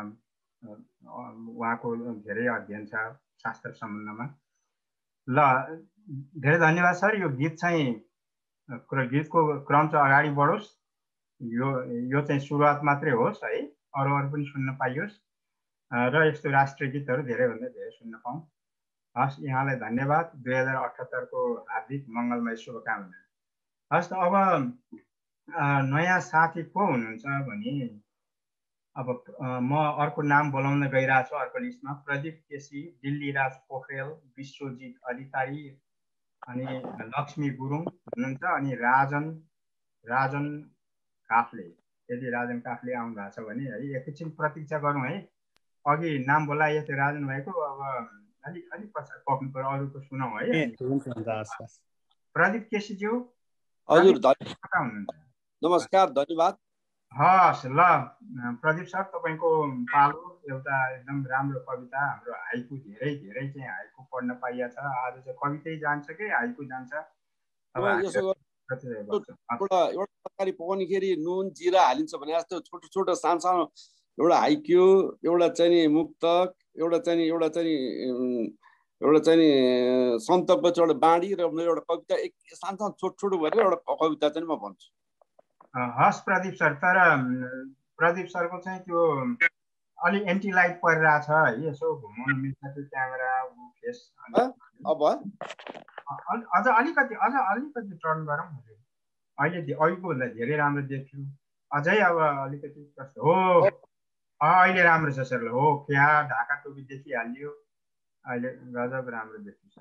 उहाँको धेरै अध्ययन छ शास्त्र सम्बन्धमा। ल धेरै धन्यवाद सर। यो गीत चाहिँ गीतको क्रम चाहिँ अगाडि बढोस्। यो चाहिँ सुरुवात मात्रै होस् है, अरू पनि सुन्न पाइयोस् र यस्तो राष्ट्रिय गीतहरू धेरैभन्दा धेरै सुन्न पाऊँ। हस्, यहाँलाई धन्यवाद। 2078 को हार्दिक मङ्गलमय शुभकामना। हस् त अब नयाँ साथी को हुनुहुन्छ भने अब म अर्को नाम बोलाउन गइरहेको छु। अर्को लिस्टमा प्रदीप केसी, दिल्लीराज पोखरेल, विश्वजित अधिकारी अनि लक्ष्मी गुरुङ हुनुहुन्छ, अनि राजन काफ्ले। यदि राजन काफ्ले आउनु भएको छ भने है एकैछिन प्रतीक्षा गरौँ है। अघि नाम बोलाइयो थियो राजन भाइको, अब अलिक पछाडि पक्नु पर्यो, अरूको सुनौँ है। प्रदीप केसीज्यू हजुर नमस्कार, धन्यवाद। हस् ल प्रदीप सर, तपाईँको पालो एउटा एकदम राम्रो कविता। हाम्रो हाइकु धेरै चाहिँ हाइकु पढ्न पाइएको छ। आज चाहिँ कवितै जान्छ कि हाइकु जान्छ? एउटा तरकारी पकाउनेखेरि नुन जिरा हालिन्छ भने जस्तो छोटो छोटो सानो एउटा हाइक्यु, एउटा चाहिँ मुक्तक, एउटा चाहिँ सन्तको एउटा बाँडी र एउटा कविता, एक सानो छोटो गरेर एउटा कविता चाहिँ म भन्छु। हस् प्रदीप सर, तर प्रदीप सरको चाहिँ त्यो अलि एन्टी लाइट परिरहेछ है, यसो घुमाउनु मिल्छ त्यो क्यामेरा फेस? अब अझ अलिकति टर्न गरौँ। अहिलेको भन्दा धेरै राम्रो देखियो। अझै अब अलिकति कस्तो हो? अहिले राम्रो छ सर। हो क्या, ढाका टोपी देखिहालियो अहिले, गजब राम्रो देखिन्छ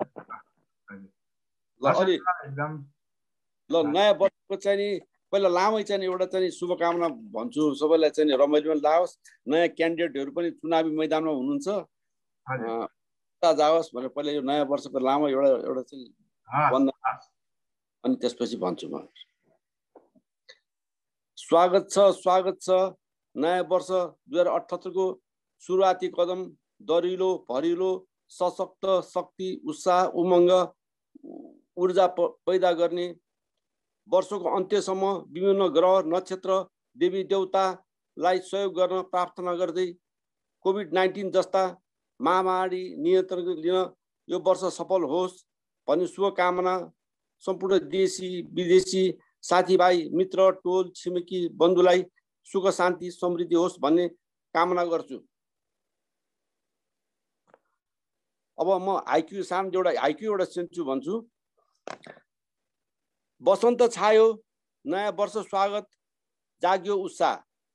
एकदम। ल नयाँ वर्षको चाहिँ पहिला लामै चाहिँ एउटा चाहिँ शुभकामना भन्छु सबैलाई, चाहिँ रमाइलो लागोस्। नयाँ क्यान्डिडेटहरू पनि चुनावी मैदानमा हुनुहुन्छ, जाओस् भनेर पहिला यो नयाँ वर्षको लामो एउटा चाहिँ वन्दन, अनि त्यसपछि भन्छु म। स्वागत छ नयाँ वर्ष 2078 को सुरुवाती कदम, दरिलो भरिलो सशक्त शक्ति, उत्साह, उमङ्ग, ऊर्जा पैदा गर्ने। वर्षको अन्त्यसम्म विभिन्न ग्रह नक्षत्र देवी देवतालाई सहयोग गर्न प्रार्थना गर्दै कोभिड-19 जस्ता महामारी नियन्त्रण लिन यो वर्ष सफल होस् भन्ने शुभकामना सम्पूर्ण देशी विदेशी साथीभाइ मित्र टोल छिमेकी बन्धुलाई सुख शान्ति समृद्धि होस् भन्ने कामना गर्छु। अब म हाइक्यु एउटा सेन्चु भन्छु। बसन्त छायो नयाँ वर्ष स्वागत, जाग्यो उत्साह।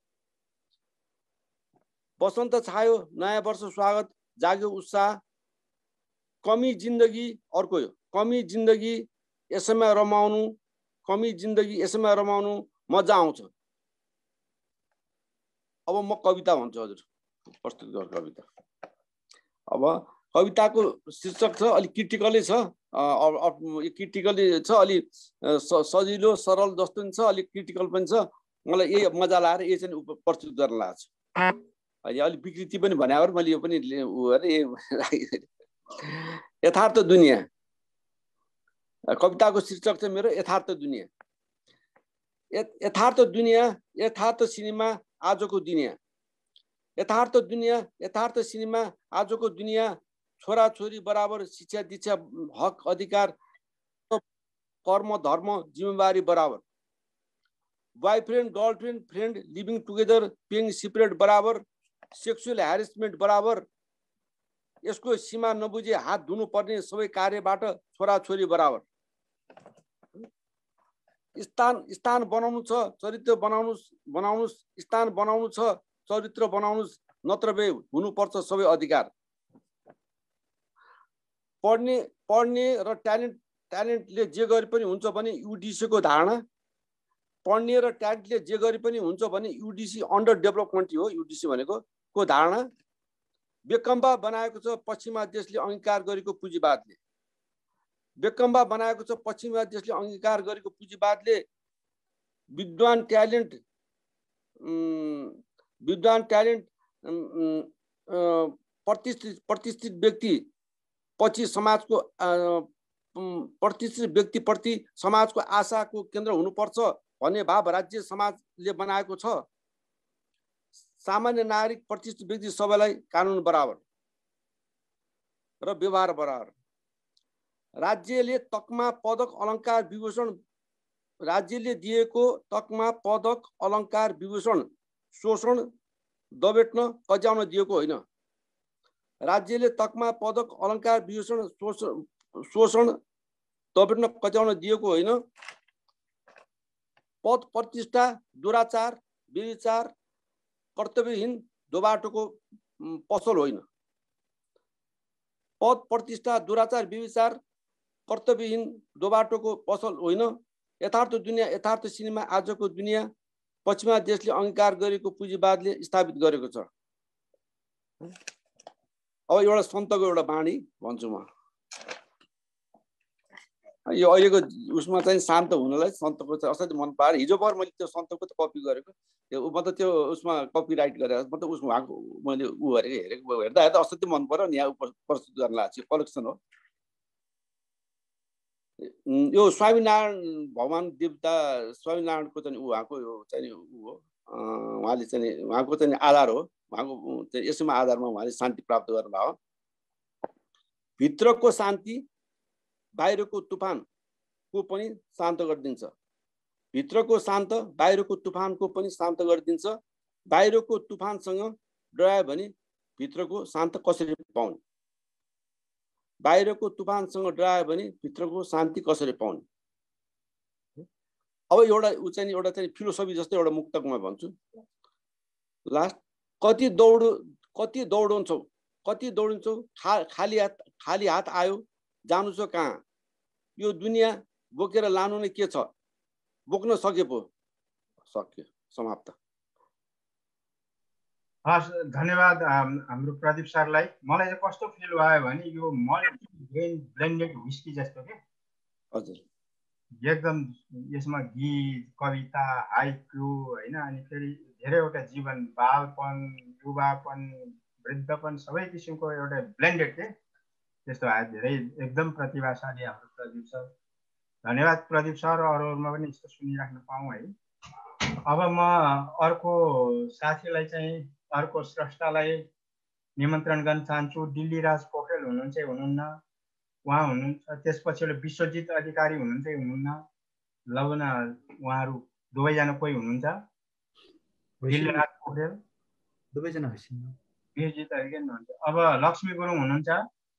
बसन्त छायो नयाँ वर्ष स्वागत, जाग्यो उत्साह। कमी जिन्दगी अर्को यो, कमी जिन्दगी यसैमा रमाउनु मजा आउँछ। अब म कविता भन्छु हजुर, प्रस्तुत गर कविता। अब कविताको शीर्षक छ, अलिक क्रिटिकलै छ, अलि सजिलो सरल जस्तो पनि छ, अलिक क्रिटिकल पनि छ। मलाई यही मजा लाएर यही चाहिँ प्रस्तुत गर्न लाग्छ। अहिले अलिक विकृति पनि भने मैले यो पनि यथार्थ दुनियाँ। कविताको शीर्षक चाहिँ मेरो यथार्थ दुनियाँ। यथार्थ दुनियाँ, यथार्थ सिनेमा आजको दुनियाँ। यथार्थ दुनियाँ, यथार्थ सिनेमा आजको दुनियाँ। छोराछोरी बराबर शिक्षा दीक्षा हक अधिकार, कर्म धर्म जिम्मेवारी बराबर। Boyfriend girlfriend friend living together paying separate बराबर। सेक्सुअल हैरेसमेंट बराबर। यसको सीमा नबुझे हात धुनु पर्ने सबै कार्यबाट छोराछोरी बराबर। स्थान बनाउनु छ, चरित्र बनाउनुस्, स्थान बनाउनु छ, चरित्र बनाउनुस्, नत्र भए हुनुपर्छ सबै अधिकार। पढ्ने र ट्यालेन्टले जे गरे पनि हुन्छ भने युडिसी को धारणा। पढ्ने र ट्यालेन्टले जे गरे पनि हुन्छ भने युडिसी अन्डर डेभलपमेन्ट हो, युडिसी भनेको को धारणा। बेकम्बा बनाएको छ पश्चिमा देशले अंगीकार गरेको पुँजीवादले। बेकम्बा बनाएको छ। पश्चिमा देशले अंगीकार गरेको पुँजीवादले विद्वान ट्यालेन्ट प्रतिष्ठित व्यक्ति पछि समाजको प्रतिष्ठित व्यक्तिप्रति समाजको आशाको केन्द्र हुनुपर्छ भन्ने भाव राज्य समाजले बनाएको छ। सामान्य नागरिक प्रतिष्ठित व्यक्ति सबैलाई कानुन बराबर र व्यवहार बराबर। राज्यले तकमा पदक अलङ्कार विभूषण राज्यले दिएको तकमा पदक अलङ्कार विभूषण शोषण दबेट्न कज्याउन दिएको होइन। राज्यले तकमा पदक अलङ्कार विभूषण शोषण दबेट्न कज्याउन दिएको होइन। पद प्रतिष्ठा दुराचार व्यभिचार कर्तव्यहीन दोबाटोको पसल होइन। पद प्रतिष्ठा दुराचार व्यभिचार कर्तव्यहीन दोबाटोको पसल होइन। यथार्थ दुनियाँ यथार्थ सिनेमा आजको दुनियाँ पश्चिमा देशले अंगीकार गरेको पुँजीवादले स्थापित गरेको छ। अब एउटा सन्तको एउटा बाणी भन्छु म। यो अहिलेको उसमा चाहिँ शान्त हुनलाई सन्तको चाहिँ असाध्यै मन पाएर हिजो भर मैले त्यो सन्तको त कपी गरेको त्यो मतलब त्यो उसमा कपिराइट गरेर मतलब उसमा उहाँको मैले उ गरेको हेरेको हेर्दा असाध्यै मन पर्यो नि। यहाँ प्रस्तुत गर्न लाग्छ कलेक्सन हो। यो स्वामीनारायण भगवान देवता स्वामीनारायणको चाहिँ उहाँको यो चाहिँ उ हो। उहाँले चाहिँ उहाँको चाहिँ आधार हो। उहाँको यसमा आधारमा उहाँले शान्ति प्राप्त गर्नुभयो। भित्रको शान्ति बाहिरको तुफानको पनि शान्त गरिदिन्छ। भित्रको शान्त बाहिरको तुफानको पनि शान्त गरिदिन्छ। बाहिरको तुफानसँग डरायो भने भित्रको शान्त कसरी पाउने? बाहिरको तुफानसँग डरायो भने भित्रको शान्ति कसरी पाउने? अब एउटा उ चाहिँ एउटा चाहिँ फिलोसफी जस्तै एउटा मुक्तक म भन्छु। लास्ट कति दौडिन्छौ खाली हात आयो जानु छ कहाँ? यो दुनियाँ बोकेर लानु नै के छ? बोक्न सके पो सक्यो। समाप्त। हस्, धन्यवाद हाम्रो प्रदीप सरलाई। मलाई चाहिँ कस्तो फिल भयो भने यो मल्टी ब्लेन्डेड व्हिस्की जस्तो के। हजुर, एकदम यसमा गीत कविता हाइकु होइन, अनि फेरि धेरैवटा जीवन बालपन युवापन वृद्धपन सबै किसिमको एउटा ब्लेन्डेड के त्यस्तो आयो। धेरै एकदम प्रतिभाशाली हाम्रो प्रदीप सर। धन्यवाद प्रदीप सर। अरूमा पनि यस्तो सुनिराख्न पाऊँ है। अब म अर्को साथीलाई चाहिँ अर्को स्रष्टालाई निमन्त्रण गर्न चाहन्छु। दिल्लीराज पोखरेल हुनुहुन्छ हुनुहुन्न? उहाँ हुनुहुन्छ। त्यसपछि विश्वजित अधिकारी हुनुहुन्छ हुनुहुन्न? लौ न, उहाँहरू दुवैजना कोही हुनुहुन्छ? दिल्लीराज पोखरेल दुवैजना विश्वजित अधिकारी हुनुहुन्छ। अब लक्ष्मी गुरुङ हुनुहुन्छ?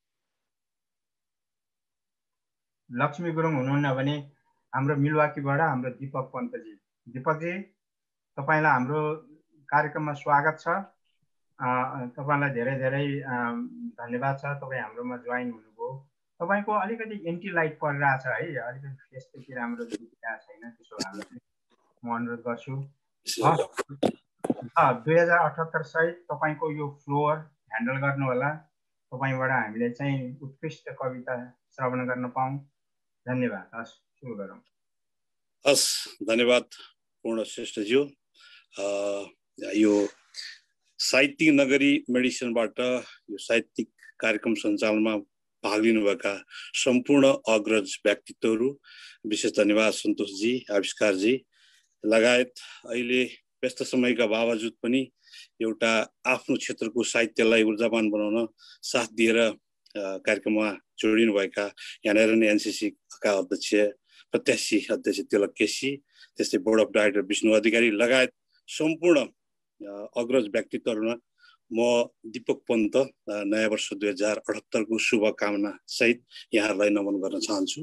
लक्ष्मी गुरुङ हुनुहुन्न भने हाम्रो मिलवाकीबाट हाम्रो दीपक पन्तजी। दीपकजी, तपाईँलाई हाम्रो कार्यक्रममा स्वागत छ। तपाईँलाई धेरै धेरै धन्यवाद छ। तपाईँ हाम्रोमा जोइन हुनुभयो। तपाईँको अलिकति एन्टी लाइट परिरहेछ है, अलिकति फेस त्यति राम्रो देखिरहेको छैन। त्यसो भए म अनुरोध गर्छु 2078 सहित तपाईँको यो फ्लोर ह्यान्डल गर्नु होला। तपाईँबाट हामीले चाहिँ उत्कृष्ट कविता श्रवण गर्न पाऊँ। धन्यवाद। हस्, सुरु गरौँ। हस्, धन्यवाद पूर्ण श्रेष्ठज्यू। यो साहित्यिक नगरी मेडिसनबाट यो साहित्यिक कार्यक्रम सञ्चालनमा भाग लिनुभएका सम्पूर्ण अग्रज व्यक्तित्वहरू, विशेष धन्यवाद सन्तोषजी, आविष्कारजी लगायत अहिले व्यस्त समयका बावजुद पनि एउटा आफ्नो क्षेत्रको साहित्यलाई ऊर्जावान बनाउन साथ दिएर कार्यक्रममा जोडिनुभएका यहाँनिर नै एनसिसीका अध्यक्ष प्रत्याशी अध्यक्ष तिलक केसी, त्यस्तै board of director Bishnu Adhikari लगायत सम्पूर्ण अग्रज व्यक्तित्वहरूमा म दीपक पन्त नयाँ वर्ष 2078 को शुभकामना सहित यहाँहरूलाई नमन गर्न चाहन्छु।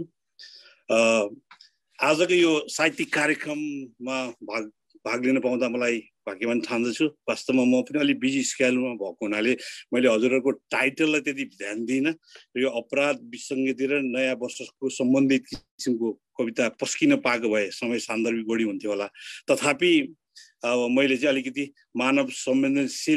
आजको यो साहित्यिक कार्यक्रममा भाग लिन पाउँदा मलाई भाग्यवान ठान्दछु। वास्तवमा म पनि अलिक बिजी स्केड्युलमा भएको हुनाले मैले हजुरहरूको टाइटललाई त्यति ध्यान दिइनँ। यो अपराध विसङ्गति र नयाँ वर्षको सम्बन्धित किसिमको कविता पस्किन पाएको भए समय सान्दर्भिक बढी हुन्थ्यो होला। तथापि अब मैले चाहिँ अलिकति मानव संवेदनशील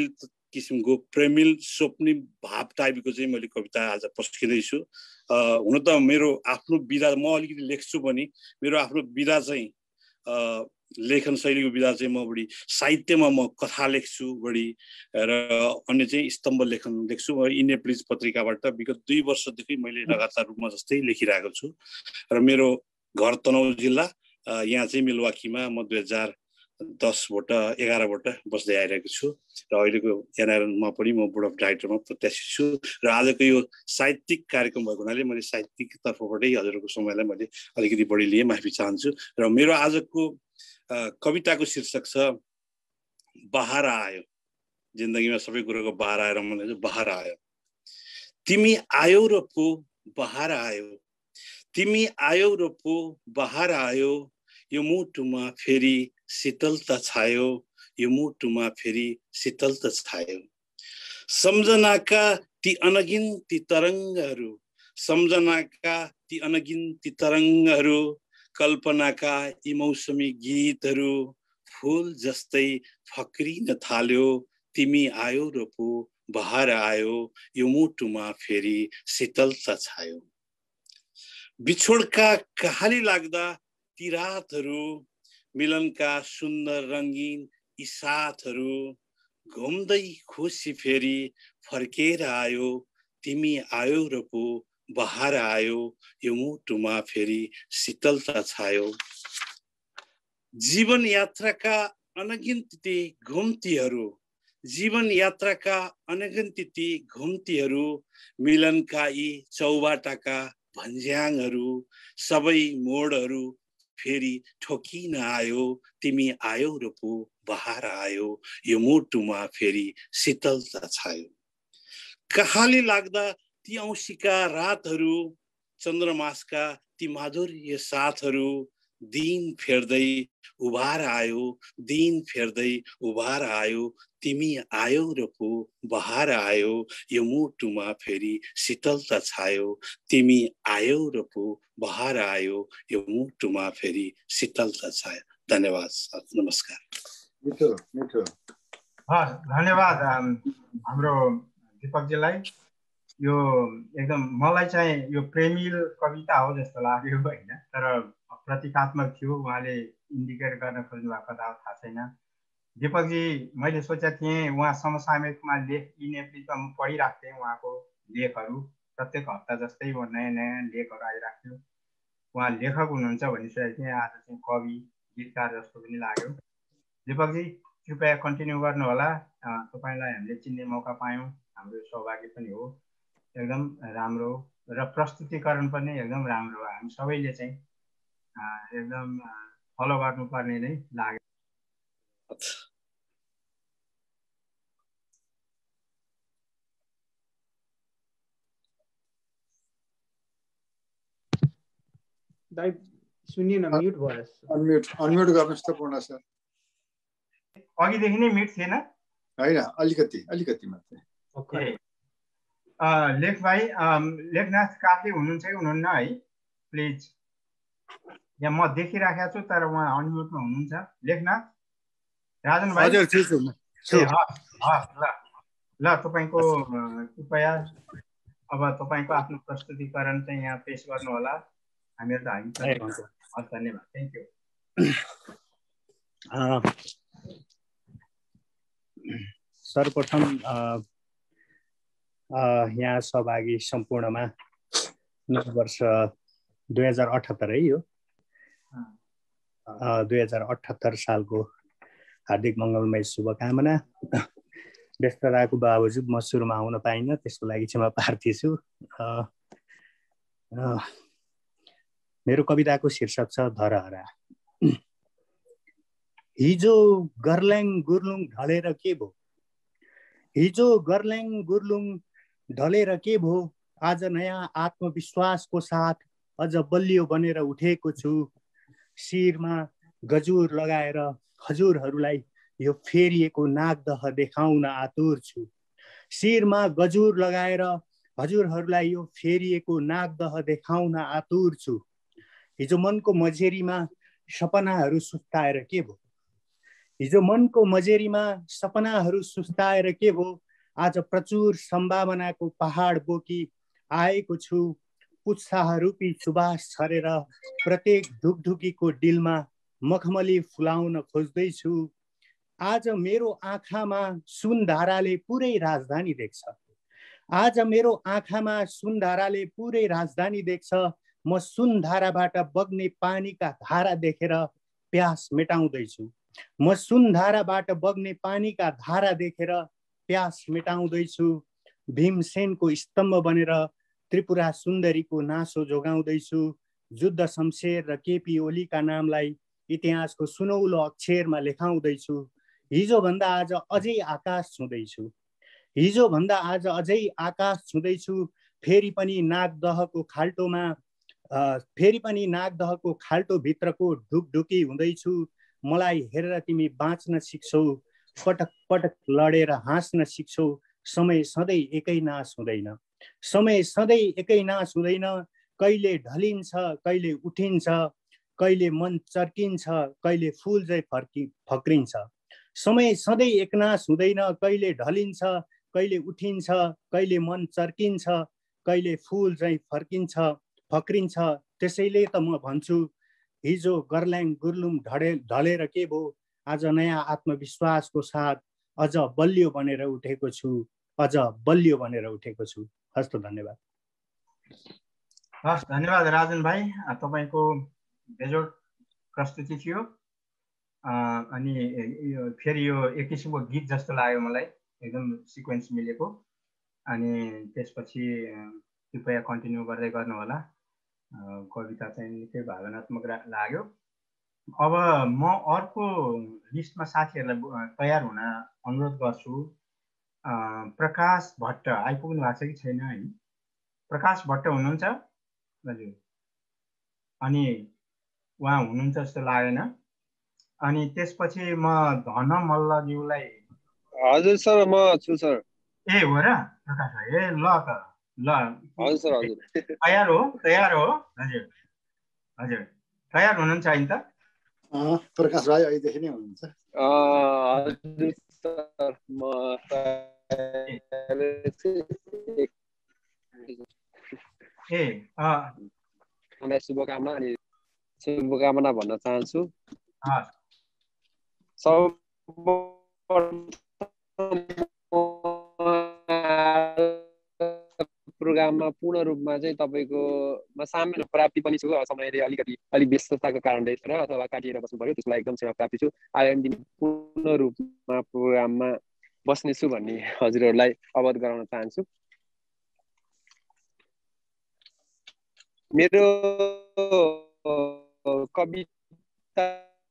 किसिमको प्रेमिल स्वप्नी भाव टाइपको चाहिँ मैले कविता आज पस्किँदैछु। हुन त मेरो आफ्नो विधा म अलिकति लेख्छु पनि, मेरो आफ्नो विधा चाहिँ लेखन शैलीको विधा चाहिँ म बढी साहित्यमा म कथा लेख्छु बढी र अन्य चाहिँ स्तम्भ लेखन लेख्छु। इनेप्लिज पत्रिकाबाट विगत 2 वर्षदेखि मैले लगातार रूपमा जस्तै लेखिरहेको छु र मेरो घर तनहुँ जिल्ला, यहाँ चाहिँ मिलवाकीमा म 2010बाट 11बाट बस्दै आइरहेको छु र अहिलेको एनआरएनमा पनि म बोर्ड अफ डाइरेक्टरमा प्रत्याशी छु र आजको यो साहित्यिक कार्यक्रम भएको हुनाले मैले साहित्यिक तर्फबाटै हजुरहरूको समयलाई मैले अलिकति बढी लिएँ, माफी चाहन्छु। र मेरो आजको कविताको शीर्षक छ बहार आयो। जिन्दगीमा सबै कुरोको बहार आएर मलाई बहार आयो। तिमी आयौ र पो बहार आयो, तिमी आयौ र पो बहार आयो, यो मुटुमा फेरि शीतलता छायो, यो मुटुमा फेरि शीतलता छायो। सम्झनाका ती अनगिन्ती तरङ्गहरू, सम्झनाका ती अनगिन्ती तरङ्गहरू, कल्पनाका यी मौसमी गीतहरू फुल जस्तै फक्रिन थाल्यो। तिमी आयो र पो बहार आयो, यो मुटुमा फेरि शीतलता छायो। बिछोडका कहाली लाग्दा ती रातहरू, मिलनका सुन्दर रङ्गीन यी साथहरू, घुम्दै खुसी फेरि फर्केर आयो। तिमी आयो र पो बहार आयो, यो मुटुमा फेरि शीतलता छायो। जीवन यात्राका अनगिन्ती घुम्तीहरू, जीवन यात्राका अनगिन्ती घुम्तीहरू, मिलनका यी चौबाटाका भन्ज्याङहरू, सबै मोडहरू फेरि ठोकिन आयो। तिमी आयो र पो बहार आयो, यो मुटुमा फेरि शीतलता छायो। कहाली लाग्दा ती औँसीका रातहरू, चन्द्रमासका ती माधुर्य साथहरू, दिन फेर्दै उभार आयो, दिन फेर्दै उभार आयो। तिमी आयो र पो बहार आयो, यो मुटुमा फेरि शीतलता छायो। तिमी आयो र पो बहार आयो, यो मुटुमा फेरि शीतलता छायो। धन्यवाद, नमस्कार। मिठो मिठो। धन्यवाद हाम्रो दीपकजीलाई। यो एकदम मलाई चाहिँ यो प्रेमिल कविता हो जस्तो लाग्यो होइन, तर प्रतीकात्मक थियो। उहाँले इन्डिकेट गर्न खोज्नु भएको कथा थाहा छैन। दीपकजी, मैले सोचेको थिएँ उहाँ समसामयिकमा इनेप्लिजमा म पढिरहेको थिएँ उहाँको लेखहरू, प्रत्येक हप्ता जस्तै नयाँ नयाँ लेखहरू आइरहेको थियो। उहाँ लेखक हुनुहुन्छ भनी सोचेको थिएँ, आज चाहिँ कवि गीतकार जस्तो पनि लाग्यो। दीपकजी कृपया कन्टिन्यू गर्नुहोला। तपाईँलाई हामीले चिन्ने मौका पायौँ, हाम्रो सौभाग्य पनि हो। एकदम राम्रो र प्रस्तुतिकरण पनि एकदम राम्रो। हामी सबैले चाहिँ एकदम फलो गर्नुपर्ने नै लाग्यो। दाइ सुनिएन, म्युट भयो। अनम्युट गर्नुहोस् त पूर्ण सर। अघिदेखि नै म्युट थिएन होइन, अलिकति मात्रै। लेख भाइ, लेखनाथ काफी हुनुहुन्छ कि हुनुहुन्न है? प्लिज, यहाँ म देखिराखेको छु तर उहाँ अनम्युटमा हुनुहुन्छ। लेखनाथ राजन भाइ। हजुर छु। ल तपाईँको कृपया अब तपाईँको आफ्नो प्रस्तुतिकरण चाहिँ यहाँ पेश गर्नु होला। हामीहरू त हामी हस्, धन्यवाद, थ्याङ्क यू। सर्वप्रथम यहाँ सहभागी सम्पूर्णमा नव वर्ष 2078 है, यो 2078 सालको हार्दिक मङ्गलमय शुभकामना। व्यस्तताको बावजुद म सुरुमा आउन पाइनँ, त्यसको लागि क्षमा प्रार्थी छु। मेरो कविताको शीर्षक छ धरहरा। हिजो गर्ल्याङ गुर्लुङ ढलेर के भो, हिजो गर्ल्याङ गुर्लुङ ढलेर के भो, आज नयाँ आत्मविश्वासको साथ अझ बलियो बनेर उठेको छु। शिरमा गजुर लगाएर हजुरहरूलाई यो फेरिएको नागदह देखाउन आतुर छु। शिरमा गजुर लगाएर हजुरहरूलाई यो फेरिएको नागदह देखाउन आतुर छु। हिजो मनको मझेरीमा सपनाहरू सुस्ताएर के भो, हिजो मनको मजेरीमा सपनाहरू सुस्ताएर के भो, आज प्रचुर सम्भावनाको पहाड बोकी आएको छु। उत्साहरूपी सुबास छरेर प्रत्येक ढुकढुकीको डिलमा मखमली फुलाउन खोज्दैछु। आज मेरो आँखामा सुनधाराले पुरै राजधानी देख्छ। आज मेरो आँखामा सुनधाराले पुरै राजधानी देख्छ। म सुनधाराबाट बग्ने पानीका धारा देखेर प्यास मेटाउँदैछु। म सुनधाराबाट बग्ने पानीका धारा देखेर प्यास मेटाउँदैछु। भीमसेनको स्तम्भ बनेर त्रिपुरा सुन्दरीको नासो जोगाउँदैछु। जुद्ध शमशेर र केपी ओलीका नामलाई इतिहासको सुनौलो अक्षरमा लेखाउँदैछु। हिजोभन्दा आज अझै आकाश छुँदैछु। हिजोभन्दा आज अझै आकाश छुँदैछु। फेरि पनि नागदहको खाल्टोभित्रको ढुकढुकी हुँदैछु। मलाई हेरेर तिमी बाँच्न सिक्छौ। पटक पटक लडेर हाँस्न सिक्छौ। समय सधैँ एकै नाश हुँदैन। समय सधैँ एकै नाश हुँदैन। कहिले ढलिन्छ, कहिले उठिन्छ, कहिले मन चर्किन्छ, कहिले फुल झै फक्रिन्छ। समय सधैँ एकनाश हुँदैन। कहिले ढलिन्छ, कहिले उठिन्छ, कहिले मन चर्किन्छ, कहिले फुल झै फक्रिन्छ। त्यसैले त म भन्छु, हिजो गर्ल्याङ गुर्लुङ ढलेर के भो, आज नयाँ आत्मविश्वासको साथ अझ बलियो बनेर उठेको छु। अझ बलियो बनेर उठेको छु। हस्त धन्यवाद। हस्, धन्यवाद राजन भाइ। तपाईँको बेजोड प्रस्तुति थियो। अनि फेरि यो एक किसिमको गीत जस्तो लाग्यो मलाई, एकदम सिक्वेन्स मिलेको। अनि त्यसपछि कृपया कन्टिन्यू गर्दै गर्नु होला। कविता चाहिँ निकै भावनात्मक लाग्यो। अब म अर्को लिस्टमा साथीहरूलाई तयार हुन अनुरोध गर्छु। प्रकाश भट्ट आइपुग्नु भएको छ कि छैन है? प्रकाश भट्ट हुनुहुन्छ हजुर? अनि उहाँ हुनुहुन्छ जस्तो लागेन। अनि त्यसपछि म धन मल्लज्यूलाई। हजुर सर, म छु सर। ए हो र प्रकाश भाइ? ए ल त ल। हजुर सर, हजुर। तयार हो? तयार हो? हजुर हजुर, तयार हुनुहुन्छ होइन त? प्रकाश भाइ अहिलेदेखि नै हुनुहुन्छ? हजुर सर, म शुभकामना अनि शुभकामना भन्न चाहन्छु। प्रोग्राममा पूर्ण रूपमा चाहिँ तपाईँको सामेल प्राप्ति पनि छु। समयले अलिक व्यस्तताको कारणले अथवा काटिएर बस्नु पर्यो, त्यसलाई एकदम सेवा प्राप्ति छु। आगामी दिन पूर्ण रूपमा प्रोग्राममा बस्नेछु भन्ने हजुरहरूलाई अवगत गराउन चाहन्छु। मेरो कविता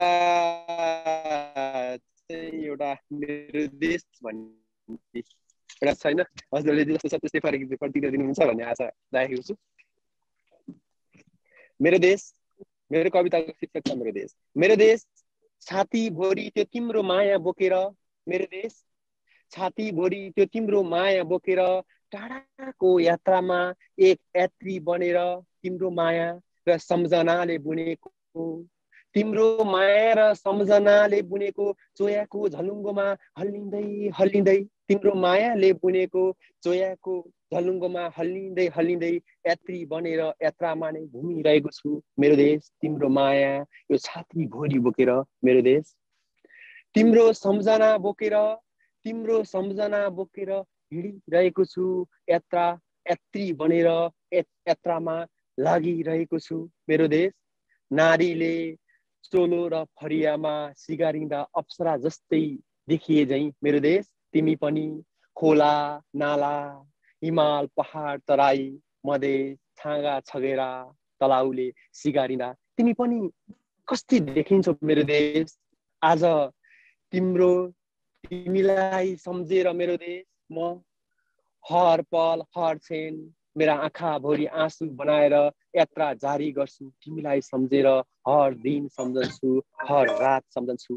चाहिँ एउटा मेरो देश भन्ने एउटा छैन, हजुरले जस्तो छ त्यस्तै प्रतिक्रिया दिनुहुन्छ भन्ने आशा राखेको छु। मेरो देश, मेरो कविताको शीर्षक छ मेरो देश। मेरो देश छाती भरि त्यो तिम्रो माया बोकेर, मेरो देश छाती भरि त्यो तिम्रो माया बोकेर, टाढाको यात्रामा एक यात्री बनेर, तिम्रो माया र सम्झनाले बुनेको, तिम्रो माया र सम्झनाले बुनेको चोयाको झलुङ्गोमा हल्लिँदै हल्लिँदै, तिम्रो मायाले बुनेको चोयाको झलुङ्गोमा हल्लिँदै हल्लिँदै यात्री बनेर यात्रामा नै घुमिरहेको छु। मेरो देश तिम्रो माया यो छाती भरि बोकेर, मेरो देश तिम्रो सम्झना बोकेर, तिम्रो सम्झना बोकेर हिँडिरहेको छु। यात्री बनेर यात्रामा लागिरहेको छु। मेरो देश नारीले चोलो र फरियामा सिगारिँदा अप्सरा जस्तै देखिए झैँ, मेरो देश तिमी पनि खोला नाला हिमाल पहाड तराई मधेस छाँगा छगेरा तलाउले सिगारिँदा तिमी पनि कस्ती देखिन्छौ मेरो देश। आज तिमीलाई सम्झेर मेरो देश म हर पल हर क्षण मेरा आँखा भरि आँसु बनाएर यात्रा जारी गर्छु। तिमीलाई सम्झेर हर दिन सम्झन्छु, हर रात सम्झन्छु।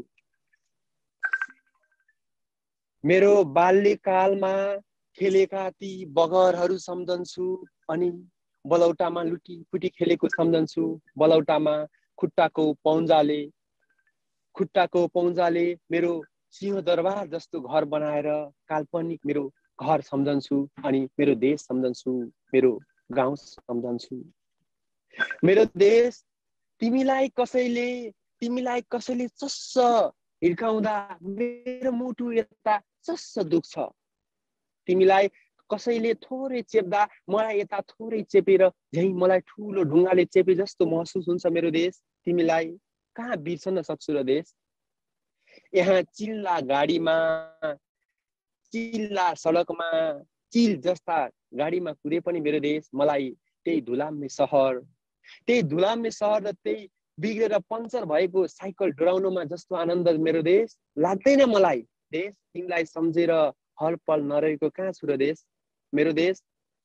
मेरो बाल्यकालमा खेलेका ती बगरहरू सम्झन्छु, अनि बलौटामा लुटी फुटी खेलेको सम्झन्छु। बलौटामा खुट्टाको पौन्जाले खुट्टाको पौन्जाले मेरो सिंहदरबार जस्तो घर बनाएर काल्पनिक मेरो घर सम्झन्छु अनि मेरो देश सम्झन्छु, मेरो गाउँ सम्झन्छु। मेरो देश तिमीलाई कसैले चस्स हिर्काउँदा मेरो मुटु यता चस्स दुख्छ। तिमीलाई कसैले थोरै चेप्दा मलाई यता थोरै चेपेर झै मलाई ठुलो ढुङ्गाले चेपे जस्तो महसुस हुन्छ। मेरो देश तिमीलाई कहाँ बिर्सन सक्छु र देश। यहाँ चिल्ला गाडीमा, चिल्ला सडकमा, चिल जस्ता गाडीमा कुदे पनि मेरो देश मलाई त्यही धुलाम्ने सहर र त्यही बिग्रेर पङ्चर भएको साइकल डोराउनुमा जस्तो आनन्द मेरो देश लाग्दैन मलाई। देश तिमीलाई सम्झेर हर पल नरहेको कहाँ छु र देश। मेरो देश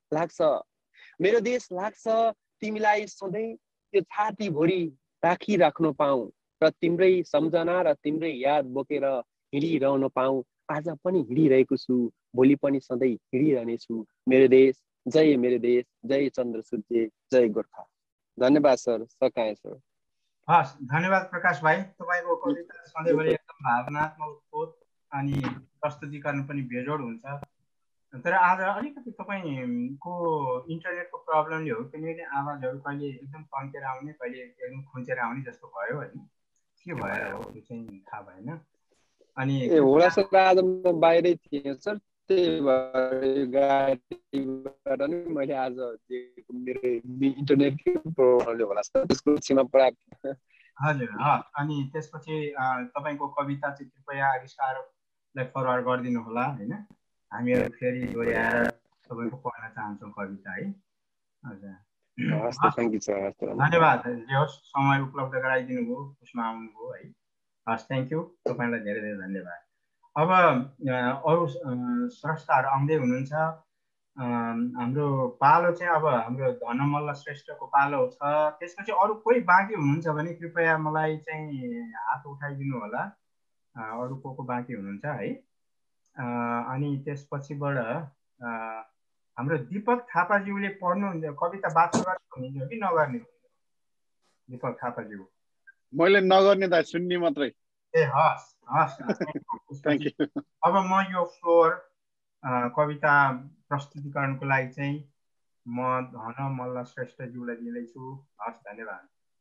लाग्छ तिमीलाई सधैँ त्यो छाती भरि राखिराख्नु पाऊँ र तिम्रै सम्झना र तिम्रै याद बोकेर हिँडिरहनु पाऊँ। आज पनि हिँडिरहेको छु, भोलि पनि सधैँ हिँडिरहनेछु। मेरो देश, जय चन्द्र सूर्य, जय गोर्खा। धन्यवाद सर, सकाएँ सर। हस्, धन्यवाद प्रकाश भाइ। तपाईँको कविता सधैँभरि एकदम भावनात्मक उत्पोत अनि प्रस्तुतिकरण पनि बेजोड हुन्छ। तर आज अलिकति तपाईँको इन्टरनेटको प्रब्लमले हो, किनभने आवाजहरू कहिले एकदम तन्केर आउने, कहिले एकदम खुन्चेर आउने जस्तो भयो होइन। के भएर हो त्यो चाहिँ थाहा भएन। अनि होला सर, आज म बाहिरै थिएँ सर, त्यही भएर गाडीबाट नि मैले आज मेरो इन्टरनेटकै प्रब्लमले होला सर, त्यसको सीमा प्राप्त। हजुर, अनि त्यसपछि तपाईँको कविता चाहिँ कृपया आविष्कारलाई फरवार्ड गरिदिनु होला होइन। हामीहरू फेरि दोहोऱ्याएर तपाईँको पढ्न चाहन्छौँ कविता है। हजुर, धन्यवाद। होस्, समय उपलब्ध गराइदिनु भयो, उसमा आउनुभयो है। हस्, थ्याङ्क यू, तपाईँलाई धेरै धेरै धन्यवाद। अब अरू स्रष्टाहरू आउँदै हुनुहुन्छ। हाम्रो पालो चाहिँ अब हाम्रो धनमल्ल श्रेष्ठको पालो छ। त्यसपछि अरू कोही बाँकी हुनुहुन्छ भने कृपया मलाई चाहिँ हात उठाइदिनु होला, अरू को बाँकी हुनुहुन्छ है। अनि त्यसपछिबाट हाम्रो दीपक थापाज्यूले पढ्नुहुन्छ, कविता वाचन गर्नुहुन्छ कि नगर्ने? दीपक थापाज्यू। मैले नगर्ने त, सुन्ने मात्रै। ए हस्, थ्याङ्क यू। अब म यो फ्लोर कविता प्रस्तुतिकरणको लागि चाहिँ म धनमल्ल श्रेष्ठज्यूलाई दिँदैछु। हस्, धन्यवाद।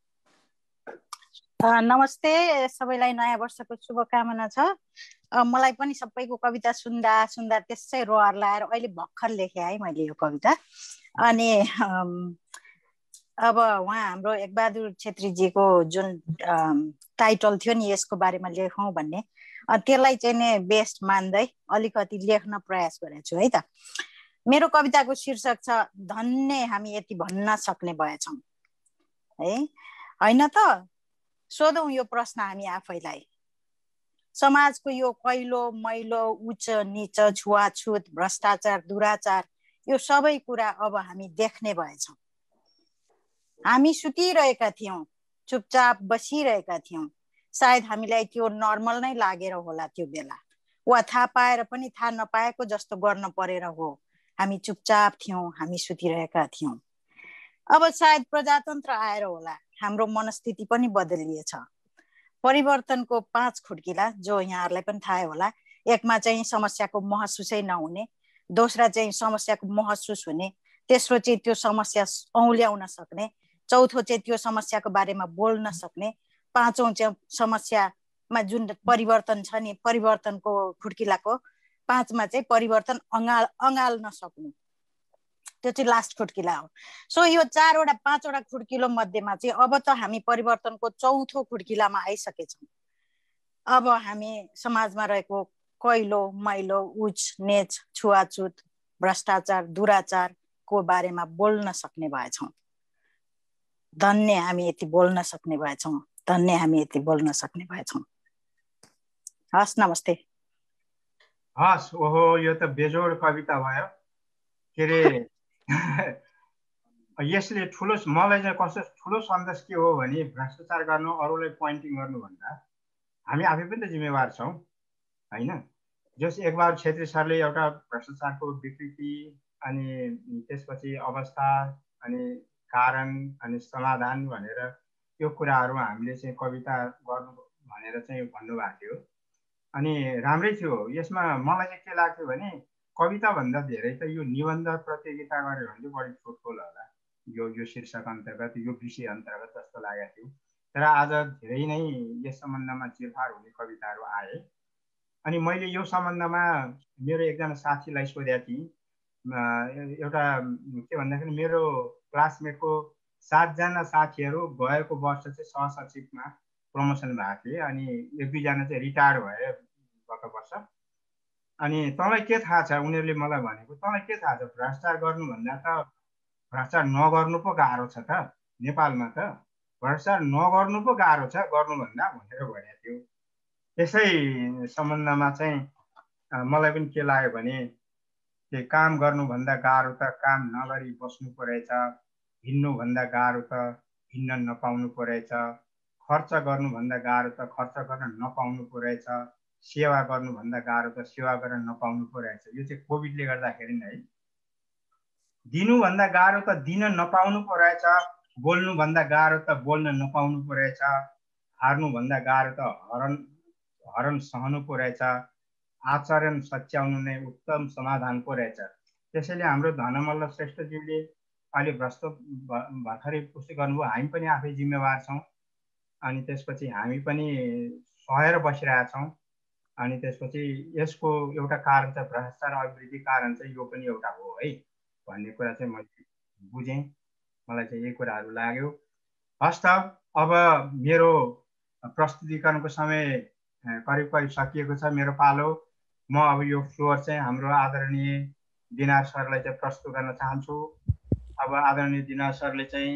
नमस्ते सबैलाई, नयाँ वर्षको शुभकामना छ। मलाई पनि सबैको कविता सुन्दा सुन्दा त्यसै रोहार लाएर अहिले भर्खर लेखेँ है मैले यो कविता। अनि अब उहाँ हाम्रो एकबहादुर छेत्रीजीको जुन टाइटल थियो नि यसको बारेमा लेखौँ भन्ने, त्यसलाई चाहिँ नै बेस्ट मान्दै अलिकति लेख्न प्रयास गरेको छु है त। मेरो कविताको शीर्षक छ धन्य हामी यति भन्न सक्ने भएछौँ है। होइन त, सोधौँ यो प्रश्न हामी आफैलाई। समाजको यो कैलो मैलो, उच्च नीच, छुवाछुत, भ्रष्टाचार, दुराचार, यो सबै कुरा अब हामी देख्ने भएछौँ। हामी सुतिरहेका थियौँ, चुपचाप बसिरहेका थियौँ। सायद हामीलाई त्यो नर्मल नै लागेर होला त्यो बेला, वा थाहा पाएर पनि थाहा नपाएको जस्तो गर्न परेर हो। हामी चुपचाप थियौँ, हामी सुतिरहेका थियौँ। अब सायद प्रजातन्त्र आएर होला हाम्रो मनस्थिति पनि बदलिएछ। परिवर्तनको 5 खुड्किला जो यहाँहरूलाई पनि थाहा होला। एकमा चाहिँ समस्याको महसुसै नहुने, दोस्रा चाहिँ समस्याको महसुस हुने, तेस्रो चाहिँ त्यो समस्या औल्याउन सक्ने, चौथो चाहिँ त्यो समस्याको बारेमा बोल्न सक्ने, पाँचौं चाहिँ समस्यामा जुन परिवर्तन छ नि परिवर्तनको खुड्किलाको 5 मा चाहिँ परिवर्तन अँगाल्न सक्नु, त्यो चाहिँ लास्ट खुड्किला हो। सो यो 4वटा 5वटा खुड्किलो मध्येमा चाहिँ अब त हामी परिवर्तनको चौथो खुड्किलामा आइसकेछौँ। अब हामी समाजमा रहेको कैलो मैलो, उच नेच, छुवाछुत, भ्रष्टाचार, दुराचारको बारेमा बोल्न सक्ने भएछौँ। धन्य हामी यति बोल्न सक्ने भएछौँ, धन्य हामी यति बोल्न सक्ने भएछौँ। हस्, नमस्ते। हस्, ओहो, यो त बेजोड कविता भयो। के अरे यसले ठुलो, मलाई चाहिँ कस्तो ठुलो सन्देश के हो भने भ्रष्टाचार गर्नु, अरूलाई पोइन्टिङ गर्नुभन्दा हामी आफै पनि त जिम्मेवार छौँ होइन। जस एकबहादुर छेत्री सरले एउटा भ्रष्टाचारको विकृति अनि त्यसपछि अवस्था अनि कारण अनि समाधान भनेर यो कुराहरूमा हामीले चाहिँ कविता भनेर चाहिँ भन्नुभएको थियो। अनि राम्रै थियो। यसमा मलाई चाहिँ के लाग्थ्यो भने कविताभन्दा धेरै त यो निबन्ध प्रतियोगिता गऱ्यो भने चाहिँ बढी फ्रुटफुल होला यो शीर्षक अन्तर्गत यो विषय अन्तर्गत जस्तो लागेको थियो। तर आज धेरै नै यस सम्बन्धमा चिरफार हुने कविताहरू आए। अनि मैले यो सम्बन्धमा मेरो एकजना साथीलाई सोधेको थिएँ। एउटा के भन्दाखेरि मेरो क्लासमेटको 7 जना साथीहरू गएको वर्ष चाहिँ सहसचिवमा प्रमोसन भएको थिए। अनि 1-2 जना चाहिँ रिटायर भए गत वर्ष। अनि तँलाई के थाहा छ, उनीहरूले मलाई भनेको, तँलाई के थाहा छ भ्रष्टाचार गर्नुभन्दा त भ्रष्टाचार नगर्नु पो गाह्रो छ त, नेपालमा त भ्रष्टाचार नगर्नु पो गाह्रो छ गर्नुभन्दा भनेर भनेको थियो। त्यसै सम्बन्धमा चाहिँ मलाई पनि के लाग्यो भने के काम गर्नुभन्दा गाह्रो त काम नगरी बस्नु पो रहेछ, हिँड्नुभन्दा गाह्रो त हिँड्न नपाउनु पो रहेछ, खर्च गर्नुभन्दा गाह्रो त खर्च गर्न नपाउनु पो रहेछ, सेवा गर्नुभन्दा गाह्रो त सेवा गर्न नपाउनु पो रहेछ। यो चाहिँ कोभिडले गर्दाखेरि नै। दिनुभन्दा गाह्रो त दिन नपाउनु पो रहेछ, बोल्नुभन्दा गाह्रो त बोल्न नपाउनु पो रहेछ, हार्नुभन्दा गाह्रो त हरण सहनु पो रहेछ, आचरण सच्याउनु नै उत्तम समाधान पो रहेछ। त्यसैले हाम्रो धनमल्ल श्रेष्ठज्यूले अहिले भ्रष्ट भर्खरै पुष्टि गर्नुभयो। हामी पनि आफै जिम्मेवार छौँ। अनि त्यसपछि हामी पनि सहेर बसिरहेका छौँ। अनि त्यसपछि यसको एउटा कारण चाहिँ भ्रष्टाचार अभिवृद्धि कारण चाहिँ यो पनि एउटा हो है भन्ने कुरा चाहिँ मैले बुझेँ। मलाई चाहिँ यही कुराहरू लाग्यो। हस् त, अब मेरो प्रस्तुतिकरणको समय करिब सकिएको छ, मेरो पालो। म अब यो फ्लोर चाहिँ हाम्रो आदरणीय दिनार सरलाई चाहिँ प्रस्तुत गर्न चाहन्छु। अब आदरणीय दिनार सरले चाहिँ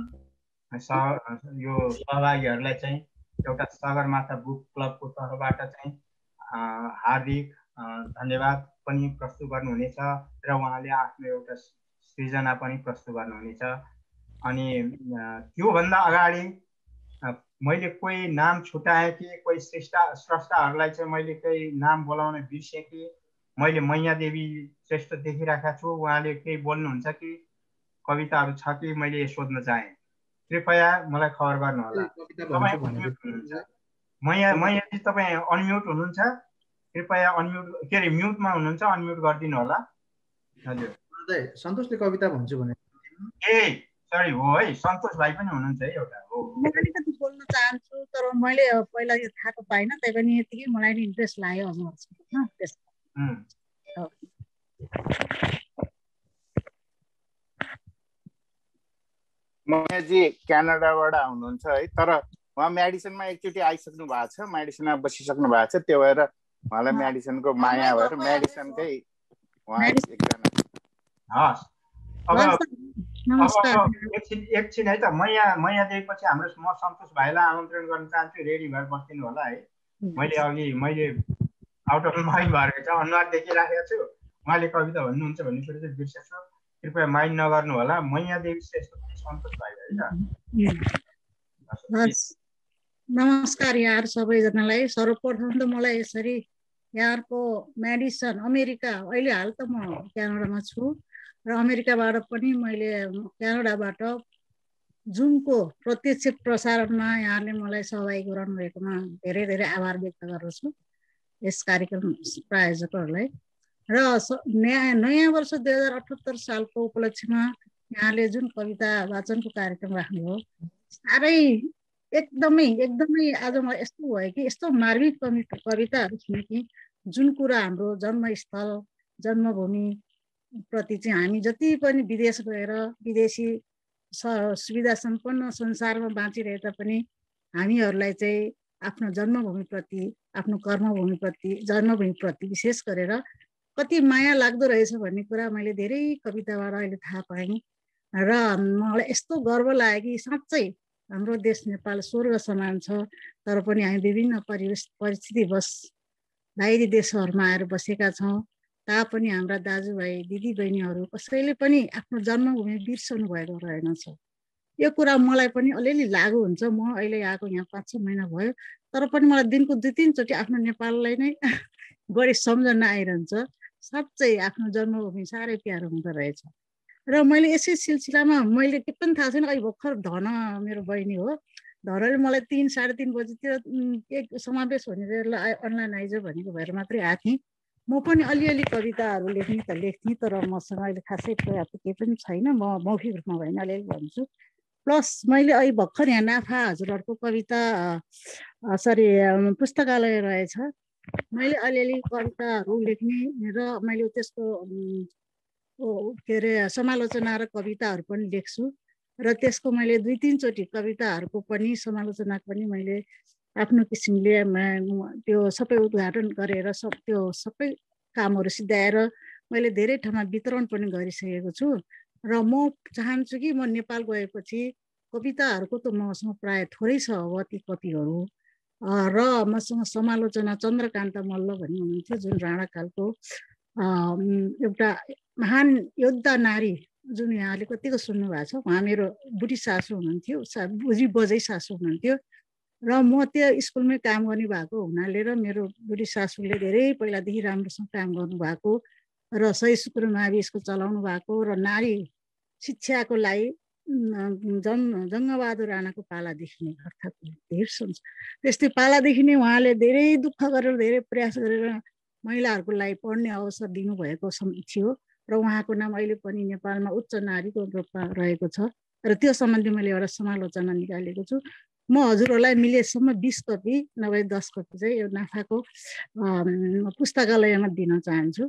यो सहभागीहरूलाई चाहिँ एउटा सगरमाथा बुक क्लबको तर्फबाट चाहिँ हार्दिक धन्यवाद पनि प्रस्तुत गर्नुहुनेछ र उहाँले आफ्नो एउटा सृजना पनि प्रस्तुत गर्नुहुनेछ। अनि त्योभन्दा अगाडि मैले कोही नाम छुटाएँ कि कोही स्रष्टाहरूलाई चाहिँ मैले केही नाम बोलाउन बिर्सेँ कि मैले मैया देवी श्रेष्ठ देखिरहेका छु, उहाँले केही बोल्नुहुन्छ कि कविताहरू छ कि मैले सोध्न चाहेँ। कृपया मलाई खबर गर्नुहोला। मैयाजी तपाईँ अनम्युट हुनुहुन्छ, कृपया अनम्युट के अरे म्युटमा हुनुहुन्छ, अनम्युट गरिदिनु होला। हजुर सन्तोषले कविता भन्छु भने सरी हो है, सन्तोष भाइ पनि हुनुहुन्छ है एउटा हो। म अलिकति बोल्न चाहन्छु तर मैले पहिला यो थाहा त पाइनँ, तै पनि यतिकै मलाई नि इन्ट्रेस्ट लाग्यो हजुरहरुसँग। मैयाजी क्यानाडाबाट हुनुहुन्छ है, तर उहाँ मेडिसनमा एकचोटि आइसक्नु भएको छ, मेडिसनमा बसिसक्नु भएको छ। त्यो भएर उहाँलाई मेडिसनको माया भएर मेडिसनकै उहाँ एकजना। हस् एकछिन है त, मैया देवीपछि हाम्रो म सन्तोष भाइलाई आमन्त्रण गर्न चाहन्छु। रेडी भएर बस्दिनु होला है। मैले आउट अफ माइन्ड भएको छ, अनुहार देखिराखेको छु। उहाँले कविता भन्नुहुन्छ भन्ने कुरो चाहिँ बिर्सेछु, कृपया माइन्ड नगर्नु होला। मैया देवी श्रेष्ठ पनि सन्तोष भाइ है त। नमस्कार यहाँ सबैजनालाई। सर्वप्रथम त मलाई यसरी यहाँको मेडिसन अमेरिका, अहिले हाल त म क्यानाडामा छु र अमेरिकाबाट पनि मैले क्यानाडाबाट जुमको प्रत्यक्ष प्रसारणमा यहाँले मलाई सहभागी गराउनु भएकोमा धेरै धेरै आभार व्यक्त गर्दछु यस कार्यक्रम प्रायोजकहरूलाई। र नयाँ वर्ष 2078 सालको उपलक्ष्यमा यहाँले जुन कविता वाचनको कार्यक्रम राख्नुभयो, साह्रै एकदमै आज मलाई यस्तो भयो कि यस्तो मार्मिक कविताहरू सुने कि जुन कुरा हाम्रो जन्मस्थल जन्मभूमि प्रति चाहिँ हामी जति पनि विदेश गएर विदेशी सुविधा सम्पन्न संसारमा बाँचिरहे तापनि हामीहरूलाई चाहिँ आफ्नो जन्मभूमिप्रति, आफ्नो कर्मभूमिप्रति, जन्मभूमिप्रति विशेष गरेर कति माया लाग्दो रहेछ भन्ने कुरा मैले धेरै कविताबाट अहिले थाहा पाएँ। र मलाई यस्तो गर्व लाग्यो कि साँच्चै हाम्रो देश नेपाल स्वर्ग समान छ, तर पनि हामी विभिन्न परिस्थितिवश बाहिरी देशहरूमा आएर बसेका छौँ। तापनि हाम्रा दाजुभाइ दिदीबहिनीहरू कसैले पनि आफ्नो जन्मभूमि बिर्सनु भएको रहेनछ। यो कुरा मलाई पनि अलिअलि लागु हुन्छ। म अहिले आएको यहाँ 5-6 महिना भयो, तर पनि मलाई दिनको 2-3 चोटि आफ्नो नेपाललाई नै बढी सम्झना आइरहन्छ। साँच्चै आफ्नो जन्मभूमि साह्रै प्यारो हुँदो रहेछ। र मैले यसै सिलसिलामा मैले के पनि थाहा छैन, अहिले भर्खर धन मेरो बहिनी हो, धरले मलाई 3 साढे 3 बजीतिर एक समावेश भनेर अनलाइन आइज भनेको भएर मात्रै आएको थिएँ। म पनि अलिअलि कविताहरू लेख्ने त लेख्थेँ, तर मसँग अहिले खासै पर्याप्त केही पनि छैन। म मौखिक रूपमा भएन अलिअलि भन्छु। प्लस मैले अहिले भर्खर यहाँ नाफा हजुरहरूको कविता पुस्तकालय रहेछ, मैले अलिअलि कविताहरू लेख्ने र मैले त्यसको के अरे समालोचना र कविताहरू पनि लेख्छु र त्यसको मैले 2-3 चोटि कविताहरूको पनि समालोचना पनि मैले आफ्नो किसिमले त्यो सबै उद्घाटन गरेर त्यो सबै कामहरू सिद्ध्याएर मैले धेरै ठाउँमा वितरण पनि गरिसकेको छु। र म चाहन्छु कि म नेपाल गएपछि कविताहरूको त मसँग प्राय थोरै छ अब ती कपिहरू, र मसँग समालोचना चन्द्रकान्त मल्ल भन्ने हुनुहुन्थ्यो, जुन राणाकालको एउटा महान योद्धा नारी, जुन यहाँले कतिको सुन्नु भएको छ। उहाँ मेरो बुढी सासू हुनुहुन्थ्यो, बुढी बजै सासू हुनुहुन्थ्यो र म त्यो स्कुलमै काम गर्ने भएको हुनाले र मेरो बुढी सासूले धेरै पहिलादेखि राम्रोसँग काम गर्नुभएको र सही शुक्र मावि स्कुल चलाउनु भएको र नारी शिक्षाको लागि जङ्गबहादुर राणाको पालादेखि नै अर्थात् धेर सुन्छ त्यस्तै पालादेखि नै उहाँले धेरै दुःख गरेर धेरै प्रयास गरेर महिलाहरूको लागि पढ्ने अवसर दिनुभएको थियो र उहाँको नाम अहिले पनि नेपालमा उच्च नारीको रूपमा रहेको छ। र त्यो सम्बन्धी मैले एउटा समालोचना निकालेको छु। म हजुरहरूलाई मिलेसम्म 20 कपी नभए 10 कपी चाहिँ यो नाफाको पुस्तकालयमा दिन चाहन्छु।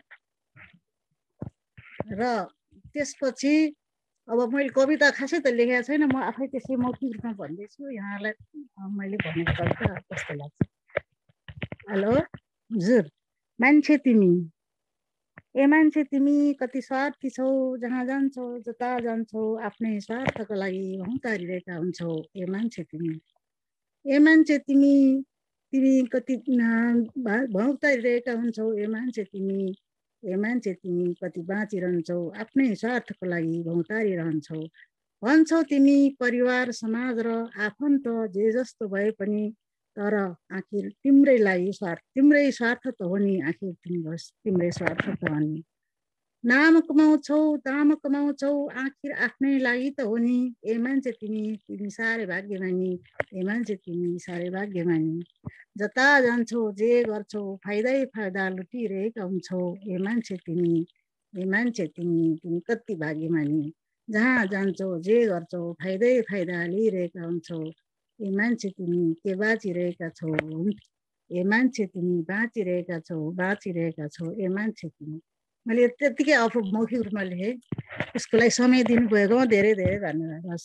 र त्यसपछि अब मैले कविता खासै त लेखेको छैन, म आफै त्यसै मौखिक रूपमा भन्दैछु यहाँलाई। मैले भनेको कविता कस्तो लाग्छ? हेलो हजुर, मान्छे तिमी, ए मान्छे तिमी कति स्वार्थी छौ, जहाँ जान्छौ जता जान्छौ आफ्नै स्वार्थको लागि भौतारिरहेका हुन्छौ। ए मान्छे तिमी, ए मान्छे तिमी, तिमी कति भौतारिरहेका हुन्छौ। ए मान्छे तिमी, ए मान्छे तिमी कति बाँचिरहन्छौ आफ्नै स्वार्थको लागि भौतारिरहन्छौ। भन्छौ तिमी परिवार समाज र आफन्त जे जस्तो भए पनि, तर आखिर तिम्रै स्वार्थ त हो नि, आखिर तिम्रै स्वार्थ त हो नि। नाम कमाउँछौ दाम कमाउँछौ आखिर आफ्नै लागि त हो नि। ए मान्छे तिमी, तिमी साह्रै भाग्यमानी, ए मान्छे तिमी साह्रै भाग्यमानी। जता जान्छौ जे गर्छौ फाइदै फाइदा लुटिरहेका हुन्छौ। ए मान्छे तिमी, ए मान्छे तिमी, तिमी कति भाग्यमानी। जहाँ जान्छौ जे गर्छौ फाइदै फाइदा लिइरहेका हुन्छौ। ए मान्छे तिमी के बाँचिरहेका छौ, ए मान्छे तिमी बाँचिरहेका छौ, बाँचिरहेका छौ। ए मान्छे तिमी। मैले त्यतिकै आफू मौखिक रूपमा लेखेँ। त्यसको लागि समय दिनुभएकोमा धेरै धेरै धन्यवाद। हस्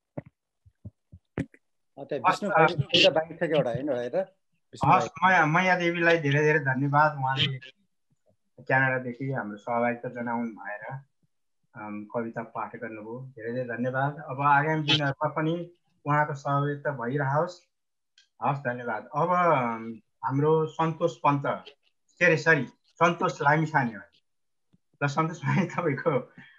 मैया देवीलाई धेरै धेरै धन्यवाद। उहाँले क्यानाडादेखि हाम्रो सहभागिता जनाउनु भएर कविता पाठ गर्नुभयो, धेरै धेरै धन्यवाद। अब आगामी दिनहरूमा पनि उहाँको सहभागिता भइरहोस्। हस् धन्यवाद। अब हाम्रो सन्तोष पन्त सन्तोष लामिछाने हो ल। सन्तोष भाइ तपाईँको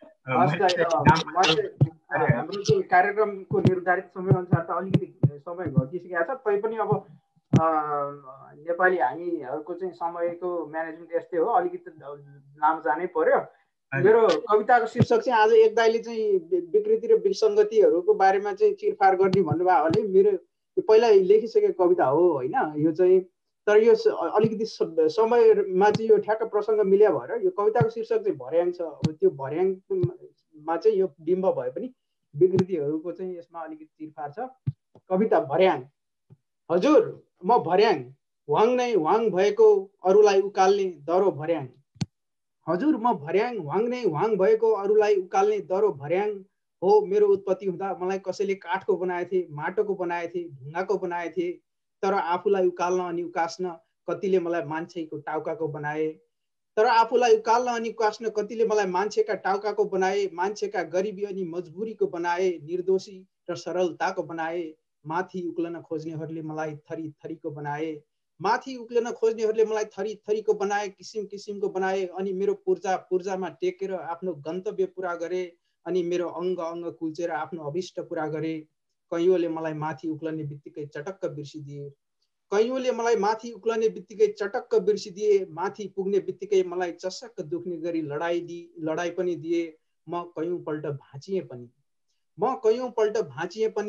हाम्रो चाहिँ कार्यक्रमको निर्धारित समय अनुसार त अलिकति समय घटिसकेको छ, तैपनि अब नेपाली हामीहरूको चाहिँ समयको म्यानेजमेन्ट यस्तै हो, अलिकति लामो जानै पर्यो। मेरो कविताको शीर्षक चाहिँ आज एक दाइले चाहिँ विकृति र विसङ्गतिहरूको बारेमा चाहिँ चिरफार गर्ने भन्नुभयो भने मेरो पहिला लेखिसकेको कविता हो होइन यो चाहिँ। तर यो अलिकति समयमा चाहिँ यो ठ्याक्क प्रसङ्ग मिल्या भएर यो कविताको शीर्षक चाहिँ भर्याङ छ। अब त्यो भर्याङमा चाहिँ यो बिम्ब भए पनि विकृतिहरूको चाहिँ यसमा अलिकति चिरफार छ। कविता भर्याङ। हजुर म भर्याङ, वाङ नै वाङ भएको अरूलाई उकाल्ने दरो भर्याङ। हजुर म भर्याङ, वाङ नै वाङ भएको अरूलाई उकाल्ने दरो भर्याङ हो। मेरो उत्पत्ति हुँदा मलाई कसैले काठको बनाएथे, माटोको बनाएथे, ढुङ्गाको बनाएथे, तर आफूलाई उकाल्न अनि उकास्न कतिले मलाई मान्छेको टाउकाको बनाए। तर आफूलाई उकाल्न अनि उकास्न कतिले मलाई मान्छेका टाउकाको बनाए। मान्छेका गरिबी अनि मजबुरीको बनाए, निर्दोषी र सरलताको बनाए। माथि उक्लन खोज्नेहरूले मलाई थरी थरीको बनाए। माथि उक्लन खोज्नेहरूले मलाई थरी थरीको बनाए, किसिम किसिमको बनाए। अनि मेरो पूर्जामा टेकेर आफ्नो गन्तव्य पुरा गरे, अनि मेरो अङ्ग अङ्ग कुल्चेर आफ्नो अभिष्ट पुरा गरे। कैयौँले मलाई माथि उक्लने बित्तिकै चटक्क बिर्सिदिए। कैयौँले मलाई माथि उक्लने बित्तिकै चटक्क बिर्सिदिए। माथि पुग्ने बित्तिकै मलाई चसक्क दुख्ने गरी लडाई पनि दिए। म कैयौँपल्ट भाँचिए पनि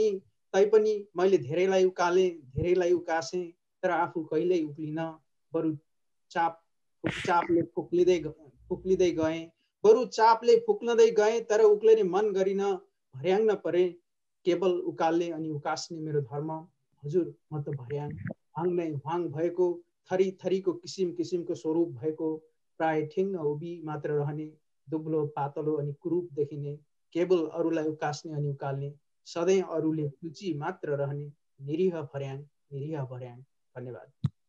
तैपनि मैले धेरैलाई उकालेँ धेरैलाई उकासेँ तर आफू कहिल्यै उक्लिन बरु चापले फुक्लिँदै गएँ बरु चापले फुक्लँदै गएँ तर उक्लिने मन गरिन भर्याङ परे केवल उकाल्ने अनि उकास्ने मेरो धर्म हजुर म त भर्याङ भाङ नै भाङ भएको थरी थरीको किसिम किसिमको स्वरूप भएको प्राय ठिङ्ग उभि मात्र रहने दुब्लो पातलो अनि कुरूप देखिने केवल अरूलाई उकास्ने अनि उकाल्ने सधैँ अरूले रुचि मात्र रहने निरीह भर्याङ धन्यवाद।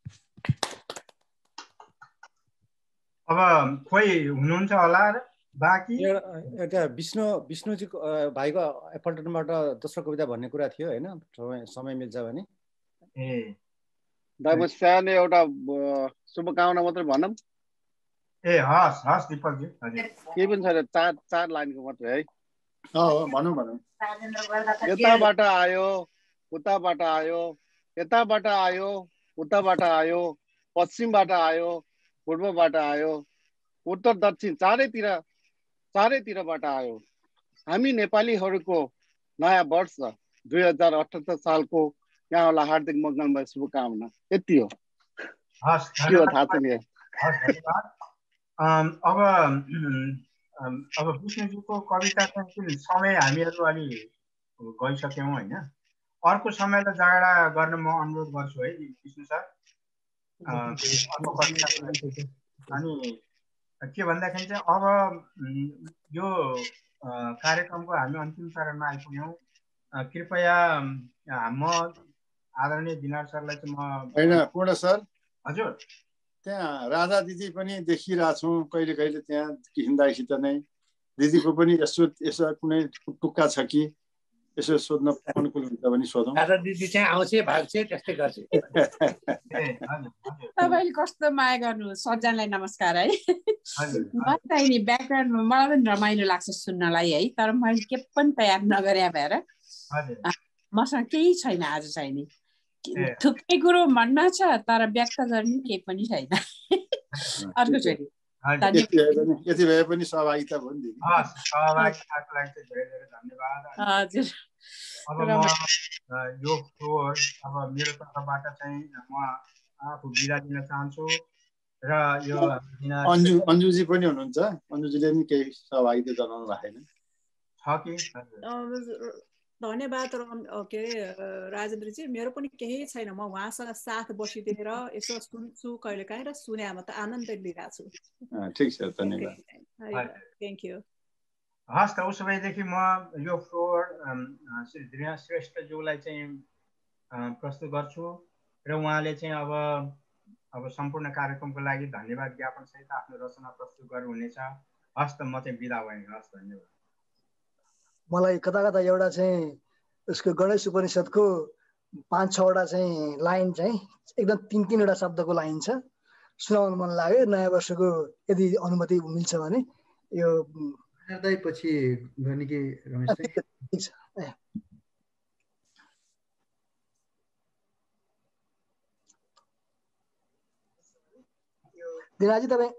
अब कोही हुनुहुन्छ होला बाँकी एउटा विष्णुजीको भाइको एफल्टनबाट दोस्रो कविता भन्ने कुरा थियो होइन समय मिल्छ भने दाइ म सानो एउटा शुभकामना मात्रै भनौँ ए हस् हस् दिपकजी हजुर केही पनि छैन चार लाइनको मात्रै है भनौँ भनौँ यताबाट आयो उताबाट आयो यताबाट आयो उताबाट आयो पश्चिमबाट आयो पूर्वबाट आयो उत्तर दक्षिण चारैतिरबाट आयो हामी नेपालीहरूको नयाँ वर्ष 2078 सालको यहाँलाई हार्दिक मङ्गलमय शुभकामना यति हो। हस् थाहा छैन धन्यवाद। अब विष्णुजीको कविता चाहिँ समय हामीहरू अलि गइसक्यौँ होइन अर्को समयलाई जगडा गर्न म अनुरोध गर्छु है विष्णु सर अर्को कविता अनि के भन्दाखेरि चाहिँ अब यो कार्यक्रमको हामी अन्तिम चरणमा आइपुग्यौँ कृपया म आदरणीय दिनार सरलाई चाहिँ म होइन पूर्ण सर हजुर त्यहाँ राधा दिदी पनि देखिरहेछौँ कहिले कहिले त्यहाँ हिँड्दासित नै दिदीको पनि यसो कुनै टुक्का छ कि यसो सोध्न अनुकूल हुन्छ भने सोधौँ। राधा दिदी चाहिँ आउँछ भाग्छ त्यस्तै गर्छ। तपाईँले कस्तो माया गर्नु सबजनालाई नमस्कार है म चाहिँ नि ब्याकग्राउन्डमा मलाई पनि रमाइलो लाग्छ सुन्नलाई है तर मैले के पनि तयार नगरे भएर मसँग केही छैन आज चाहिँ नि थुप्रै कुरो मनमा छ तर व्यक्त गर्ने केही पनि छैन। अर्कोचोटि यति भए पनि सहभागिता भयो नि सहभागिताको लागि चाहिँ धेरै धेरै धन्यवाद। हजुर अब म यो फ्लोर अब मेरो तर्फबाट चाहिँ म आफू बिदा दिन चाहन्छु र यो अन्जुजी पनि हुनुहुन्छ अन्जुजीले पनि केही सहभागिता जनाउनु भएको छैन धन्यवाद के अरे राजेन्द्रजी मेरो पनि केही छैन म उहाँसँग साथ बसिदिएर यसो सुन्छु कहिले काहीँ र सुनेमा त आनन्द लिइरहेको छु। ठिक छ धन्यवाद थ्याङ्क यू। हस् त उसो भएदेखि म यो फ्लोर श्री दृढ श्रेष्ठज्यूलाई चाहिँ प्रस्तुत गर्छु र उहाँले चाहिँ अब सम्पूर्ण कार्यक्रमको लागि धन्यवाद ज्ञापन सहित आफ्नो रचना प्रस्तुत गर्नुहुनेछ। हस् त म चाहिँ बिदा भएँ। हस् धन्यवाद। मलाई कता कता एउटा चाहिँ उसको गणेश उपनिषदको 5-6वटा चाहिँ लाइन चाहिँ एकदम 3-3वटा शब्दको लाइन छ सुनाउनु मन लाग्यो नयाँ वर्षको यदि अनुमति मिल्छ भने यो पछि गर्ने कि रमेश ठीक छ। दिनाजी तपाईँ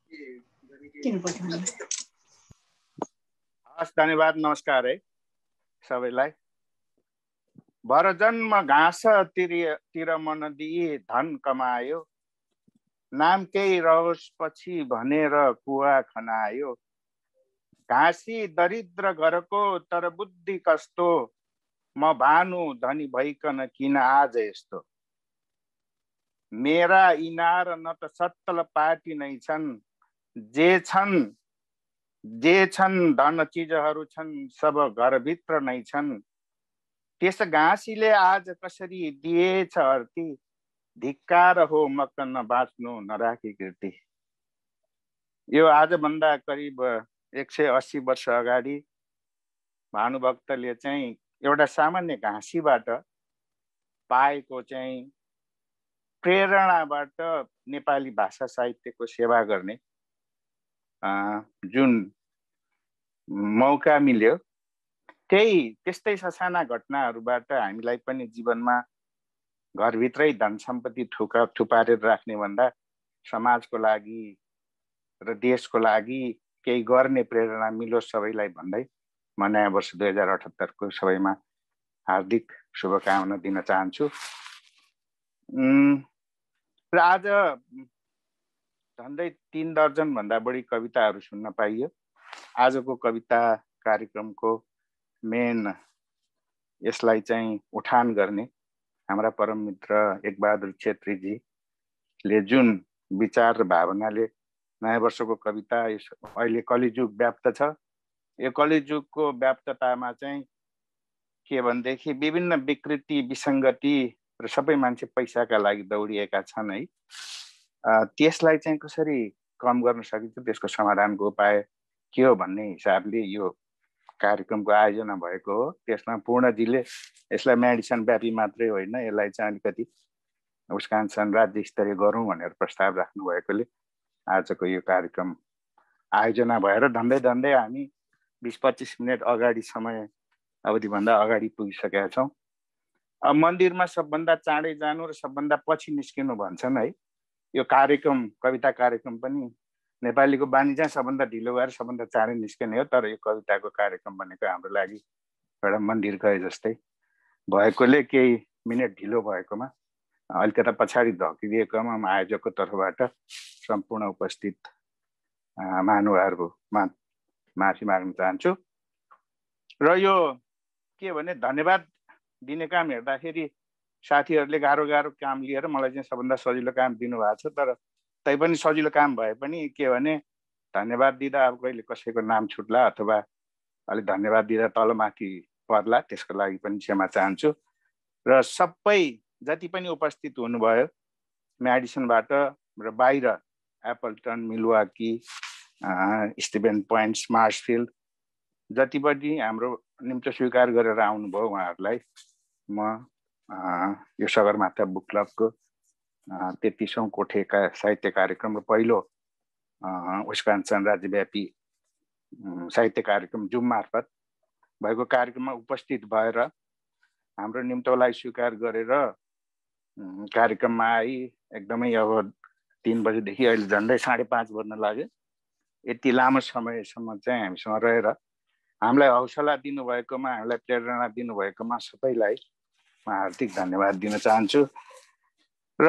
हस् धन्यवाद नमस्कार है सबैलाई। भरजन्म घाँस तिर मन दिए धन कमायो नाम केही रहोस् पछि भनेर कुवा खनायो घाँसी दरिद्र घरको तर बुद्धि कस्तो म भानु धनी भइकन किन आज यस्तो मेरा इनार न त सत्तल पार्टी नै छन् जे छन् धन चिजहरू छन् सब घरभित्र नै छन् त्यस घाँसीले आज कसरी दिएछ अर्ती धिक्कार हो मक्क नबाँच्नु नराखी कृति। यो आजभन्दा करिब 180 वर्ष अगाडि भानुभक्तले चाहिँ एउटा सामान्य घाँसीबाट पाएको चाहिँ प्रेरणाबाट नेपाली भाषा साहित्यको सेवा गर्ने जुन मौका मिल्यो त्यस्तै ससाना घटनाहरूबाट हामीलाई पनि जीवनमा घरभित्रै धन सम्पत्ति थुपारेर राख्ने भन्दा समाजको लागि र देशको लागि केही गर्ने प्रेरणा मिलोस् सबैलाई भन्दै म नयाँ वर्ष 2078 को सबैमा हार्दिक शुभकामना दिन चाहन्छु। र आज झन्डै 3 दर्जन भन्दा बढी कविताहरू सुन्न पाइयो। आजको कविता कार्यक्रमको मेन यसलाई चाहिँ उठान गर्ने हाम्रा परम मित्र एकबहादुर छेत्रीजीले जुन विचार र भावनाले नयाँ वर्षको कविता अहिले कलिजुग व्याप्त छ, यो कलिजुगको व्याप्ततामा चाहिँ के भनेदेखि विभिन्न विकृति विसङ्गति र सबै मान्छे पैसाका लागि दौडिएका छन् है। त्यसलाई चाहिँ कसरी कम गर्न सकिन्छ, त्यसको समाधानको उपाय के हो भन्ने हिसाबले यो कार्यक्रमको आयोजना भएको हो। त्यसमा पूर्णजीले यसलाई मेडिसन व्यापी मात्रै होइन, यसलाई चाहिँ अलिकति विस्कन्सिन राज्य स्तरीय गरौँ भनेर प्रस्ताव राख्नु भएकोले आजको यो कार्यक्रम आयोजना भएर धन्दै धन्दै हामी 20-25 मिनट अगाडि समय अवधिभन्दा अगाडि पुगिसकेका छौँ। अब मन्दिरमा सबभन्दा चाँडै जानु र सबभन्दा पछि निस्किनु भन्छन् है। यो कार्यक्रम कविता कार्यक्रम पनि नेपालीको बानी चाहिँ सबभन्दा ढिलो गएर सबभन्दा चाँडै निस्किने हो, तर यो कविताको कार्यक्रम भनेको हाम्रो लागि एउटा मन्दिर गए जस्तै भएकोले केही मिनट ढिलो भएकोमा अलिकता पछाडि धकिदिएकोमा म आयोजकको तर्फबाट सम्पूर्ण उपस्थित महानुभावहरूमा माफी माग्न चाहन्छु। र यो के भने धन्यवाद दिने काम हेर्दाखेरि साथीहरूले गाह्रो गाह्रो काम लिएर मलाई चाहिँ सबभन्दा सजिलो काम दिनुभएको छ। तर तैपनि सजिलो काम भए पनि के भने धन्यवाद दिँदा अब कहिले कसैको नाम छुट्ला अथवा अलिक धन्यवाद दिँदा तलमाथि पर्ला, त्यसको लागि पनि क्षमा चाहन्छु। र सबै जति पनि उपस्थित हुनुभयो म्याडिसनबाट र बाहिर एप्पलटन, मिलवाकी, स्टिभेन पोइन्ट, मार्सफिल्ड जति पनि हाम्रो निम्तो स्वीकार गरेर आउनुभयो उहाँहरूलाई म यो सगरमाथा बुक क्लबको 33औं कोठेका साहित्य कार्यक्रम र पहिलो विस्कन्सिन राज्यव्यापी साहित्य कार्यक्रम जुम मार्फत भएको कार्यक्रममा उपस्थित भएर हाम्रो निम्तोलाई स्वीकार गरेर कार्यक्रममा आई एकदमै अब 3 बजेदेखि अहिले झन्डै 5:30 बज्न लाग्यो। यति लामो समयसम्म चाहिँ हामीसँग रहेर हामीलाई हौसला दिनुभएकोमा, हामीलाई प्रेरणा दिनुभएकोमा सबैलाई म हार्दिक धन्यवाद दिन चाहन्छु। र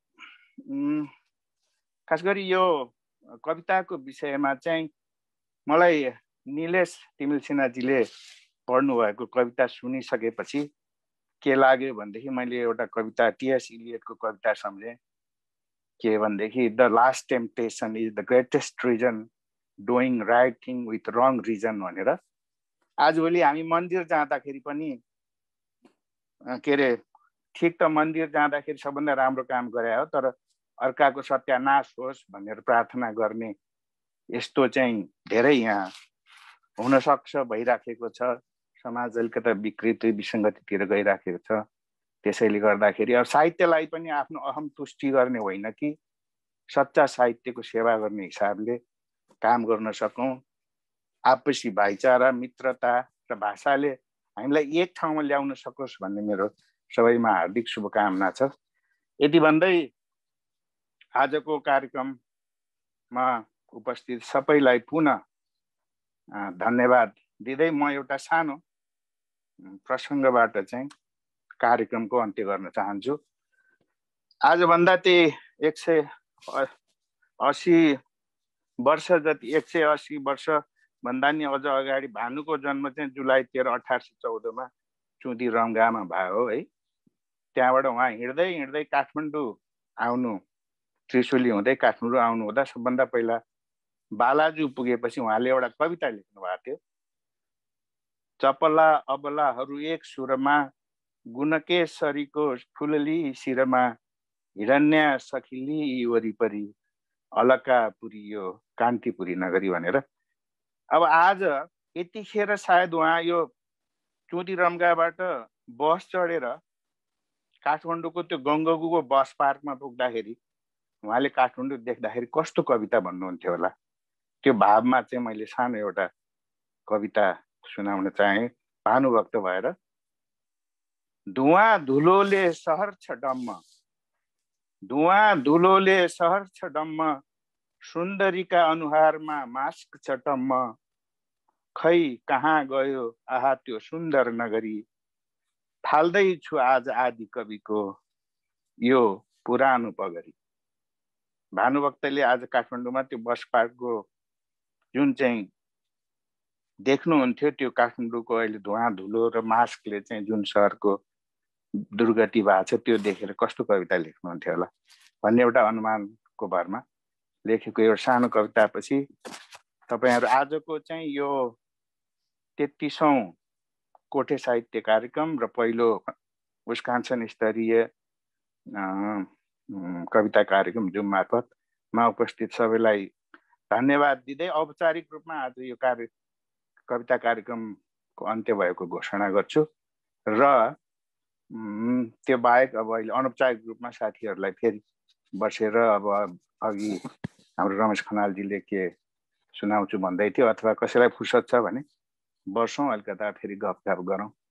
खास गरी यो कविताको विषयमा चाहिँ मलाई निलेश तिमिल सिन्हाजीले पढ्नुभएको कविता सुनिसकेपछि के लाग्यो भनेदेखि मैले एउटा कविता टिएस इलियटको कविता सम्झेँ। के भनेदेखि the last temptation is the greatest reason doing right thing with wrong reason भनेर। आजभोलि हामी मन्दिर जाँदाखेरि पनि के अरे ठिक त मन्दिर जाँदाखेरि सबभन्दा राम्रो काम गरे हो, तर अर्काको सत्यानाश होस् भनेर प्रार्थना गर्ने यस्तो चाहिँ धेरै यहाँ हुनसक्छ, भइराखेको छ। समाज अलिकता विकृति विसङ्गतितिर गइराखेको छ। त्यसैले गर्दाखेरि अब साहित्यलाई पनि आफ्नो अहम तुष्टि गर्ने होइन कि सच्चा साहित्यको सेवा गर्ने हिसाबले काम गर्न सकौँ। आपसी भाइचारा, मित्रता र भाषाले हामीलाई एक ठाउँमा ल्याउन सकोस् भन्ने मेरो सबैमा हार्दिक शुभकामना छ। यति भन्दै आजको कार्यक्रममा उपस्थित सबैलाई पुनः धन्यवाद दिँदै म एउटा सानो प्रसङ्गबाट चाहिँ कार्यक्रमको अन्त्य गर्न चाहन्छु। आजभन्दा त्यही 180 वर्ष जति 180 वर्ष भन्दा नि अझ अगाडि भानुको जन्म चाहिँ जुलाई 13, 1814 चुदी रम्गामा भयो है। त्यहाँबाट उहाँ हिँड्दै हिँड्दै काठमाडौँ आउनु, त्रिशुली हुँदै काठमाडौँ आउनु हुँदा सबभन्दा पहिला बालाजु पुगेपछि उहाँले एउटा कविता लेख्नु भएको थियो। चपला अबलाहरू एक सुरमा, गुणकेशरीको फुलली शिरमा, हिरण्य सखिली वरिपरि, अलकापुरी यो कान्तिपुरी नगरी भनेर। अब आज यतिखेर सायद उहाँ यो चुदी रम्गाबाट बस चढेर काठमाडौँको त्यो गङ्गगुको बस पार्कमा पुग्दाखेरि उहाँले काठमाडौँ देख्दाखेरि कस्तो कविता भन्नुहुन्थ्यो होला, त्यो भावमा चाहिँ मैले सानो एउटा कविता सुनाउन चाहे भानुभक्त भएर। धुवाँ धुलोले सहर छ डम्म, धुवाँ धुलोले सहर छ डम्म, सुन्दरीका अनुहारमा मास्क छ टम्म, खै कहाँ गयो आहा त्यो सुन्दर नगरी, थाल्दैछु आज आदि कविको यो पुरानो पगरी। भानुभक्तले आज काठमाडौँमा त्यो बस पार्कको जुन चाहिँ देख्नुहुन्थ्यो त्यो काठमाडौँको अहिले धुवा धुलो र मास्कले चाहिँ जुन सहरको दुर्गति भएको छ त्यो देखेर कस्तो कविता लेख्नुहुन्थ्यो होला भन्ने एउटा अनुमानको भरमा लेखेको एउटा सानो कवितापछि तपाईहरु आजको चाहिँ यो 33औं कोठे साहित्य कार्यक्रम र पहिलो विस्कन्सन स्तरीय कविता कार्यक्रम जुम मार्फतमा उपस्थित सबैलाई धन्यवाद दिँदै औपचारिक रूपमा आज यो कविता कार्यक्रमको अन्त्य भएको घोषणा गर्छु र त्यो बाहेक अब अहिले अनौपचारिक रूपमा साथीहरूलाई फेरि बसेर अब अघि हाम्रो रमेश खनालजीले के सुनाउँछु भन्दै थियो अथवा कसैलाई फुर्सद छ भने बसौँ अलिकता फेरि गफगाफ गरौँ